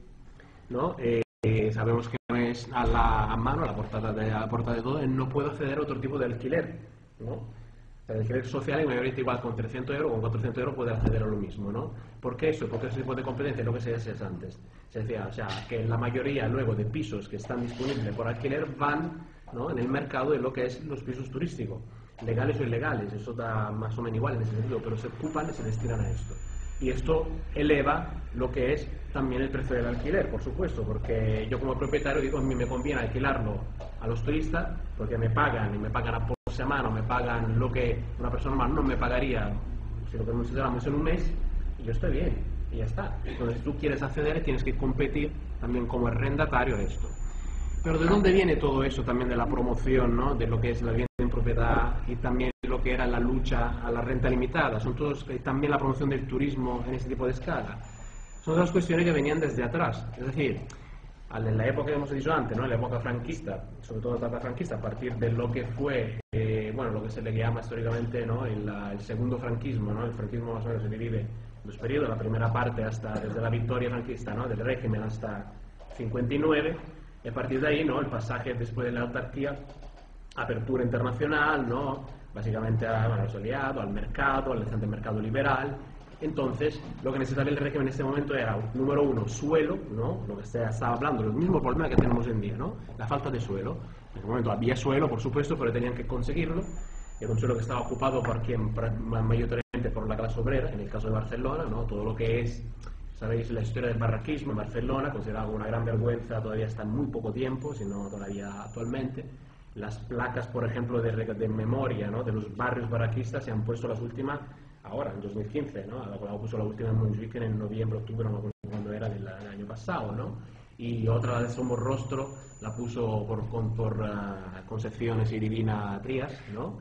¿no? Eh, eh, sabemos que no es a la a mano, a la portada de, a la portada de todo, no puedo acceder a otro tipo de alquiler, ¿no? El alquiler social, en mayoría igual con trescientos euros, con cuatrocientos euros puede acceder a lo mismo, ¿no? ¿Por qué eso? Porque ese tipo de competencia es lo que se decía antes. Se decía, o sea, que la mayoría luego de pisos que están disponibles por alquiler van, ¿no?, en el mercado de lo que es los pisos turísticos, legales o ilegales, eso da más o menos igual en ese sentido, pero se ocupan y se destinan a esto. Y esto eleva lo que es también el precio del alquiler, por supuesto, porque yo como propietario digo, a mí me conviene alquilarlo a los turistas, porque me pagan, y me pagan a por semana, me pagan lo que una persona normal no me pagaría, si lo que consideramos en un mes, y yo estoy bien, y ya está. Entonces, si tú quieres acceder, tienes que competir también como arrendatario de esto. Pero ¿de dónde viene todo eso también de la promoción, ¿no?, de lo que es la vivienda en propiedad y también lo que era la lucha a la renta limitada? Son todos, eh, también la promoción del turismo en este tipo de escala. Son todas cuestiones que venían desde atrás. Es decir, en la época que hemos dicho antes, ¿no?, en la época franquista, sobre todo la etapa franquista, a partir de lo que fue, eh, bueno, lo que se le llama históricamente, ¿no?, el, la, el segundo franquismo, ¿no?, el franquismo más o menos se divide en dos periodos, la primera parte hasta desde la victoria franquista, ¿no?, del régimen hasta cincuenta y nueve, y a partir de ahí, ¿no?, el pasaje después de la autarquía, apertura internacional, ¿no?, básicamente a, bueno, al aliado, al mercado, al reciente mercado liberal. Entonces, lo que necesitaba el régimen en este momento era, número uno, suelo, ¿no?, lo que se estaba hablando, el mismo problema que tenemos hoy en día, ¿no?, la falta de suelo. En ese momento había suelo, por supuesto, pero tenían que conseguirlo. Era un suelo que estaba ocupado por quien, mayoritariamente por la clase obrera, en el caso de Barcelona, ¿no?, todo lo que es, sabéis, la historia del barraquismo en Barcelona, considerado una gran vergüenza todavía hasta en muy poco tiempo, sino todavía actualmente. Las placas, por ejemplo, de, de memoria, ¿no?, de los barrios barraquistas se han puesto las últimas ahora, en dos mil quince, ¿no?, la, la puso la última en Montjuic en noviembre, octubre, no cuando era del, del año pasado, ¿no?, y otra de Somorrostro la puso por, por, por uh, Concepción y Divina Trías, ¿no?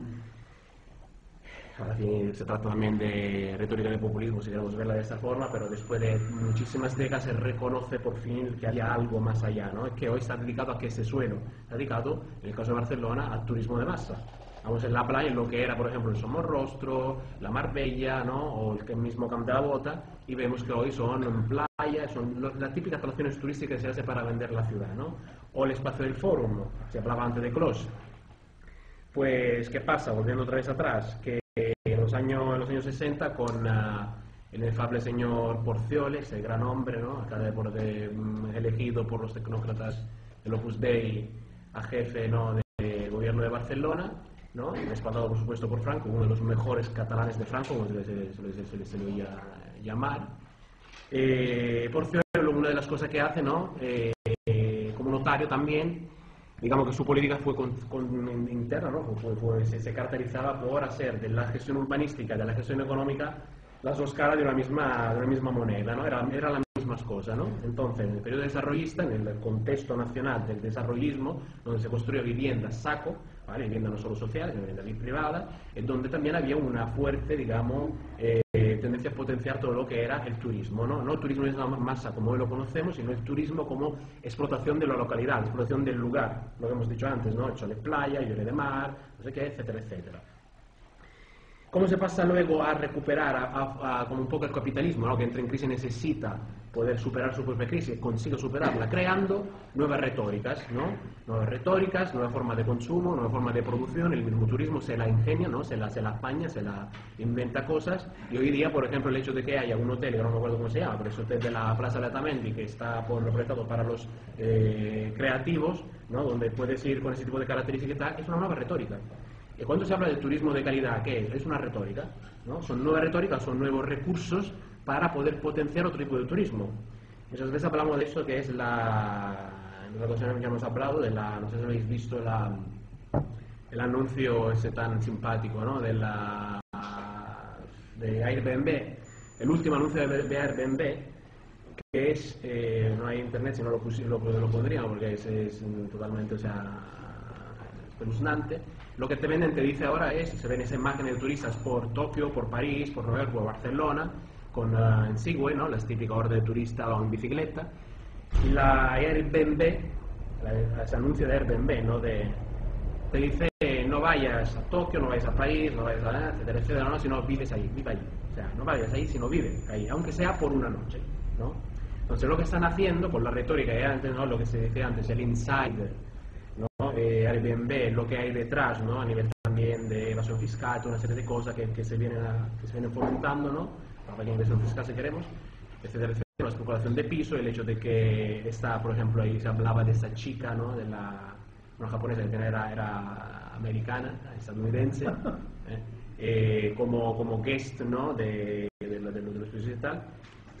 Ahora sí, se trata también de retórica de populismo, si queremos verla de esta forma, pero después de muchísimas décadas se reconoce por fin que haya algo más allá, ¿no?, que hoy está dedicado a que ese suelo, está dedicado, en el caso de Barcelona, al turismo de masa. Vamos en la playa, en lo que era, por ejemplo, el Somorrostro, la Marbella, ¿no?, o el mismo Camp de la Bota, y vemos que hoy son playas, son lo- las típicas atracciones turísticas que se hace para vender la ciudad, ¿no? O el espacio del Fórum, ¿no? Se hablaba antes de Clos. Pues, ¿qué pasa? Volviendo otra vez atrás, que en los años, en los años sesenta, con ah, el inefable señor Porcioles, el gran hombre, ¿no? Acá de, por de, mm, elegido por los tecnócratas del Opus Dei a jefe, ¿no?, del gobierno de Barcelona, ¿no? Y respaldado, por supuesto, por Franco, uno de los mejores catalanes de Franco, como se le, se le- se le- se le- se le oía llamar. Eh, Porcioles, una de las cosas que hace, ¿no?, Eh, eh, como notario también, digamos que su política fue con, con- interna, ¿no? Fue- fue- se, se caracterizaba por hacer de la gestión urbanística y de la gestión económica las dos caras de una misma, de una misma moneda, ¿no? Eran era las mismas cosas, ¿no? Entonces, en el periodo desarrollista, en el contexto nacional del desarrollismo, donde se construyó vivienda saco, ¿vale? Vivienda no solo social, sino vivienda privada, en donde también había una fuerte, digamos, eh, tendencia a potenciar todo lo que era el turismo, ¿no? No el turismo es la masa como hoy lo conocemos, sino el turismo como explotación de la localidad, explotación del lugar, lo que hemos dicho antes, ¿no? Hecho de playa, llore de mar, no sé qué, etcétera, etcétera. ¿Cómo se pasa luego a recuperar a, a- a como un poco el capitalismo, ¿no?, que entra en crisis, necesita poder superar su propia crisis, consigue superarla creando nuevas retóricas, ¿no? Nuevas retóricas, nuevas formas de consumo, nuevas formas de producción, el mismo turismo se la ingenia, ¿no? Se la, se la apaña, se la inventa cosas, y hoy día, por ejemplo, el hecho de que haya un hotel, que no me acuerdo cómo se llama, pero es hotel de la Plaza de Atamendi, que está por proyectado para los eh, creativos, ¿no?, donde puedes ir con ese tipo de características y tal, es una nueva retórica. Y cuando se habla de turismo de calidad, ¿qué es? Es una retórica, ¿no? Son nuevas retóricas, son nuevos recursos para poder potenciar otro tipo de turismo. Muchas veces hablamos de eso, que es la... En otra ocasión ya hemos hablado de la... No sé si habéis visto la, el anuncio ese tan simpático, ¿no?, de la... de Airbnb. El último anuncio de de Airbnb, que es... eh, no hay internet, si no lo, pusi- lo, lo pondríamos, porque es, es totalmente, o sea, espeluznante. Lo que te venden, te dice ahora es, se ven esas imágenes de turistas por Tokio, por París, por Nueva York, por Barcelona, con uh, en Segway, ¿no?, las típicas orden de turista o en bicicleta. Y la Airbnb, la, ese anuncio de Airbnb, ¿no?, de, te dice, no vayas a Tokio, no vayas a París, no vayas a etcétera, etcétera, no, sino vives ahí, vive ahí. O sea, no vayas ahí, sino vive ahí, aunque sea por una noche, ¿no? Entonces lo que están haciendo, con la retórica que antes, ¿no?, lo que se decía antes, el insider, ¿no?, eh, Airbnb, lo que hay detrás, ¿no?, a nivel también de evasión fiscal, toda una serie de cosas que, que se vienen a, que se vienen fomentando, ¿no?, para que evasión fiscal si queremos, etcétera, etcétera, la especulación de piso, el hecho de que está, por ejemplo, ahí se hablaba de esa chica, ¿no?, de la, no japonesa, que era, era americana, estadounidense, ¿eh? Eh, como, como guest, ¿no?, de, de, de, de los pisos y tal.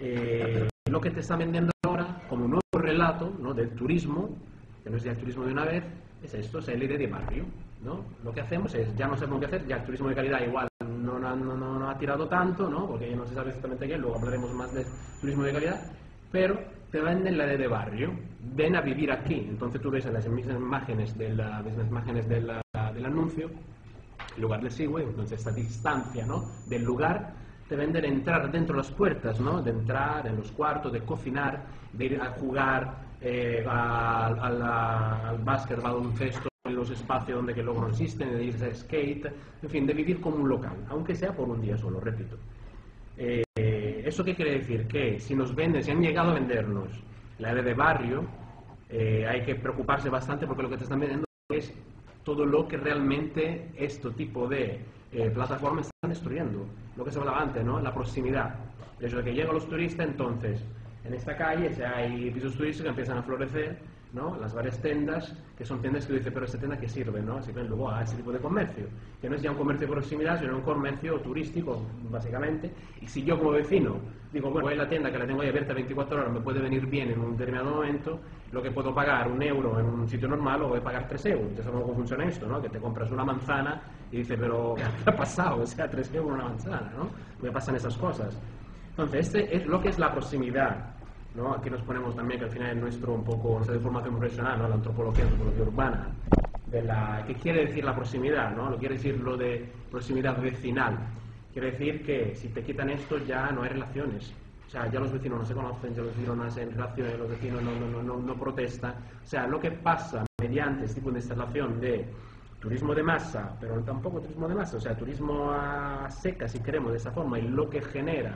Eh, lo que te está vendiendo ahora como un nuevo relato, ¿no?, del turismo, que no es ya el turismo de una vez, es esto, es el idea de barrio, ¿no? Lo que hacemos es, ya no sabemos qué hacer, ya el turismo de calidad igual no, no, no, no, no ha tirado tanto, ¿no?, porque ya no se sabe exactamente qué, luego hablaremos más de turismo de calidad, pero te venden la idea de barrio, ven a vivir aquí. Entonces tú ves en las mismas imágenes, de la, mismas imágenes de la, del anuncio, el lugar del Segway, entonces esta distancia, ¿no?, del lugar, te venden entrar dentro de las puertas, ¿no?, de entrar en los cuartos, de cocinar, de ir a jugar eh, al, al, al básquet, al baloncesto, en los espacios donde que luego no existen, de irse a skate, en fin, de vivir como un local, aunque sea por un día solo, repito. Eh, ¿Eso qué quiere decir? Que si nos venden, si han llegado a vendernos la idea de barrio, eh, hay que preocuparse bastante, porque lo que te están vendiendo es todo lo que realmente este tipo de eh, plataformas están destruyendo. Lo que se hablaba antes, ¿no?, la proximidad. El hecho de que llegan los turistas, entonces, en esta calle, si hay pisos turísticos que empiezan a florecer, ¿no?, las varias tiendas, que son tiendas que dice, pero esta tienda ¿qué sirve?, ¿no? Sirve luego a ese tipo de comercio, que no es ya un comercio de proximidad, sino un comercio turístico, básicamente. Y si yo como vecino digo, bueno, voy a la tienda que la tengo ahí abierta veinticuatro horas, me puede venir bien en un determinado momento, lo que puedo pagar un euro en un sitio normal, lo voy a pagar tres euros. Ya sabemos cómo funciona esto, ¿no?, que te compras una manzana y dices, pero ¿qué ha pasado? O sea, tres euros una manzana, ¿no? Me pasan esas cosas. Entonces, este es lo que es la proximidad, ¿no? Aquí nos ponemos también que al final es nuestro un poco, nuestra formación profesional, ¿no?, la antropología, la antropología urbana, de la, ¿qué quiere decir la proximidad?, ¿no? Lo quiere decir lo de proximidad vecinal. Quiere decir que si te quitan esto ya no hay relaciones. O sea, ya los vecinos no se conocen, ya los vecinos no hacen relaciones, los vecinos no, no, no, no, no protestan. O sea, lo que pasa mediante este tipo de instalación de turismo de masa, pero tampoco turismo de masa, o sea, turismo a seca, si queremos, de esa forma, y lo que genera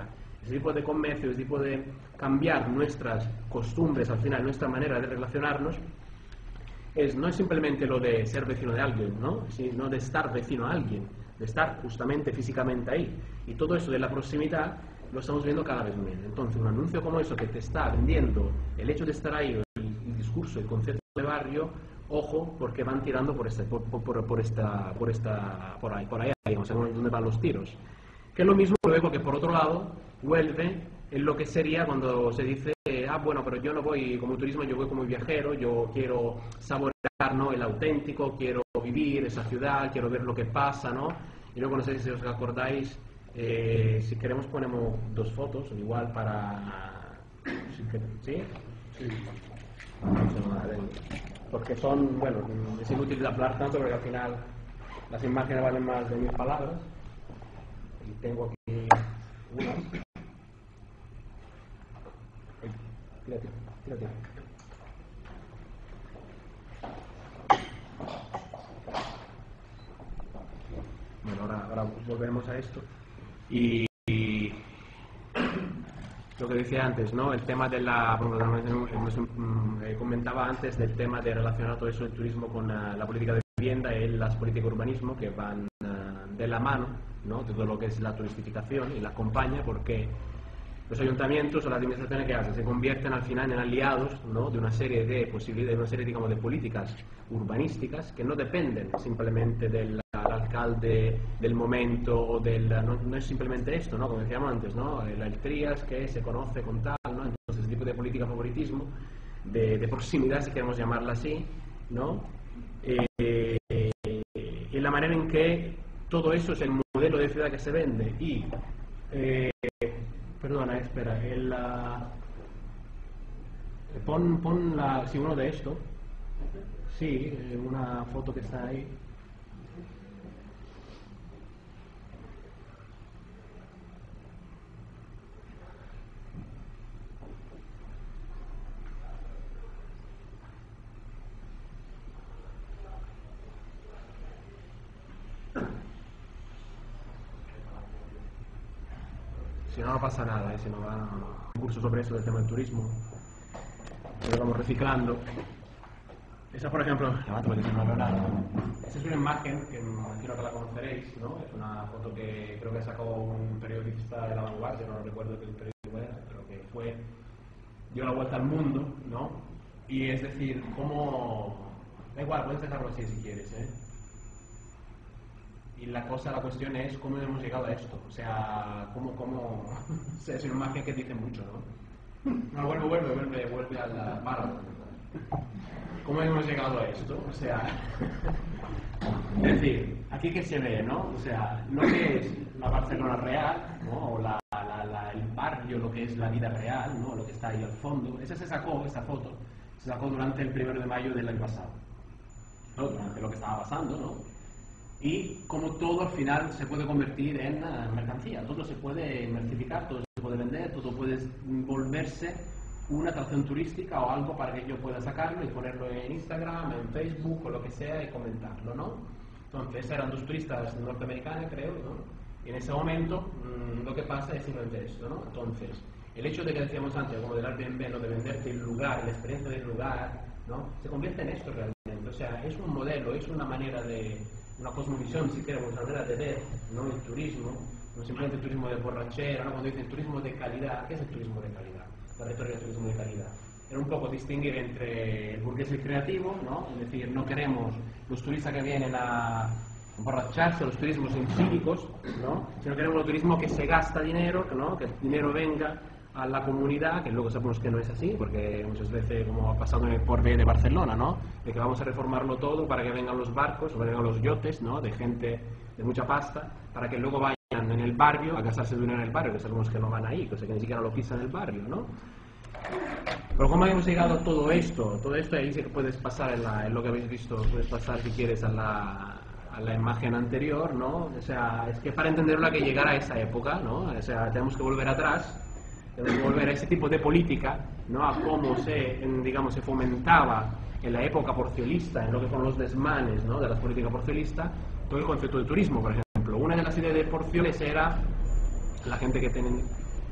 ese tipo de comercio, ese tipo de cambiar nuestras costumbres, al final, nuestra manera de relacionarnos, es, no es simplemente lo de ser vecino de alguien, ¿no? Sino de estar vecino a alguien, de estar justamente físicamente ahí. Y todo eso de la proximidad lo estamos viendo cada vez menos. Entonces, un anuncio como eso que te está vendiendo el hecho de estar ahí, el, el discurso, el concepto de barrio, ojo, porque van tirando por este, por, por, por esta, por esta, por ahí, por ahí, no sé dónde van los tiros. Que es lo mismo luego que por otro lado vuelve en lo que sería cuando se dice, ah, bueno, pero yo no voy como turismo, yo voy como viajero, yo quiero saborear, ¿no?, el auténtico, quiero vivir esa ciudad, quiero ver lo que pasa, ¿no? Y luego no sé si os acordáis, eh, si queremos ponemos dos fotos, igual para... ¿Sí? ¿Sí? Sí. Porque son, bueno, es inútil hablar tanto porque al final las imágenes valen más de mil palabras. Y tengo aquí unas. Tírate, tírate. Bueno, ahora, ahora volvemos a esto. Y, y lo que decía antes, ¿no? El tema de la... Eh, comentaba antes del tema de relacionar todo eso del turismo con uh, la política de vivienda y las políticas de urbanismo que van uh, de la mano, ¿no?, de todo lo que es la turistificación y la acompaña, porque los ayuntamientos o las administraciones que hacen se convierten al final en aliados, ¿no?, de una serie de posibilidades, de una serie, digamos, de políticas urbanísticas que no dependen simplemente del alcalde del momento o del... No, no es simplemente esto, ¿no?, como decíamos antes, ¿no?, el Altrías que se conoce con tal, ¿no? Entonces ese tipo de política favoritismo, de, de proximidad, si queremos llamarla así, ¿no? Eh, eh, y la manera en que todo eso es el modelo de ciudad que se vende y... Eh, perdona, espera, el, uh, pon, pon la, si uno de esto, sí, una foto que está ahí. Si no, no pasa nada, ¿eh? Si no va un curso sobre eso del tema del turismo, lo vamos reciclando. Esa, por ejemplo, esa es una imagen que imagino que la conoceréis, ¿no? Es una foto que creo que sacó un periodista de La Vanguardia, no recuerdo qué periódico era, pero que fue, dio la vuelta al mundo, ¿no? Y es decir, cómo... Da igual, puedes dejarlo así si quieres, ¿eh? Y la cosa, la cuestión es cómo hemos llegado a esto. O sea, cómo, cómo... O sea, es una imagen que dice mucho, ¿no? No, vuelve, vuelve, vuelve, vuelve a la barra. ¿Cómo hemos llegado a esto? O sea... Es decir, aquí que se ve, ¿no? O sea, lo que es la Barcelona real, ¿no? O la, la, la, el barrio, lo que es la vida real, ¿no? Lo que está ahí al fondo. Esa se sacó, esa foto, se sacó durante el primero de mayo del año pasado. ¿No? Durante lo que estaba pasando, ¿no? Y como todo al final se puede convertir en uh, mercancía, todo se puede mercificar, todo se puede vender, todo puede volverse una atracción turística o algo para que yo pueda sacarlo y ponerlo en Instagram, en Facebook o lo que sea y comentarlo, ¿no? Entonces eran dos turistas norteamericanos, creo, ¿no? Y en ese momento mmm, lo que pasa es simplemente esto, ¿no? Entonces, el hecho de que decíamos antes, como del Airbnb, ¿no?, de venderte el lugar, la experiencia del lugar, ¿no?, se convierte en esto realmente. O sea, es un modelo, es una manera de... una cosmovisión, si queremos, una manera de ver, ¿no?, el turismo, no simplemente el turismo de borrachera, ¿no? Cuando dicen turismo de calidad, ¿qué es el turismo de calidad? La retórica del turismo de calidad. Era un poco distinguir entre el burgués y el creativo, ¿no? Es decir, no queremos los turistas que vienen a emborracharse, los turismos empíricos, ¿no?, sino queremos un turismo que se gasta dinero, ¿no?, que el dinero venga a la comunidad, que luego sabemos que no es así, porque muchas veces, como ha pasado en el Portbé de Barcelona, ¿no?, de que vamos a reformarlo todo para que vengan los barcos, o vengan los yotes, ¿no?, de gente de mucha pasta, para que luego vayan en el barrio a gastarse dinero en el barrio, que sabemos que no van ahí, que, o sea, que ni siquiera lo pisan en el barrio, ¿no? Pero ¿cómo hemos llegado a todo esto? Todo esto ahí sí que puedes pasar en, la, en lo que habéis visto, puedes pasar si quieres a la, a la imagen anterior, ¿no? O sea, es que para entenderlo hay que llegar a esa época, ¿no? O sea, tenemos que volver atrás, tenemos que volver a ese tipo de política, ¿no?, a cómo se, en, digamos, se fomentaba en la época porciolista, en lo que fueron los desmanes, ¿no?, de la política porciolista, todo el concepto de turismo, por ejemplo. Una de las ideas de Porcioles era la gente que tienen...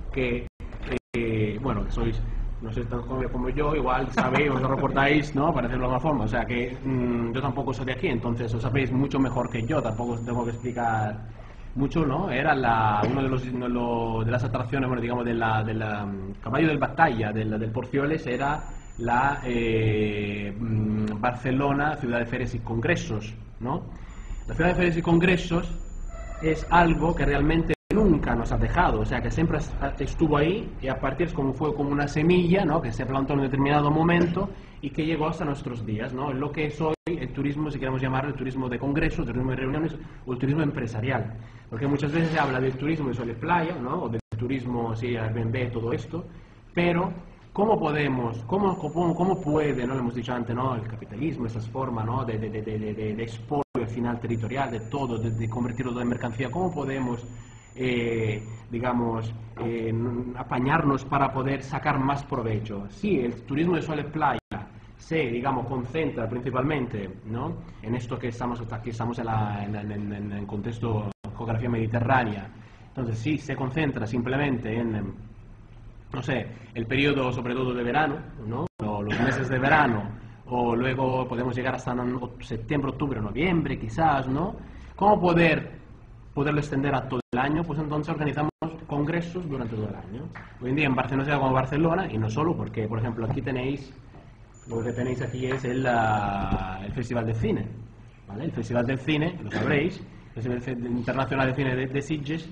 que, eh, bueno, que sois, no sé, tan jóvenes como yo, igual sabéis, os lo reportáis, ¿no? Para decirlo de alguna forma. O sea, que mmm, yo tampoco soy de aquí, entonces os sabéis mucho mejor que yo, tampoco os tengo que explicar mucho, ¿no? Era la, uno de, los, de, los, de las atracciones, bueno, digamos, de la, de la caballo de batalla del, del Porcioles era la eh, Barcelona, ciudad de ferias y congresos, ¿no? La ciudad de ferias y congresos es algo que realmente nunca nos ha dejado, o sea, que siempre estuvo ahí y a partir es como fue como una semilla, ¿no? Que se plantó en un determinado momento y que llegó hasta nuestros días, ¿no? Lo que es hoy el turismo, si queremos llamarlo, el turismo de congresos, el turismo de reuniones o el turismo empresarial, porque muchas veces se habla del turismo de sol y playa, ¿no? O del turismo, sí, Airbnb, todo esto, pero ¿cómo podemos, cómo, cómo, cómo puede, no lo hemos dicho antes, ¿no? El capitalismo, esas formas, ¿no? De, de, de, de, de, de expolio al final territorial, de todo, de, de convertirlo todo en mercancía, ¿cómo podemos Eh, digamos, eh, apañarnos para poder sacar más provecho? Sí, el turismo de sol y playa se, digamos, concentra principalmente, ¿no? En esto que estamos, aquí estamos en, la, en, en, en el contexto geografía mediterránea, entonces sí, se concentra simplemente en, no sé, el periodo sobre todo de verano, ¿no? O los meses de verano, o luego podemos llegar hasta septiembre, octubre, noviembre, quizás, ¿no? ¿Cómo poder poderlo extender a todo el año? Pues entonces organizamos congresos durante todo el año. Hoy en día en Barcelona, ciudad como Barcelona, y no solo, porque por ejemplo aquí tenéis, lo que tenéis aquí es el, uh, el Festival de Cine, ¿vale? El Festival del Cine, lo sabréis, el Festival Internacional de Cine de, de Sitges,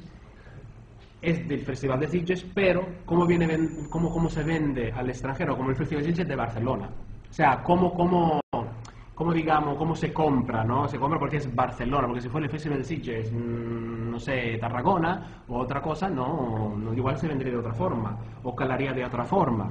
es del Festival de Sitges, pero ¿cómo, viene, cómo, cómo se vende al extranjero? Como el Festival de Sitges de Barcelona. O sea, ¿cómo, cómo, cómo digamos, cómo se compra, ¿no? Se compra porque es Barcelona, porque si fuera el Festival de Sitges, mmm, no sé, Tarragona o otra cosa, no, no, igual se vendría de otra forma, o calaría de otra forma.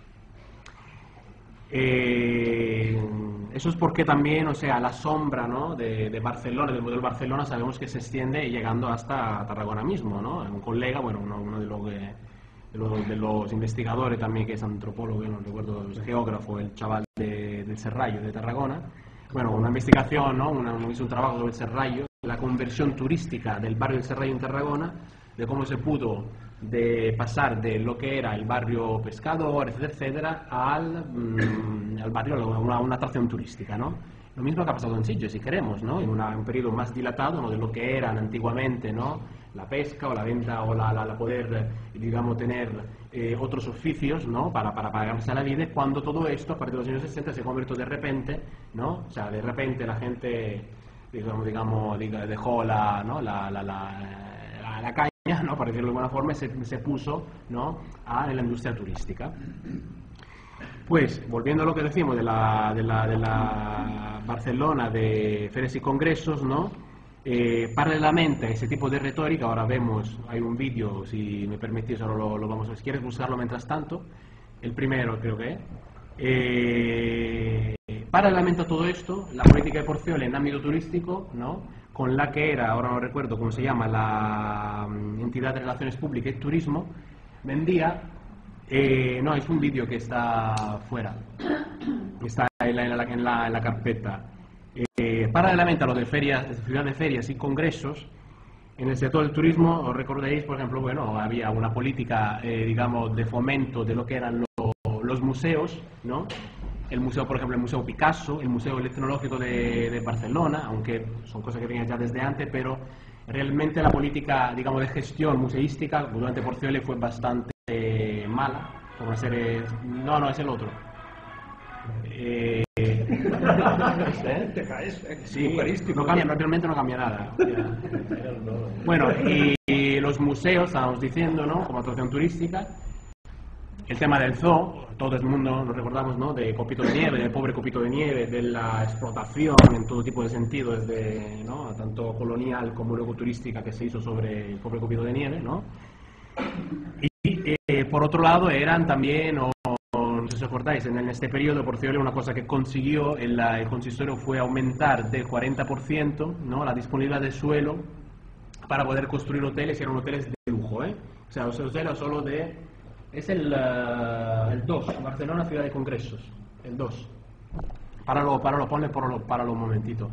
Eh, eso es porque también, o sea, la sombra, ¿no? de, de Barcelona, del modelo Barcelona, sabemos que se extiende llegando hasta Tarragona mismo, ¿no? Un colega, bueno, uno, uno de, los, de, los, de los investigadores también, que es antropólogo, no recuerdo, es geógrafo, el chaval de, del Serrallo, de Tarragona, bueno, una investigación, ¿no? Una, hizo un trabajo sobre el Serrallo, la conversión turística del barrio del Serrallo en Tarragona, de cómo se pudo de pasar de lo que era el barrio pescador, etcétera, etcétera, al, mmm, al barrio, a una, una atracción turística, ¿no? Lo mismo que ha pasado en Sitges, si queremos, ¿no? En una, un periodo más dilatado, ¿no? De lo que eran antiguamente, ¿no? La pesca o la venta o la, la, la poder, digamos, tener eh, otros oficios, ¿no? Para, para pagarse la vida, cuando todo esto, a partir de los años sesenta, se convirtió de repente, ¿no? O sea, de repente la gente, digamos, digamos dejó la, ¿no? la, la, la, la, la caña, ¿no? Para decirlo de alguna forma, se, se puso, ¿no? a la industria turística. Pues, volviendo a lo que decimos de la, de la, de la Barcelona de ferias y congresos, ¿no? Eh, paralelamente a ese tipo de retórica, ahora vemos, hay un vídeo, si me permitís, ahora lo, lo vamos a ver, si quieres buscarlo mientras tanto, el primero creo que eh, paralelamente a todo esto, la política de Porcioles en ámbito turístico, ¿no? Con la que era, ahora no recuerdo cómo se llama, la um, entidad de relaciones públicas y turismo, vendía, eh, no, es un vídeo que está fuera, está en la, en la, en la, en la carpeta. Eh, paralelamente a lo de ferias, ciudad de ferias y congresos, en el sector del turismo, os recordaréis, por ejemplo, bueno, había una política, eh, digamos, de fomento de lo que eran lo, los museos, ¿no? El museo, por ejemplo, el Museo Picasso, el Museo Etnológico de, de Barcelona, aunque son cosas que venían ya desde antes, pero realmente la política, digamos, de gestión museística durante Porcioles fue bastante eh, mala, por una serie... No, no, es el otro. Eh, ¿eh? Te caes, sí, no cambia, naturalmente no cambia nada. Bueno, y, y los museos, estábamos diciendo, ¿no? Como atracción turística, el tema del zoo, todo el mundo lo recordamos, ¿no? De Copito de Nieve, del pobre Copito de Nieve, de la explotación en todo tipo de sentidos, desde, ¿no? tanto colonial como luego turística que se hizo sobre el pobre Copito de Nieve, ¿no? Y eh, por otro lado eran también, o, o, no sé si os acordáis, en, en este periodo Porcioles una cosa que consiguió el, el consistorio fue aumentar del cuarenta por ciento, ¿no? la disponibilidad de suelo para poder construir hoteles, y eran hoteles de lujo, ¿eh? O sea, los hoteles solo de... Es el, uh, el dos, Barcelona, ciudad de congresos, el dos. Páralo, páralo, ponle por páralo un momentito.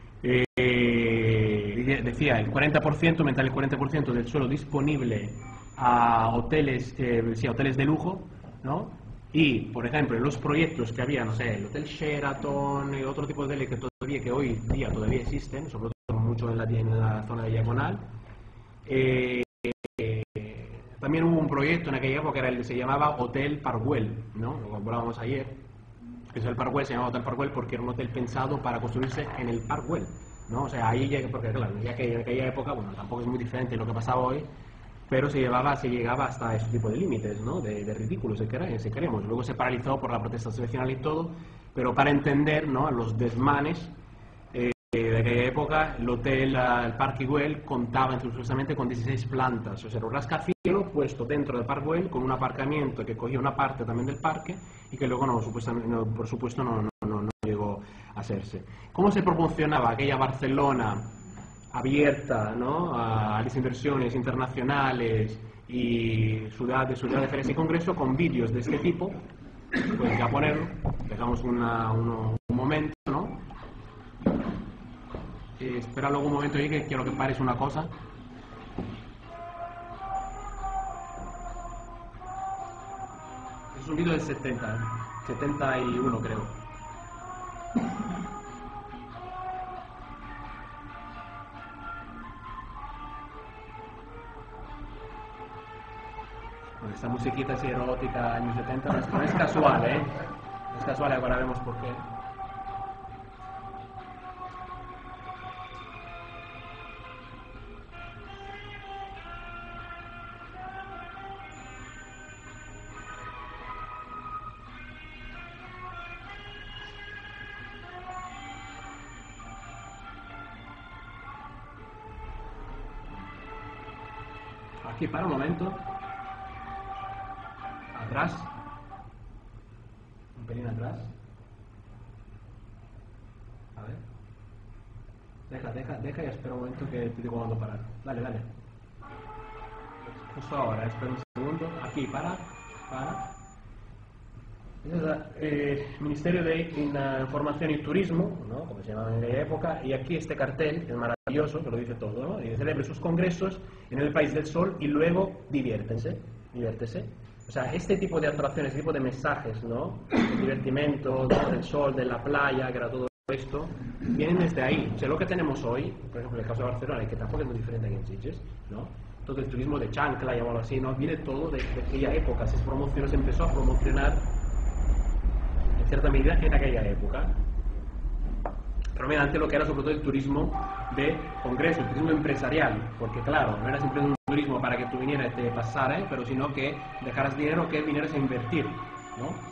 Eh, decía, el cuarenta por ciento, aumentar el cuarenta por ciento del suelo disponible a hoteles, eh, sí, a hoteles de lujo, ¿no? Y, por ejemplo, en los proyectos que había, no sé, el Hotel Sheraton y otro tipo de hoteles que todavía, que hoy día todavía existen, sobre todo mucho en la, en la zona de Diagonal, eh, eh, también hubo un proyecto en aquella época que era el que se llamaba Hotel Parkwell, ¿no? Lo hablábamos ayer. Que es el Parkwell, se llamaba Hotel Parkwell porque era un hotel pensado para construirse en el Parkwell, ¿no? O sea, ahí ya, porque claro, ya que en aquella época, bueno, tampoco es muy diferente de lo que pasaba hoy, pero se, llevaba, se llegaba hasta ese tipo de límites, ¿no? De, de ridículos, si queremos, si queremos. Luego se paralizó por la protesta vecinal y todo, pero para entender, ¿no?, los desmanes eh, de aquella época, el hotel, el Parkwell, contaba supuestamente con dieciséis plantas, o sea, era un rascacielos puesto dentro del Parkwell con un aparcamiento que cogía una parte también del parque y que luego, no, supuestamente, no, por supuesto, no, no, no, no llegó a hacerse. ¿Cómo se promocionaba aquella Barcelona abierta, ¿no?, a las inversiones internacionales y ciudad de ciudad de ferias y congreso con vídeos de este tipo? Pues ya ponerlo, dejamos una, uno, un momento, ¿no? Eh, espera luego un momento ahí que quiero que pares una cosa. Es un vídeo del setenta, setenta y uno creo. Bueno, esta musiquita así erótica, años setenta, no es, no es casual, ¿eh? No es casual, ahora vemos por qué. Aquí, para un momento. Atrás. Un pelín atrás. A ver. Deja, deja, deja y espera un momento que te digo cuándo parar. Dale, dale. Justo ahora, espera un segundo. Aquí, para. Para. Ese es el eh, Ministerio de Información y Turismo, ¿no?, como se llamaba en aquella época, y aquí este cartel, que es maravilloso, que lo dice todo, ¿no? Y celebre sus congresos en el País del Sol y luego diviértense, diviértese. O sea, este tipo de atracciones, este tipo de mensajes, ¿no?, el divertimento, ¿no?, del sol, de la playa, que era todo esto, vienen desde ahí. O sea, lo que tenemos hoy, por ejemplo, en el caso de Barcelona, y que tampoco es muy diferente aquí en Sitges, ¿no?, todo el turismo de chancla, llamarlo así, ¿no?, viene todo de, de aquella época. Se promocionó, se empezó a promocionar en cierta medida en aquella época, pero mediante lo que era sobre todo el turismo de congreso, el turismo empresarial, porque claro, no era siempre un turismo para que tú vinieras y te pasara, ¿eh?, pero sino que dejaras dinero, que vinieras a invertir, ¿no?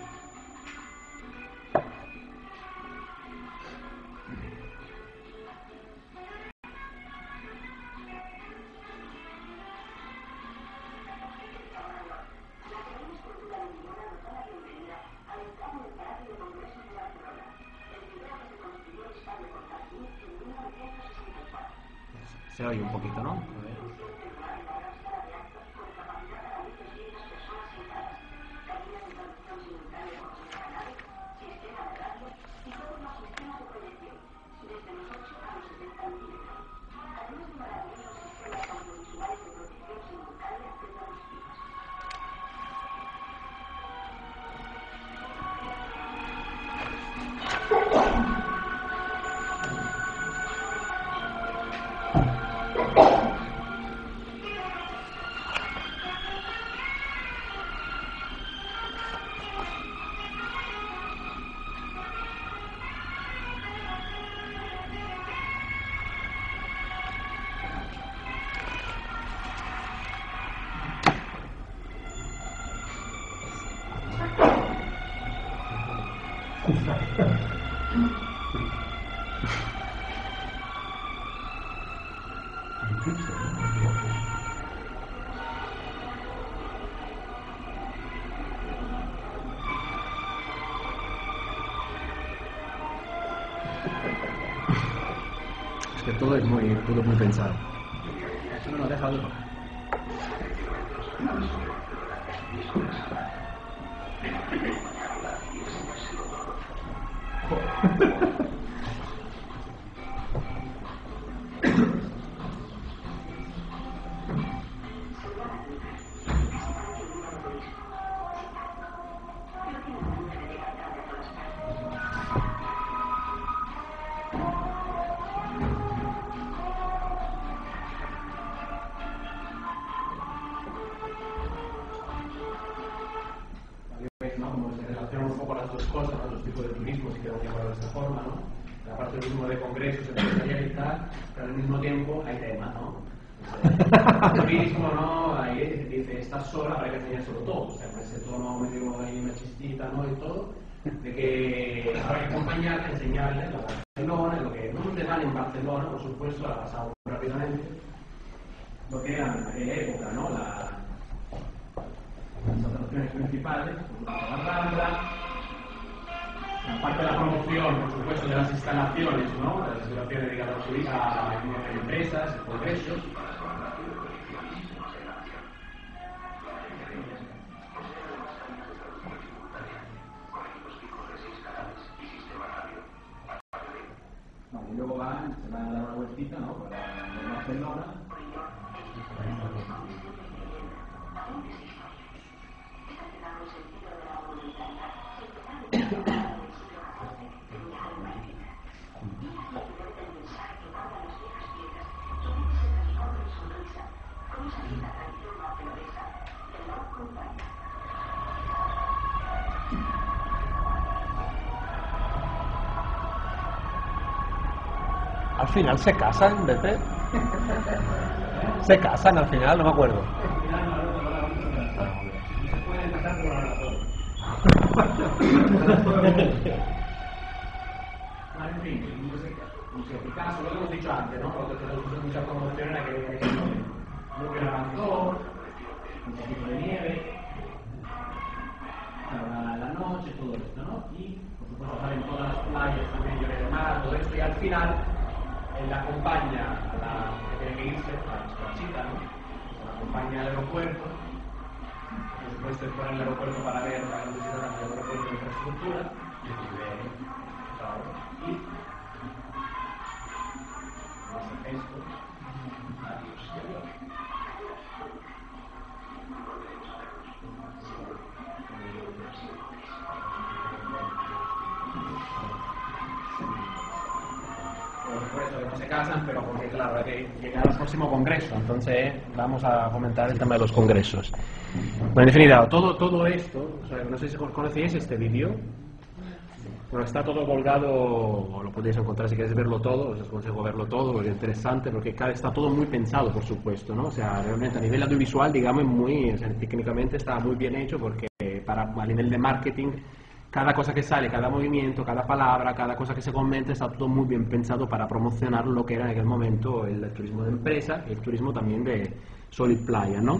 Se oye un poquito, ¿no? A ver. Es que todo es muy, todo es muy pensado. Eso no nos deja otro. forma, ¿no? La parte del mismo de congresos, empresariales y tal, pero al mismo tiempo hay temas, ¿no? El turismo, ¿no? Ahí dice, estás sola, para que enseñárselo todo, o sea, con ese tono medio ahí una chistita, ¿no? Y todo, de que habrá que acompañarte, enseñarles la Barcelona, lo que no te dan en Barcelona, por supuesto, ha pasado rápidamente, lo que era en aquella época, ¿no? La, las atracciones principales, la Rambla, aparte de la promoción, por supuesto, de las instalaciones, ¿no? De las instalaciones dedicadas a, a empresas, congresos. Bueno, y luego van, se van a dar una vueltita, ¿no? Para Barcelona. Al final se casan, Beppe. Se casan al final, no me acuerdo. Se pueden casar por ahora todo. En fin, Museo Picasso, lo que hemos dicho antes, ¿no? Lo que tenemos mucha promoción era que hay que no que era Van un poquito de nieve, la, la noche, todo esto, ¿no? Y por supuesto salen todas las playas, también Lloret de Mar, todo esto, y al final él la acompaña a la que tiene que irse, a la chica, ¿no? La acompaña al aeropuerto, después se pone al aeropuerto para ver la necesidad del aeropuerto de infraestructura, y claro, y esto, adiós, adiós. Por eso que no se casan, pero porque claro, hay que llegar al próximo congreso, entonces vamos a comentar el tema de los congresos. Bueno, en definitiva, todo, todo esto, o sea, no sé si conocéis este vídeo. Bueno, está todo colgado, o lo podéis encontrar si queréis verlo todo, os aconsejo verlo todo, porque es interesante, porque está todo muy pensado, por supuesto, ¿no? O sea, realmente a nivel audiovisual, digamos, muy, o sea, técnicamente está muy bien hecho, porque para, a nivel de marketing, cada cosa que sale, cada movimiento, cada palabra, cada cosa que se comenta, está todo muy bien pensado para promocionar lo que era en aquel momento el, el turismo de empresa y el turismo también de sol y playa, ¿no?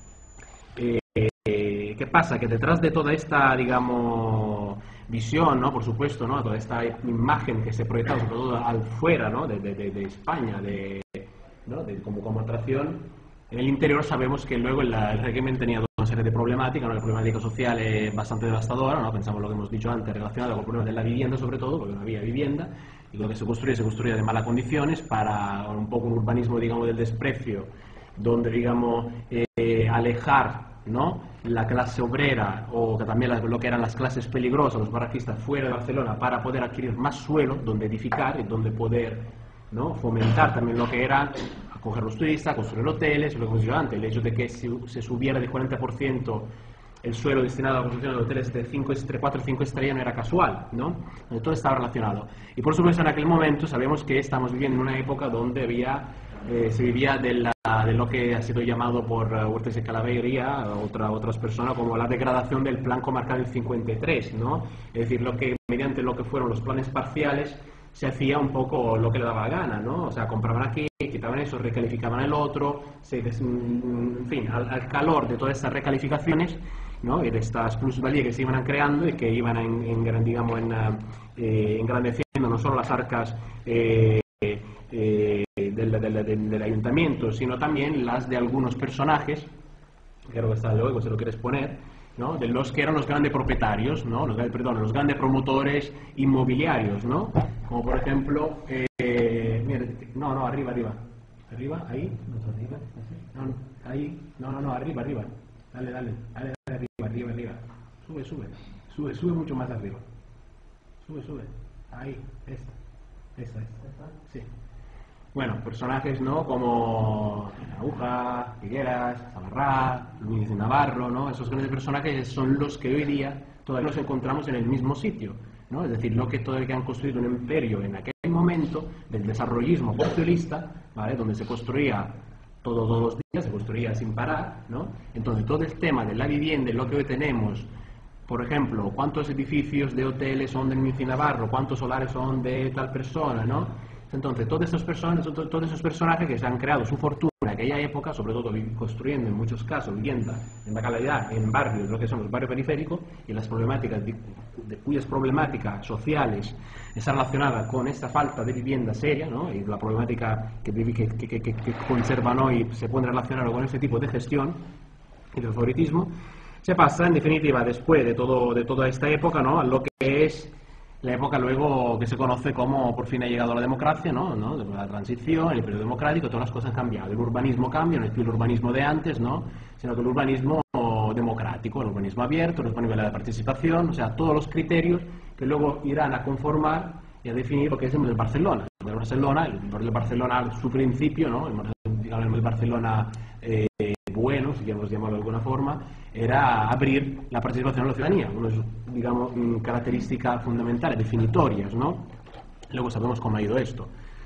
Eh, eh, ¿Qué pasa? Que detrás de toda esta, digamos, visión, ¿no? Por supuesto, ¿no? Toda esta imagen que se proyecta sobre todo al fuera, ¿no? de, de, de, de España, de, ¿no? de, como, como atracción, en el interior sabemos que luego el, el régimen tenía una serie de problemáticas, ¿no? La problemática social es bastante devastadora, ¿no? Pensamos lo que hemos dicho antes relacionado con el problema de la vivienda sobre todo, porque no había vivienda, y lo que se construía se construía de malas condiciones para un poco un urbanismo, digamos, del desprecio, donde, digamos, eh, alejar, ¿no? La clase obrera o que también lo que eran las clases peligrosas, los barraquistas fuera de Barcelona, para poder adquirir más suelo donde edificar y donde poder, ¿no? Fomentar también lo que era acoger los turistas, construir hoteles, lo que hemos dicho antes, el hecho de que se, se subiera de cuarenta por ciento el suelo destinado a la construcción de hoteles de cinco, cuatro y cinco estrellas no era casual, ¿no? Todo estaba relacionado. Y por supuesto en aquel momento sabemos que estamos viviendo en una época donde había, eh, se vivía de, la, de lo que ha sido llamado por uh, Huertas de Calavería, otra, otras personas, como la degradación del plan comarcal del cincuenta y tres, ¿no? Es decir, lo que, mediante lo que fueron los planes parciales se hacía un poco lo que le daba gana, ¿no? O sea, compraban aquí, quitaban eso, recalificaban el otro, se des, en fin, al, al calor de todas estas recalificaciones, ¿no? Y de estas plusvalías que se iban creando y que iban, en, en, digamos, en, eh, engrandeciendo no solo las arcas eh, eh, del, del, del, del ayuntamiento, sino también las de algunos personajes, creo que está luego, se lo quieres poner, ¿no? De los que eran los grandes propietarios, ¿no? Los, perdón, los grandes promotores inmobiliarios, ¿no? Como por ejemplo, eh, mira, no, no, arriba, arriba, arriba, ahí, no, arriba, no, no, ahí, no, no, no, arriba, arriba, dale, dale, dale, dale, arriba, arriba, arriba, sube, sube, sube, sube mucho más arriba, sube, sube, ahí, esta, esta, esta, sí. Bueno, personajes, ¿no? Como Aguja, Figueras, Zamarrá, Luis de Navarro, ¿no? Esos grandes personajes son los que hoy día todavía nos encontramos en el mismo sitio. ¿no? Es decir, lo que todo el que han construido un imperio en aquel momento del desarrollismo porciolista, ¿vale? Donde se construía todo, todos los días, se construía sin parar, ¿no? Entonces todo el tema de la vivienda, lo que hoy tenemos, por ejemplo, cuántos edificios de hoteles son del Mici Navarro, cuántos solares son de tal persona, ¿no? Entonces todas estas personas, todos esos personajes que se han creado su fortuna en aquella época, sobre todo construyendo en muchos casos vivienda en la calidad, en barrios, lo que son los barrios periféricos, y las problemáticas de, de cuyas problemáticas sociales está relacionada con esta falta de vivienda seria, ¿no? Y la problemática que, que, que, que, que conservan hoy se puede relacionar con este tipo de gestión y de favoritismo. Se pasa, en definitiva, después de, todo, de toda esta época, ¿no? A lo que es la época luego que se conoce como por fin ha llegado la democracia, ¿no? ¿no? De la transición, el periodo democrático, todas las cosas han cambiado. El urbanismo cambia, no es el urbanismo de antes, ¿no? Sino que el urbanismo democrático, el urbanismo abierto, el urbanismo de la participación, o sea, todos los criterios que luego irán a conformar y a definir lo que es el Barcelona. El Barcelona, el de Barcelona, su principio, ¿no? El, digamos, el Barcelona eh, bueno, si queremos llamarlo de alguna forma, era abrir la participación de la ciudadanía, una de sus, digamos, características fundamentales, definitorias, ¿no? Luego sabemos cómo ha ido esto.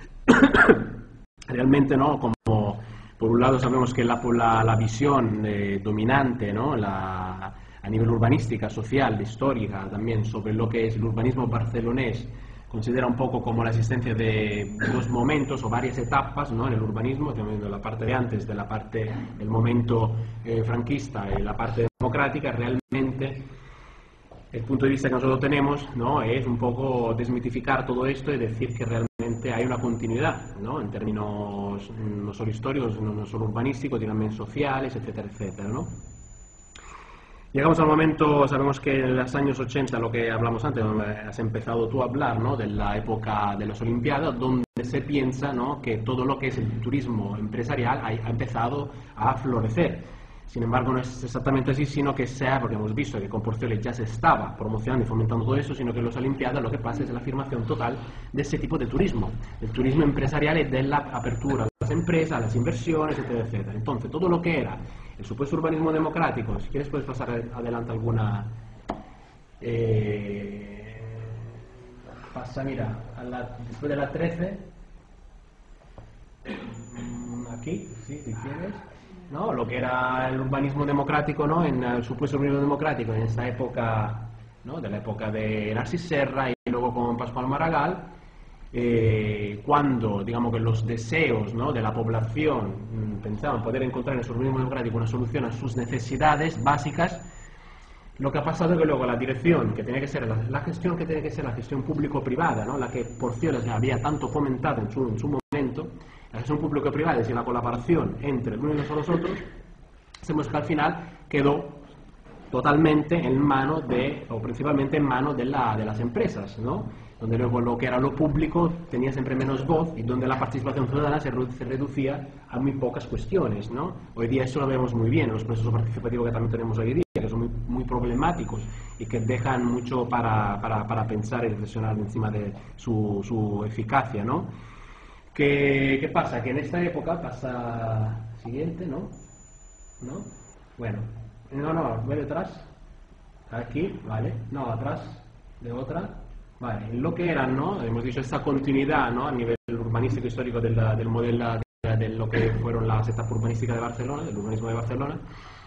Realmente, ¿no? Como por un lado sabemos que la, la, la visión eh, dominante, ¿no? La, a nivel urbanística, social, histórica, también sobre lo que es el urbanismo barcelonés, considera un poco como la existencia de dos momentos o varias etapas, ¿no? En el urbanismo, de la parte de antes, de la parte del momento eh, franquista y la parte democrática. Realmente el punto de vista que nosotros tenemos, ¿no? Es un poco desmitificar todo esto y decir que realmente hay una continuidad, ¿no? En términos no solo históricos, no solo urbanísticos, sino también sociales, etcétera, etcétera, ¿no? Llegamos al momento, sabemos que en los años ochenta, lo que hablamos antes, has empezado tú a hablar, ¿no? De la época de las Olimpiadas, donde se piensa, ¿no? Que todo lo que es el turismo empresarial ha, ha empezado a florecer. Sin embargo, no es exactamente así, sino que sea, porque hemos visto que con Porcioles ya se estaba promocionando y fomentando todo eso, sino que en las Olimpiadas lo que pasa es la afirmación total de ese tipo de turismo, del turismo empresarial y de la apertura a las empresas, a las inversiones, etcétera, etcétera. Entonces, todo lo que era el supuesto urbanismo democrático, si quieres puedes pasar adelante alguna... Eh, pasa, mira, a la, después de la trece, aquí, sí, si quieres, ¿no? Lo que era el urbanismo democrático, ¿no? En el supuesto urbanismo democrático en esta época, ¿no? De la época de Narcís Serra y luego con Pascual Maragall. Eh, cuando, digamos, que los deseos, ¿no? De la población mmm, pensaban poder encontrar en el urbanismo democrático una solución a sus necesidades básicas, lo que ha pasado es que luego la dirección, que tenía que ser la, la gestión que tiene que ser la gestión público-privada, ¿no? La que Porcioles había tanto fomentado en su, en su momento, la gestión público-privada y la colaboración entre los unos y los otros, sabemos que al final quedó totalmente en manos de, o principalmente en manos de, la, de las empresas, ¿no? Donde luego lo que era lo público tenía siempre menos voz y donde la participación ciudadana se, redu se reducía a muy pocas cuestiones, ¿no? Hoy día eso lo vemos muy bien, los procesos participativos que también tenemos hoy día, que son muy, muy problemáticos y que dejan mucho para, para, para pensar y reflexionar encima de su, su eficacia, ¿no? ¿Qué, ¿Qué pasa? Que en esta época pasa... Siguiente, ¿no? ¿No? Bueno, no, no, voy detrás. Aquí, vale. No, atrás de otra. Vale, lo que era, ¿no? Hemos dicho esta continuidad, ¿no? A nivel urbanístico histórico del, del modelo de, de lo que fueron las etapas urbanísticas de Barcelona, del urbanismo de Barcelona.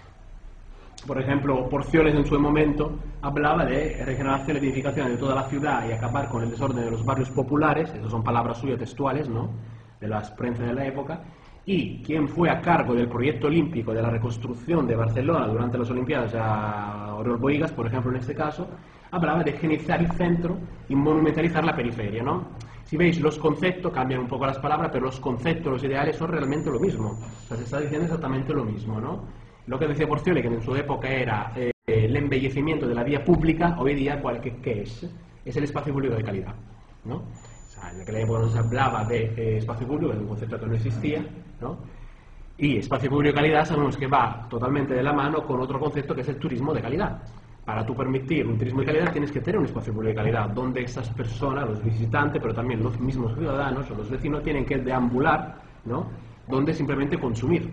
Por ejemplo, Porcioles en su momento hablaba de regeneración y edificación de toda la ciudad y acabar con el desorden de los barrios populares. Esas son palabras suyas textuales, ¿no? De las prensa de la época. Y quien fue a cargo del proyecto olímpico de la reconstrucción de Barcelona durante las Olimpiadas, a Oriol Bohigas, por ejemplo, en este caso, hablaba de higienizar el centro y monumentalizar la periferia, ¿no? Si veis, los conceptos, cambian un poco las palabras, pero los conceptos, los ideales son realmente lo mismo. O sea, se está diciendo exactamente lo mismo, ¿no? Lo que decía Porcioles, que en su época era eh, el embellecimiento de la vía pública, hoy día, ¿cuál, qué, qué es? Es el espacio público de calidad, ¿no? O sea, en aquella época no se hablaba de eh, espacio público, es un concepto que no existía, ¿no? Y espacio público de calidad sabemos que va totalmente de la mano con otro concepto que es el turismo de calidad. Para tú permitir un turismo de calidad tienes que tener un espacio público de calidad donde esas personas, los visitantes, pero también los mismos ciudadanos o los vecinos tienen que deambular, ¿no? Donde simplemente consumir.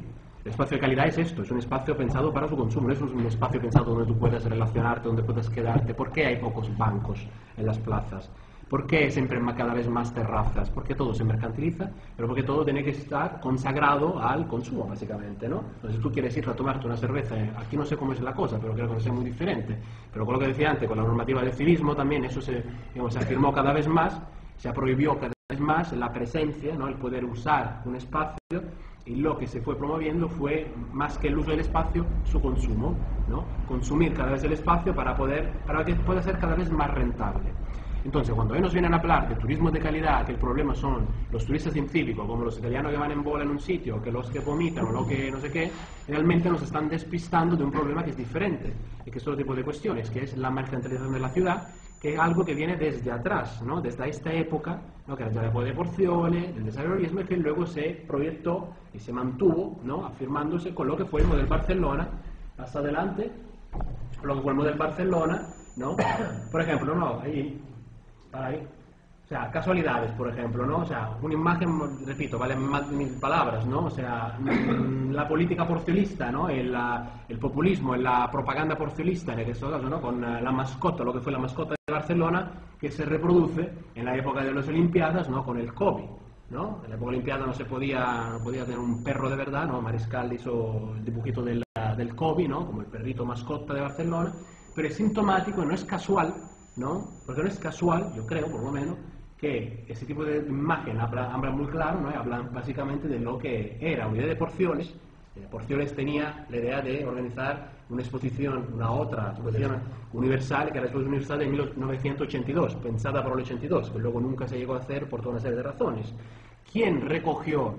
El espacio de calidad es esto, es un espacio pensado para su consumo, no es un espacio pensado donde tú puedes relacionarte, donde puedes quedarte. ¿Por qué hay pocos bancos en las plazas? ¿Por qué siempre hay cada vez más terrazas? Porque todo se mercantiliza, pero porque todo tiene que estar consagrado al consumo, básicamente, ¿no? Entonces, si tú quieres ir a tomarte una cerveza, aquí no sé cómo es la cosa, pero creo que es muy diferente. Pero con lo que decía antes, con la normativa del civismo también, eso se, digamos, se afirmó cada vez más, se prohibió cada vez más la presencia, ¿no? El poder usar un espacio, y lo que se fue promoviendo fue, más que el uso del espacio, su consumo, ¿no? Consumir cada vez el espacio para, poder, para que pueda ser cada vez más rentable. Entonces, cuando hoy nos vienen a hablar de turismo de calidad, que el problema son los turistas incívicos, como los italianos que van en bola en un sitio, que los que vomitan o lo que no sé qué, realmente nos están despistando de un problema que es diferente, y que es otro tipo de cuestiones, que es la mercantilización de la ciudad, que es algo que viene desde atrás, ¿no? Desde esta época, ¿no? Que era la época de Porzione, del desarrollismo, y que luego se proyectó y se mantuvo, ¿no? Afirmándose con lo que fue el modelo Barcelona, más adelante, lo que fue el modelo Barcelona, ¿no? Por ejemplo, no, ahí, para ahí, o sea, casualidades, por ejemplo, ¿no? O sea, una imagen, repito, vale más de mil palabras, ¿no? O sea, la política porciolista, ¿no? El, la, el populismo, la propaganda porciolista, en este caso, ¿no? Con la mascota, lo que fue la mascota de Barcelona, que se reproduce en la época de las Olimpiadas, ¿no? Con el COVID, ¿no? En la época de Olimpiada no se podía, no podía tener un perro de verdad, ¿no? Mariscal hizo el dibujito del, del COVID, ¿no? Como el perrito mascota de Barcelona, pero es sintomático y no es casual, ¿no? Porque no es casual, yo creo, por lo menos, que ese tipo de imagen habla, habla muy claro, ¿no? Hablan básicamente de lo que era una idea de Porcioles. Eh, Porcioles tenía la idea de organizar una exposición, una otra exposición universal, que era la exposición universal de mil novecientos ochenta y dos, pensada para el ochenta y dos, que luego nunca se llegó a hacer por toda una serie de razones. ¿Quién recogió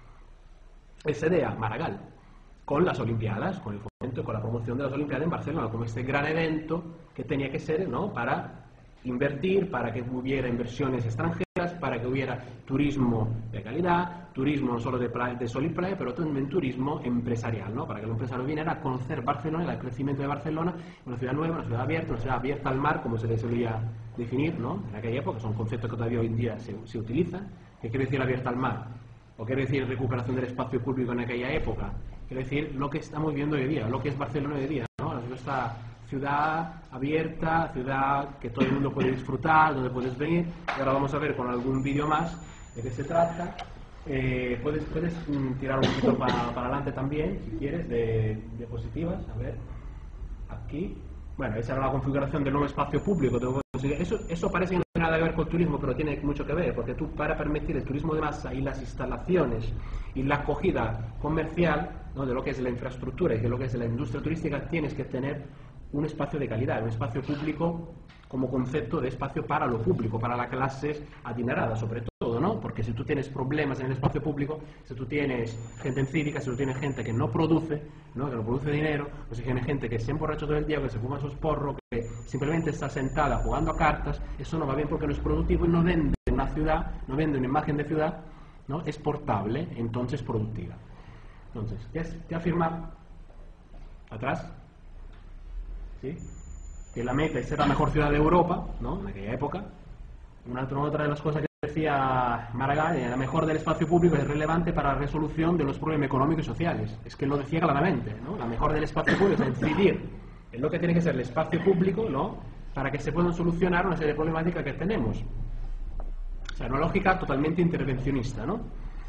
esa idea? Maragall, con las Olimpiadas, con el fomento, con la promoción de las Olimpiadas en Barcelona, como este gran evento que tenía que ser, ¿no? Para invertir, para que hubiera inversiones extranjeras, para que hubiera turismo de calidad, turismo no solo de, playa, de sol y playa, pero también turismo empresarial, ¿no? Para que el empresario viniera a conocer Barcelona, el crecimiento de Barcelona, una ciudad nueva, una ciudad abierta, una ciudad abierta al mar, como se le solía definir, ¿no? En aquella época, son conceptos que todavía hoy en día se, se utilizan. ¿Qué quiere decir abierta al mar? ¿O quiere decir recuperación del espacio público en aquella época? Quiere decir lo que estamos viendo hoy día, lo que es Barcelona hoy día, ¿no? Esta ciudad abierta, ciudad que todo el mundo puede disfrutar, donde puedes venir. Y ahora vamos a ver con algún vídeo más de qué se trata. Eh, puedes puedes mm, tirar un poquito para, para adelante también, si quieres, de diapositivas. A ver, aquí. Bueno, esa era la configuración del nuevo espacio público. Eso, eso parece que no tiene nada que ver con el turismo, pero tiene mucho que ver, porque tú, para permitir el turismo de masa y las instalaciones y la acogida comercial, ¿no? De lo que es la infraestructura y de lo que es la industria turística, tienes que tener un espacio de calidad, un espacio público como concepto de espacio para lo público, para las clases adineradas sobre todo, ¿no? Porque si tú tienes problemas en el espacio público, si tú tienes gente encívica, si tú tienes gente que no produce, ¿no? Que no produce dinero, o si tienes gente que se emborracha todo el día, que se fuma sus porros, que simplemente está sentada jugando a cartas, eso no va bien porque no es productivo y no vende una ciudad, no vende una imagen de ciudad, ¿no? Exportable, entonces productiva. Entonces, ¿qué, es, qué afirma? Atrás. ¿Sí? Que la meta es ser la mejor ciudad de Europa, ¿no? En aquella época. Una, otra de las cosas que decía Maragall, la mejor del espacio público es relevante para la resolución de los problemas económicos y sociales. Es que lo decía claramente, ¿no? La mejor del espacio público es incidir en lo que tiene que ser el espacio público, ¿no? Para que se puedan solucionar una serie de problemáticas que tenemos. O sea, una lógica totalmente intervencionista, ¿no?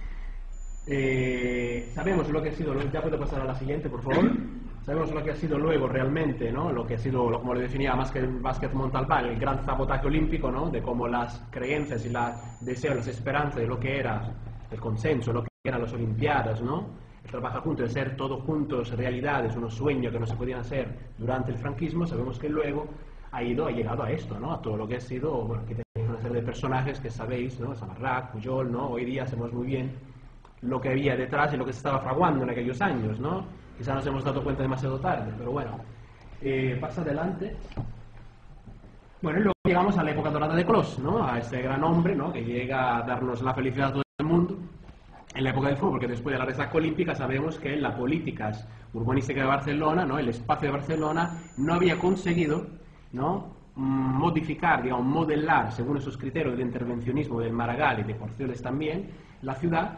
Eh, sabemos lo que ha sido, ya puedo pasar a la siguiente, por favor. Sabemos lo que ha sido luego realmente, ¿no? Lo que ha sido, como lo definía más que el Vázquez Montalbán, el gran sabotaje olímpico, ¿no? De cómo las creencias y los deseos, las esperanzas de lo que era el consenso, lo que eran las Olimpiadas, ¿no? El trabajar juntos, de ser todos juntos realidades, unos sueños que no se podían hacer durante el franquismo, sabemos que luego ha ido, ha llegado a esto, ¿no? A todo lo que ha sido, bueno, aquí tenéis una serie de personajes que sabéis, ¿no? Samarrac, Pujol, ¿no? Hoy día sabemos muy bien lo que había detrás y lo que se estaba fraguando en aquellos años, ¿no? Quizá nos hemos dado cuenta demasiado tarde, pero bueno. Eh, pasa adelante. Bueno, y luego llegamos a la época dorada de Clos, ¿no? A este gran hombre, ¿no? Que llega a darnos la felicidad a todo el mundo en la época del fútbol, porque después de la resaca olímpica sabemos que la política urbanística de Barcelona, ¿no? El espacio de Barcelona no había conseguido, ¿no? Modificar, digamos, modelar, según esos criterios del intervencionismo del Maragall y de Porcioles también, la ciudad.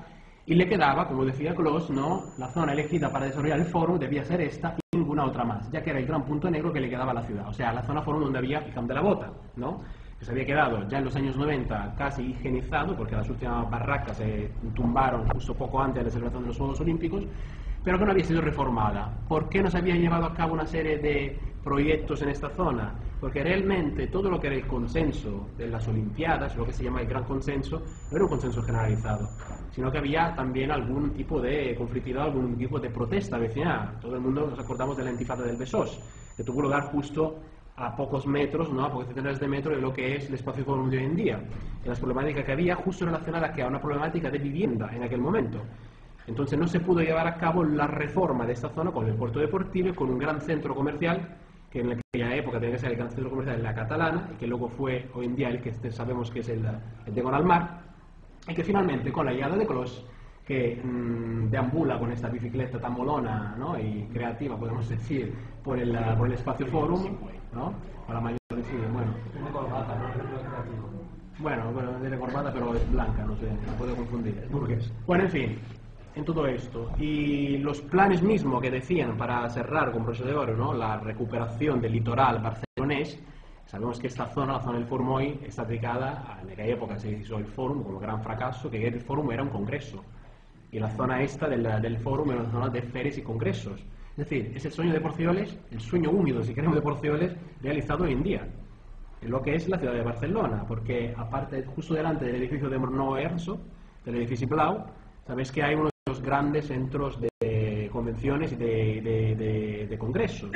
Y le quedaba, como decía Clos, ¿no? La zona elegida para desarrollar el fórum debía ser esta y ninguna otra más, ya que era el gran punto negro que le quedaba a la ciudad. O sea, la zona fórum donde había el Camp de la Bota, ¿no? Que se había quedado ya en los años noventa casi higienizado, porque las últimas barracas se tumbaron justo poco antes de la celebración de los Juegos Olímpicos, pero que no había sido reformada. ¿Por qué no se habían llevado a cabo una serie de proyectos en esta zona? Porque realmente todo lo que era el consenso de las Olimpiadas, lo que se llama el gran consenso, no era un consenso generalizado, sino que había también algún tipo de conflictividad, algún tipo de protesta vecinal. Todo el mundo nos acordamos de la intifada del Besós, que tuvo lugar justo a pocos metros, ¿no? A pocos centenares de metros de lo que es el espacio fórum de hoy en día. Y las problemáticas que había justo relacionadas a una problemática de vivienda en aquel momento. Entonces no se pudo llevar a cabo la reforma de esta zona con el puerto deportivo y con un gran centro comercial, que en aquella época tenía que ser el gran centro comercial de la Catalana, y que luego fue hoy en día el que sabemos que es el, el de Gonalmar, y que finalmente con la llegada de Clos, que mmm, deambula con esta bicicleta tan molona, ¿no? Y creativa, podemos decir, por el, por el espacio fórum, ¿no? Para mayor sí, bueno. Tiene corbata, no es creativo. Bueno, bueno, tiene corbata, pero es blanca, no sé, no puedo confundir. Burgués. Bueno, en fin, en todo esto. Y los planes mismos que decían para cerrar con broche de oro, ¿no? La recuperación del litoral barcelonés. Sabemos que esta zona, la zona del Fórum hoy, está dedicada a, en aquella época se hizo el Fórum como gran fracaso, que el Fórum era un congreso. Y la zona esta del, del Fórum era una zona de ferias y congresos. Es decir, es el sueño de Porcioles, el sueño húmedo, si queremos, de Porcioles, realizado hoy en día, en lo que es la ciudad de Barcelona, porque aparte, justo delante del edificio de Nou Erso, del edificio Blau, sabéis que hay uno de los grandes centros de convenciones y de, de, de, de congresos.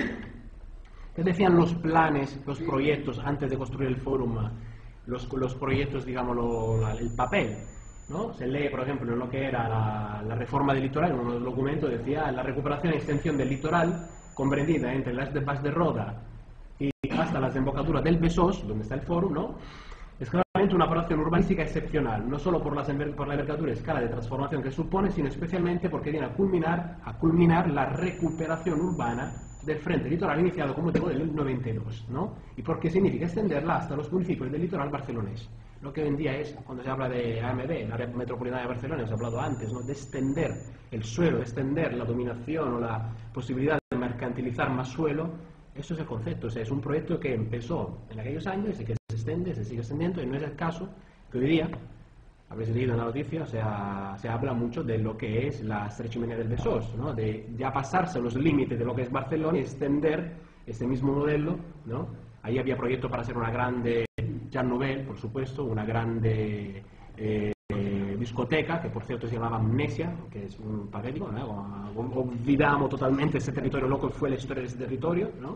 ¿Qué decían los planes, los proyectos antes de construir el Fórum? Los, los proyectos, digamos, lo, la, el papel, ¿no? Se lee, por ejemplo, en lo que era la, la reforma del litoral, en uno de los documentos decía la recuperación y extensión del litoral, comprendida entre las de Bas de Roda y hasta las embocaduras del Besós, donde está el Fórum, ¿no? Es claramente una operación urbanística excepcional, no solo por, las, por la envergadura y escala de transformación que supone, sino especialmente porque viene a culminar, a culminar la recuperación urbana del frente litoral iniciado, como digo, del noventa y dos, ¿no? Y porque significa extenderla hasta los municipios del litoral barcelonés. Lo que hoy en día es, cuando se habla de A M B, la área metropolitana de Barcelona, se ha hablado antes, ¿no? De extender el suelo, de extender la dominación o la posibilidad de mercantilizar más suelo. Eso es el concepto, o sea, es un proyecto que empezó en aquellos años y que se extiende, se sigue extendiendo, y no es el caso que hoy día, habéis leído en la noticia, o sea, se habla mucho de lo que es la estrechimenea del Besós, ¿no? De ya pasarse los límites de lo que es Barcelona y extender este mismo modelo, ¿no? Ahí había proyecto para hacer una grande Jean Nouvel, por supuesto, una grande eh, eh, discoteca, que por cierto se llamaba Amnesia, que es un patético, ¿no? Olvidamos totalmente ese territorio loco que fue la historia de ese territorio, ¿no?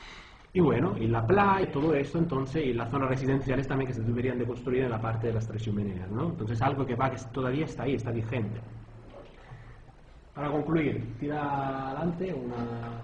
Y bueno, y la playa, todo esto, entonces, y las zonas residenciales también que se deberían de construir en la parte de las tres chimeneas, ¿no? Entonces, algo que va, que todavía está ahí, está vigente. Para concluir, tira adelante una...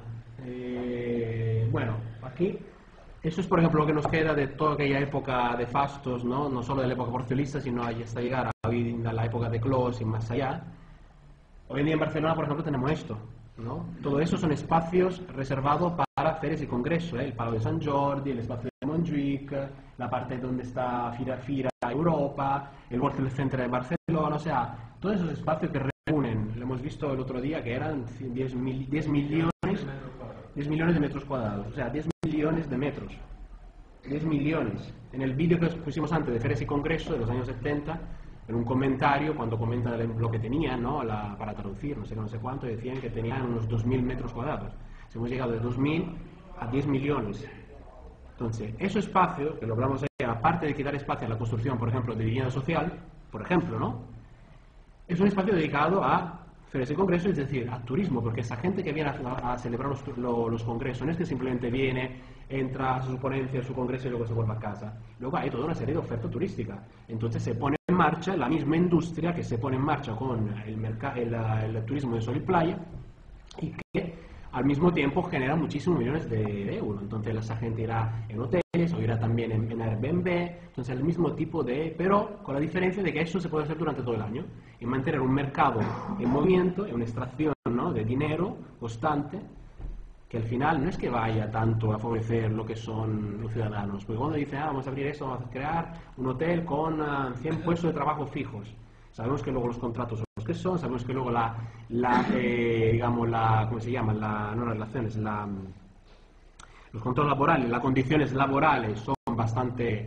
Eh, bueno, aquí, eso es, por ejemplo, lo que nos queda de toda aquella época de fastos, ¿no? No solo de la época porciolista, sino hasta llegar a, a la época de Clos y más allá. Hoy en día en Barcelona, por ejemplo, tenemos esto, ¿no? Todo eso son espacios reservados para ferias y congresos, ¿eh? El Palau de Sant Jordi, el espacio de Montjuïc, la parte donde está Fira, Fira Europa, el World Trade Center de Barcelona, o sea, todos esos espacios que reúnen, lo hemos visto el otro día, que eran diez, mil, diez millones, diez millones de metros cuadrados, o sea, diez millones de metros, diez millones. En el vídeo que pusimos antes de ferias y congresos de los años setenta, en un comentario, cuando comenta lo que tenían, ¿no? La, para traducir, no sé qué, no sé cuánto, decían que tenían unos dos mil metros cuadrados. Si hemos llegado de dos mil a diez millones. Entonces, ese espacio, que lo hablamos ahí, aparte de quitar espacio a la construcción, por ejemplo, de vivienda social, por ejemplo, ¿no? Es un espacio dedicado a ferias y congresos, es decir, a turismo, porque esa gente que viene a, a celebrar los, lo, los congresos no es que simplemente viene, entra a su ponencia, a su congreso y luego se vuelve a casa. Luego hay toda una serie de oferta turística. Entonces se pone en marcha la misma industria que se pone en marcha con el, el, el, el turismo de sol y playa, y que al mismo tiempo genera muchísimos millones de, de euros. Entonces esa gente irá en hoteles o irá también en, en Airbnb. Entonces el mismo tipo de... pero con la diferencia de que eso se puede hacer durante todo el año y mantener un mercado en movimiento y una extracción, ¿no? De dinero constante, que al final no es que vaya tanto a favorecer lo que son los ciudadanos. Porque cuando dicen, ah, vamos a abrir esto, vamos a crear un hotel con uh, cien puestos de trabajo fijos, sabemos que luego los contratos son los que son, sabemos que luego la, la eh, digamos, la, ¿cómo se llama? La, no las relaciones, la, los controles laborales, las condiciones laborales son bastante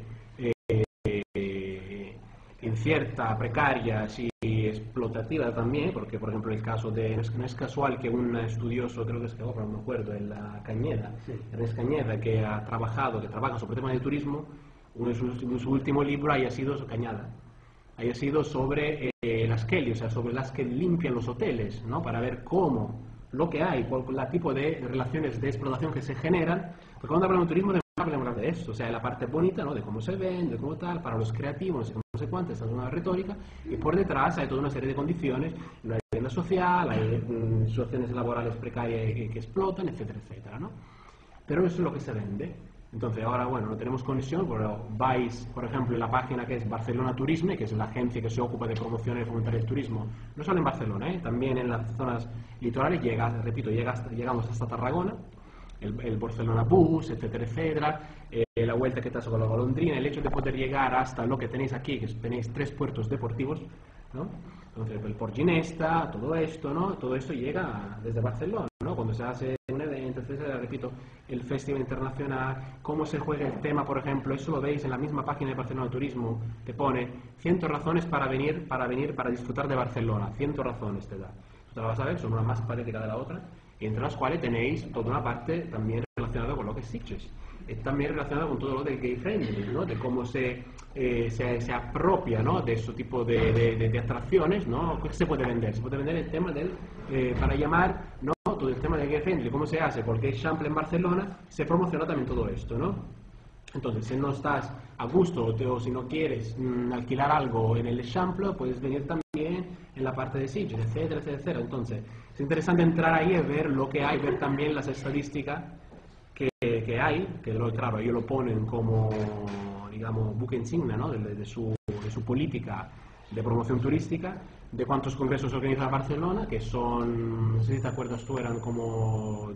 eh, inciertas, precarias y explotativas también, porque por ejemplo el caso de, no es, no es casual que un estudioso, creo que es que ahora no me acuerdo, en la Cañeda, Ernest Cañeda, que ha trabajado, que trabaja sobre temas de turismo, uno de sus, de su último libro haya sido Cañada, haya sido sobre eh, las Kelly, o sea, sobre las que limpian los hoteles, ¿no? Para ver cómo, lo que hay, por el tipo de relaciones de explotación que se generan, porque cuando hablamos de turismo hablamos de esto, o sea, la parte bonita, ¿no? De cómo se vende, cómo tal, para los creativos, no sé, no sé cuánto, esta es una retórica, y por detrás hay toda una serie de condiciones, no hay vivienda social, hay mm, situaciones laborales precarias que, que explotan, etcétera, etcétera, ¿no? Pero eso es lo que se vende. Entonces ahora, bueno, no tenemos conexión, pero vais, por ejemplo, en la página que es Barcelona Turisme, que es la agencia que se ocupa de promoción y fomentar el turismo, no solo en Barcelona, ¿eh? También en las zonas litorales, llega, repito, llega hasta, llegamos hasta Tarragona, el, el Barcelona Bus, etcétera, etcétera, eh, la vuelta que te hace con la golondrina, el hecho de poder llegar hasta lo que tenéis aquí, que tenéis tres puertos deportivos, ¿no? Entonces el Port Ginesta, todo esto, ¿no? Todo esto llega desde Barcelona, ¿no? Cuando se hace un evento, etcétera, repito, el Festival Internacional, cómo se juega el tema, por ejemplo, eso lo veis en la misma página de Barcelona Turismo, te pone cien razones para venir, para venir, para disfrutar de Barcelona, cien razones te da. Tú te la vas a ver, son una más patética de la otra, y entre las cuales tenéis toda una parte también relacionada con lo que es Sitges. Es también relacionado con todo lo del gay friendly, ¿no? De cómo se, eh, se, se apropia, ¿no? De ese tipo de, de, de, de atracciones, ¿no? ¿Qué se puede vender? Se puede vender el tema del, eh, para llamar, ¿no? Todo el tema del gay friendly, cómo se hace, porque el Chample en Barcelona se promociona también todo esto, ¿no? Entonces, si no estás a gusto o, te, o si no quieres mmm, alquilar algo en el Chample, puedes venir también en la parte de Sitges, etcétera, etcétera, etcétera. Entonces, es interesante entrar ahí y ver lo que hay, ver también las estadísticas que, que hay, que claro, ellos lo ponen como, digamos, buque insignia, ¿no? de, de, su, de su política de promoción turística, de cuántos congresos organiza Barcelona, que son, no sé si te acuerdas tú, eran como,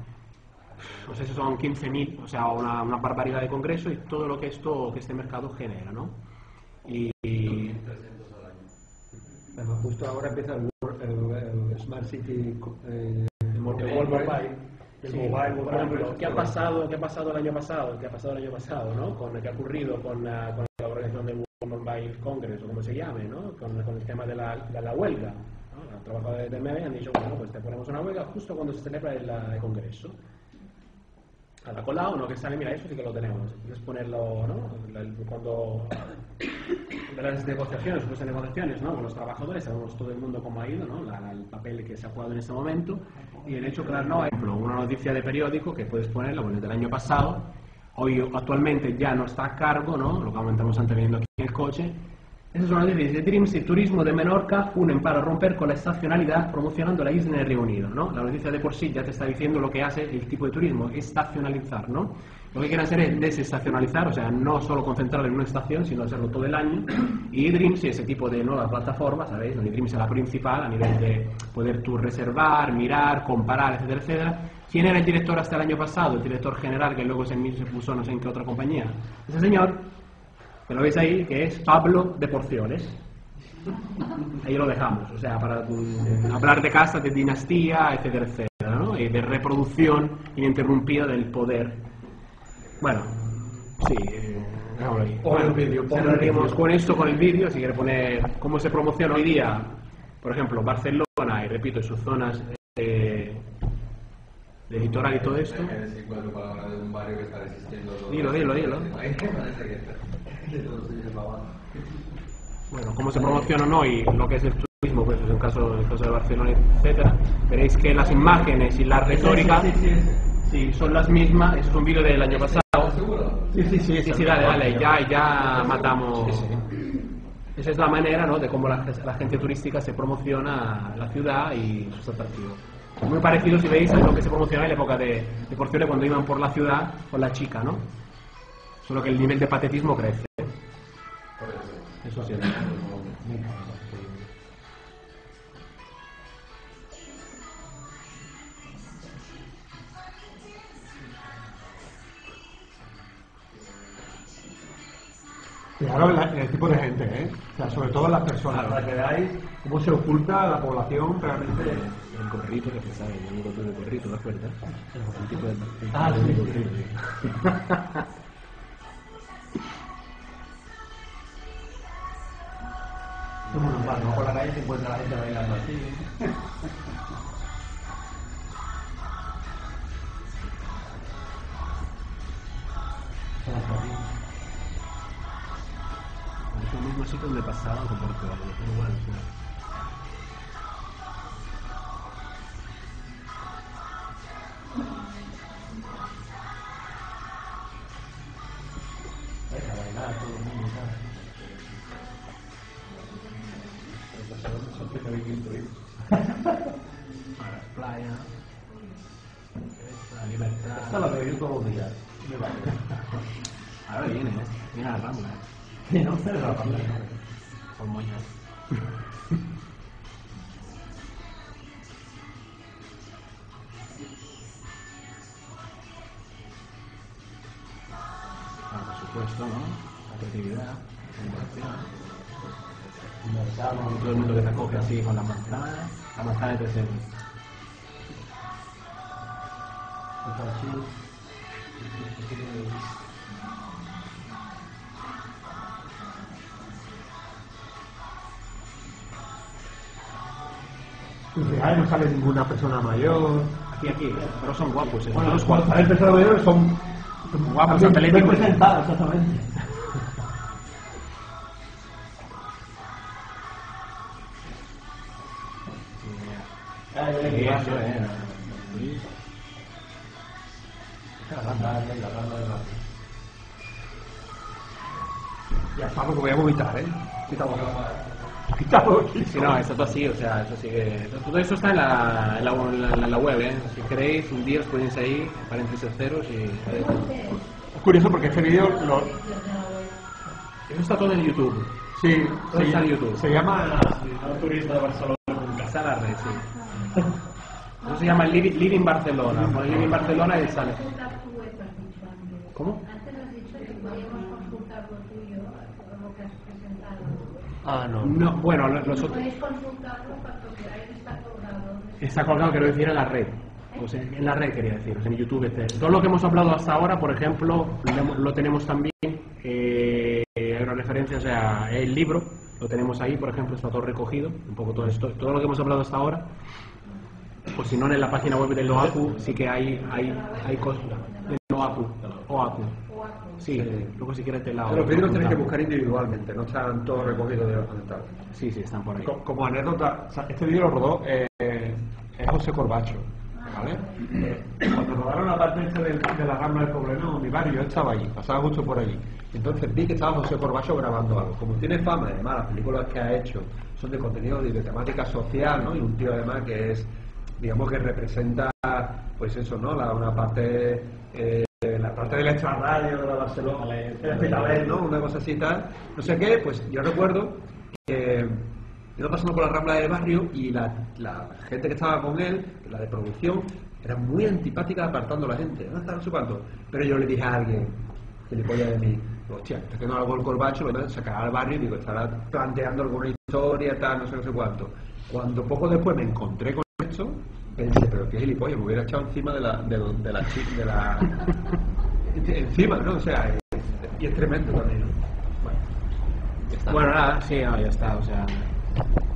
no sé si son quince mil, o sea, una, una barbaridad de congresos y todo lo que esto, que este mercado genera, ¿no? Y, y bueno, justo ahora empieza el, el, el Smart City, eh, el World Mobile. El sí, mobile, por ejemplo, ¿qué ha pasado, qué ha pasado el año pasado? ¿Qué ha pasado el año pasado, ¿no? Con qué ha ocurrido con la, con la organización del World Mobile Congress o como se llame, ¿no? Con, con el tema de la, de la huelga, ¿no? Los trabajadores de M B han dicho, bueno, pues te ponemos una huelga justo cuando se celebra el, el congreso. A la colado, ¿no? Que sale, mira, eso sí que lo tenemos. Puedes ponerlo, ¿no? Cuando de las negociaciones, pues en negociaciones, ¿no? Con los trabajadores, sabemos todo el mundo cómo ha ido, ¿no? La, la, el papel que se ha jugado en este momento. Y el hecho, claro, no, por ejemplo, una noticia de periódico que puedes ponerla, bueno, del año pasado, hoy actualmente ya no está a cargo, ¿no? Lo que comentamos antes viendo aquí en el coche. Esa es una noticia de Dreams y Turismo de Menorca unen para romper con la estacionalidad promocionando la isla en el Reino Unido, ¿no? La noticia de por sí ya te está diciendo lo que hace el tipo de turismo, estacionalizar, ¿no? Lo que quieren hacer es desestacionalizar, o sea, no solo concentrarlo en una estación, sino hacerlo todo el año. Y Dreams y ese tipo de nuevas plataformas, ¿sabéis? Donde Dreams es la principal a nivel de poder tú reservar, mirar, comparar, etcétera, etcétera. ¿Quién era el director hasta el año pasado? El director general, que luego se puso no sé en qué otra compañía. Ese señor, que lo veis ahí, que es Pablo de Porciones. Ahí lo dejamos, o sea, para um, hablar de casa, de dinastía, etcétera, etcétera, ¿no? Y de reproducción ininterrumpida del poder. Bueno, sí, eh, ahí. O el vídeo, Cerraremos con esto, con el vídeo, si quiere poner cómo se promociona hoy día, por ejemplo, Barcelona, y repito, en sus zonas eh, de litoral y todo esto. decir cuatro palabras de un barrio que está resistiendo todo. Dilo, dilo, dilo. Bueno, cómo se promociona no y lo que es el turismo, pues en el caso, en el caso de Barcelona, etcétera. Veréis que las imágenes y la retórica sí, sí, sí, sí. Sí, son las mismas. Eso es un vídeo del año pasado. ¿Seguro? Sí, sí, sí, sí, sí, dale, dale, ya, ya matamos. Sí, sí. Esa es la manera, ¿no?, de cómo la, la agencia turística se promociona la ciudad y sus atractivos. Muy parecido, si veis, a lo que se promociona en la época de, de Porciones cuando iban por la ciudad con la chica, ¿no? Solo que el nivel de patetismo crece. Eso sí. Claro, la, el tipo de gente, ¿eh? O sea, sobre todo las personas, para que veáis cómo se oculta la población realmente. El gorrito que se sabe, el gorrito de gorrito, ¿te acuerdas? El tipo de... Ah, el sí, gorrito. Es muy normal, ¿no? Por la calle se encuentra la gente bailando así. Es el mismo sitio donde pasaba con Portugal, pero igual, o sea. Deja bailar todo el mundo, ¿sabes? A las playas, la libertad. Esta la veo yo todos los días. Me vale. Ahora viene, ¿eh? Viene a la Rambla, ¿eh? Sí, no sé, la Rambla. Por moñas. Ah, por supuesto, ¿no? La creatividad, la innovación. Todo el mundo que te acoge así con la manzana, la manzana de tres euros. Fijáis, no sale ninguna persona mayor. Aquí, aquí, pero son guapos, ¿eh? Bueno, Todos cuando guapos. salen personas mayores son Guapos, bien atléticos. representadas, exactamente. Sí, eso, eh. Sí. La Rambla, la Rambla de Madrid. Ya está, porque voy a vomitar, ¿eh? Quítalo. Quítalo. Sí, no, está todo así, o sea, eso sí que... Todo eso está en la, en la, en la, en la web, ¿eh? Si queréis, un día os ponéis ahí, paréntesis ceros y... Es curioso porque este vídeo lo... Eso está todo en YouTube. Sí, Todo se, está en YouTube. se llama... El turisme de Barcelona. Está en la red, sí. Eso se llama Living, Living Barcelona. Pones Living Barcelona y sale. ¿Cómo? Antes has dicho que podíamos consultar lo tuyo, lo que has presentado. Ah, no. No, bueno, nosotros... Podéis consultarlo cuando queráis, está colgado. Está colgado, quiero decir, en la red. O sea, en la red quería decir, en YouTube. Este. Todo lo que hemos hablado hasta ahora, por ejemplo, lo, lo tenemos también. Eh, hay una referencia, o sea, el libro, lo tenemos ahí, por ejemplo, está todo recogido. Un poco todo esto, todo lo que hemos hablado hasta ahora. O si no, en la página web del OACU sí que hay, hay, hay cosas. Del OACU. OACU. Sí, luego si quieres te la... Los vídeos tenéis que buscar individualmente, no están todos recogidos de documental. Sí, sí, están por ahí. Co- Como anécdota, o sea, este vídeo lo rodó eh, eh, José Corbacho, ¿vale? Eh, cuando rodaron la parte esta de, de la Rambla del Poblenou, mi barrio, yo estaba allí, pasaba justo por allí. Entonces vi que estaba José Corbacho grabando algo. Como tiene fama, además, las películas que ha hecho son de contenido de, de temática social, ¿no? Y un tío además que es, digamos que representa, pues eso, ¿no? La, una parte... Eh, la parte del extrarradio de la Barcelona, el Hospitalet, ¿no? Una cosa así y tal, no sé qué, pues yo recuerdo que iba pasando por la Rambla del barrio y la, la gente que estaba con él, la de producción, era muy antipática apartando a la gente, ¿dónde está no sé cuánto? Pero yo le dije a alguien, gilipollas de mí, digo, hostia, está haciendo algo el Corbacho, lo voy a sacar al barrio y digo, estará planteando alguna historia, tal, no sé, no sé cuánto. Cuando poco después me encontré con esto, pensé, pero qué gilipollas, me hubiera echado encima de la... de, de la, de la encima, ¿no? O sea, y es tremendo también, ¿no? Bueno, ya está. Bueno, nada, sí, no, ya está, o sea...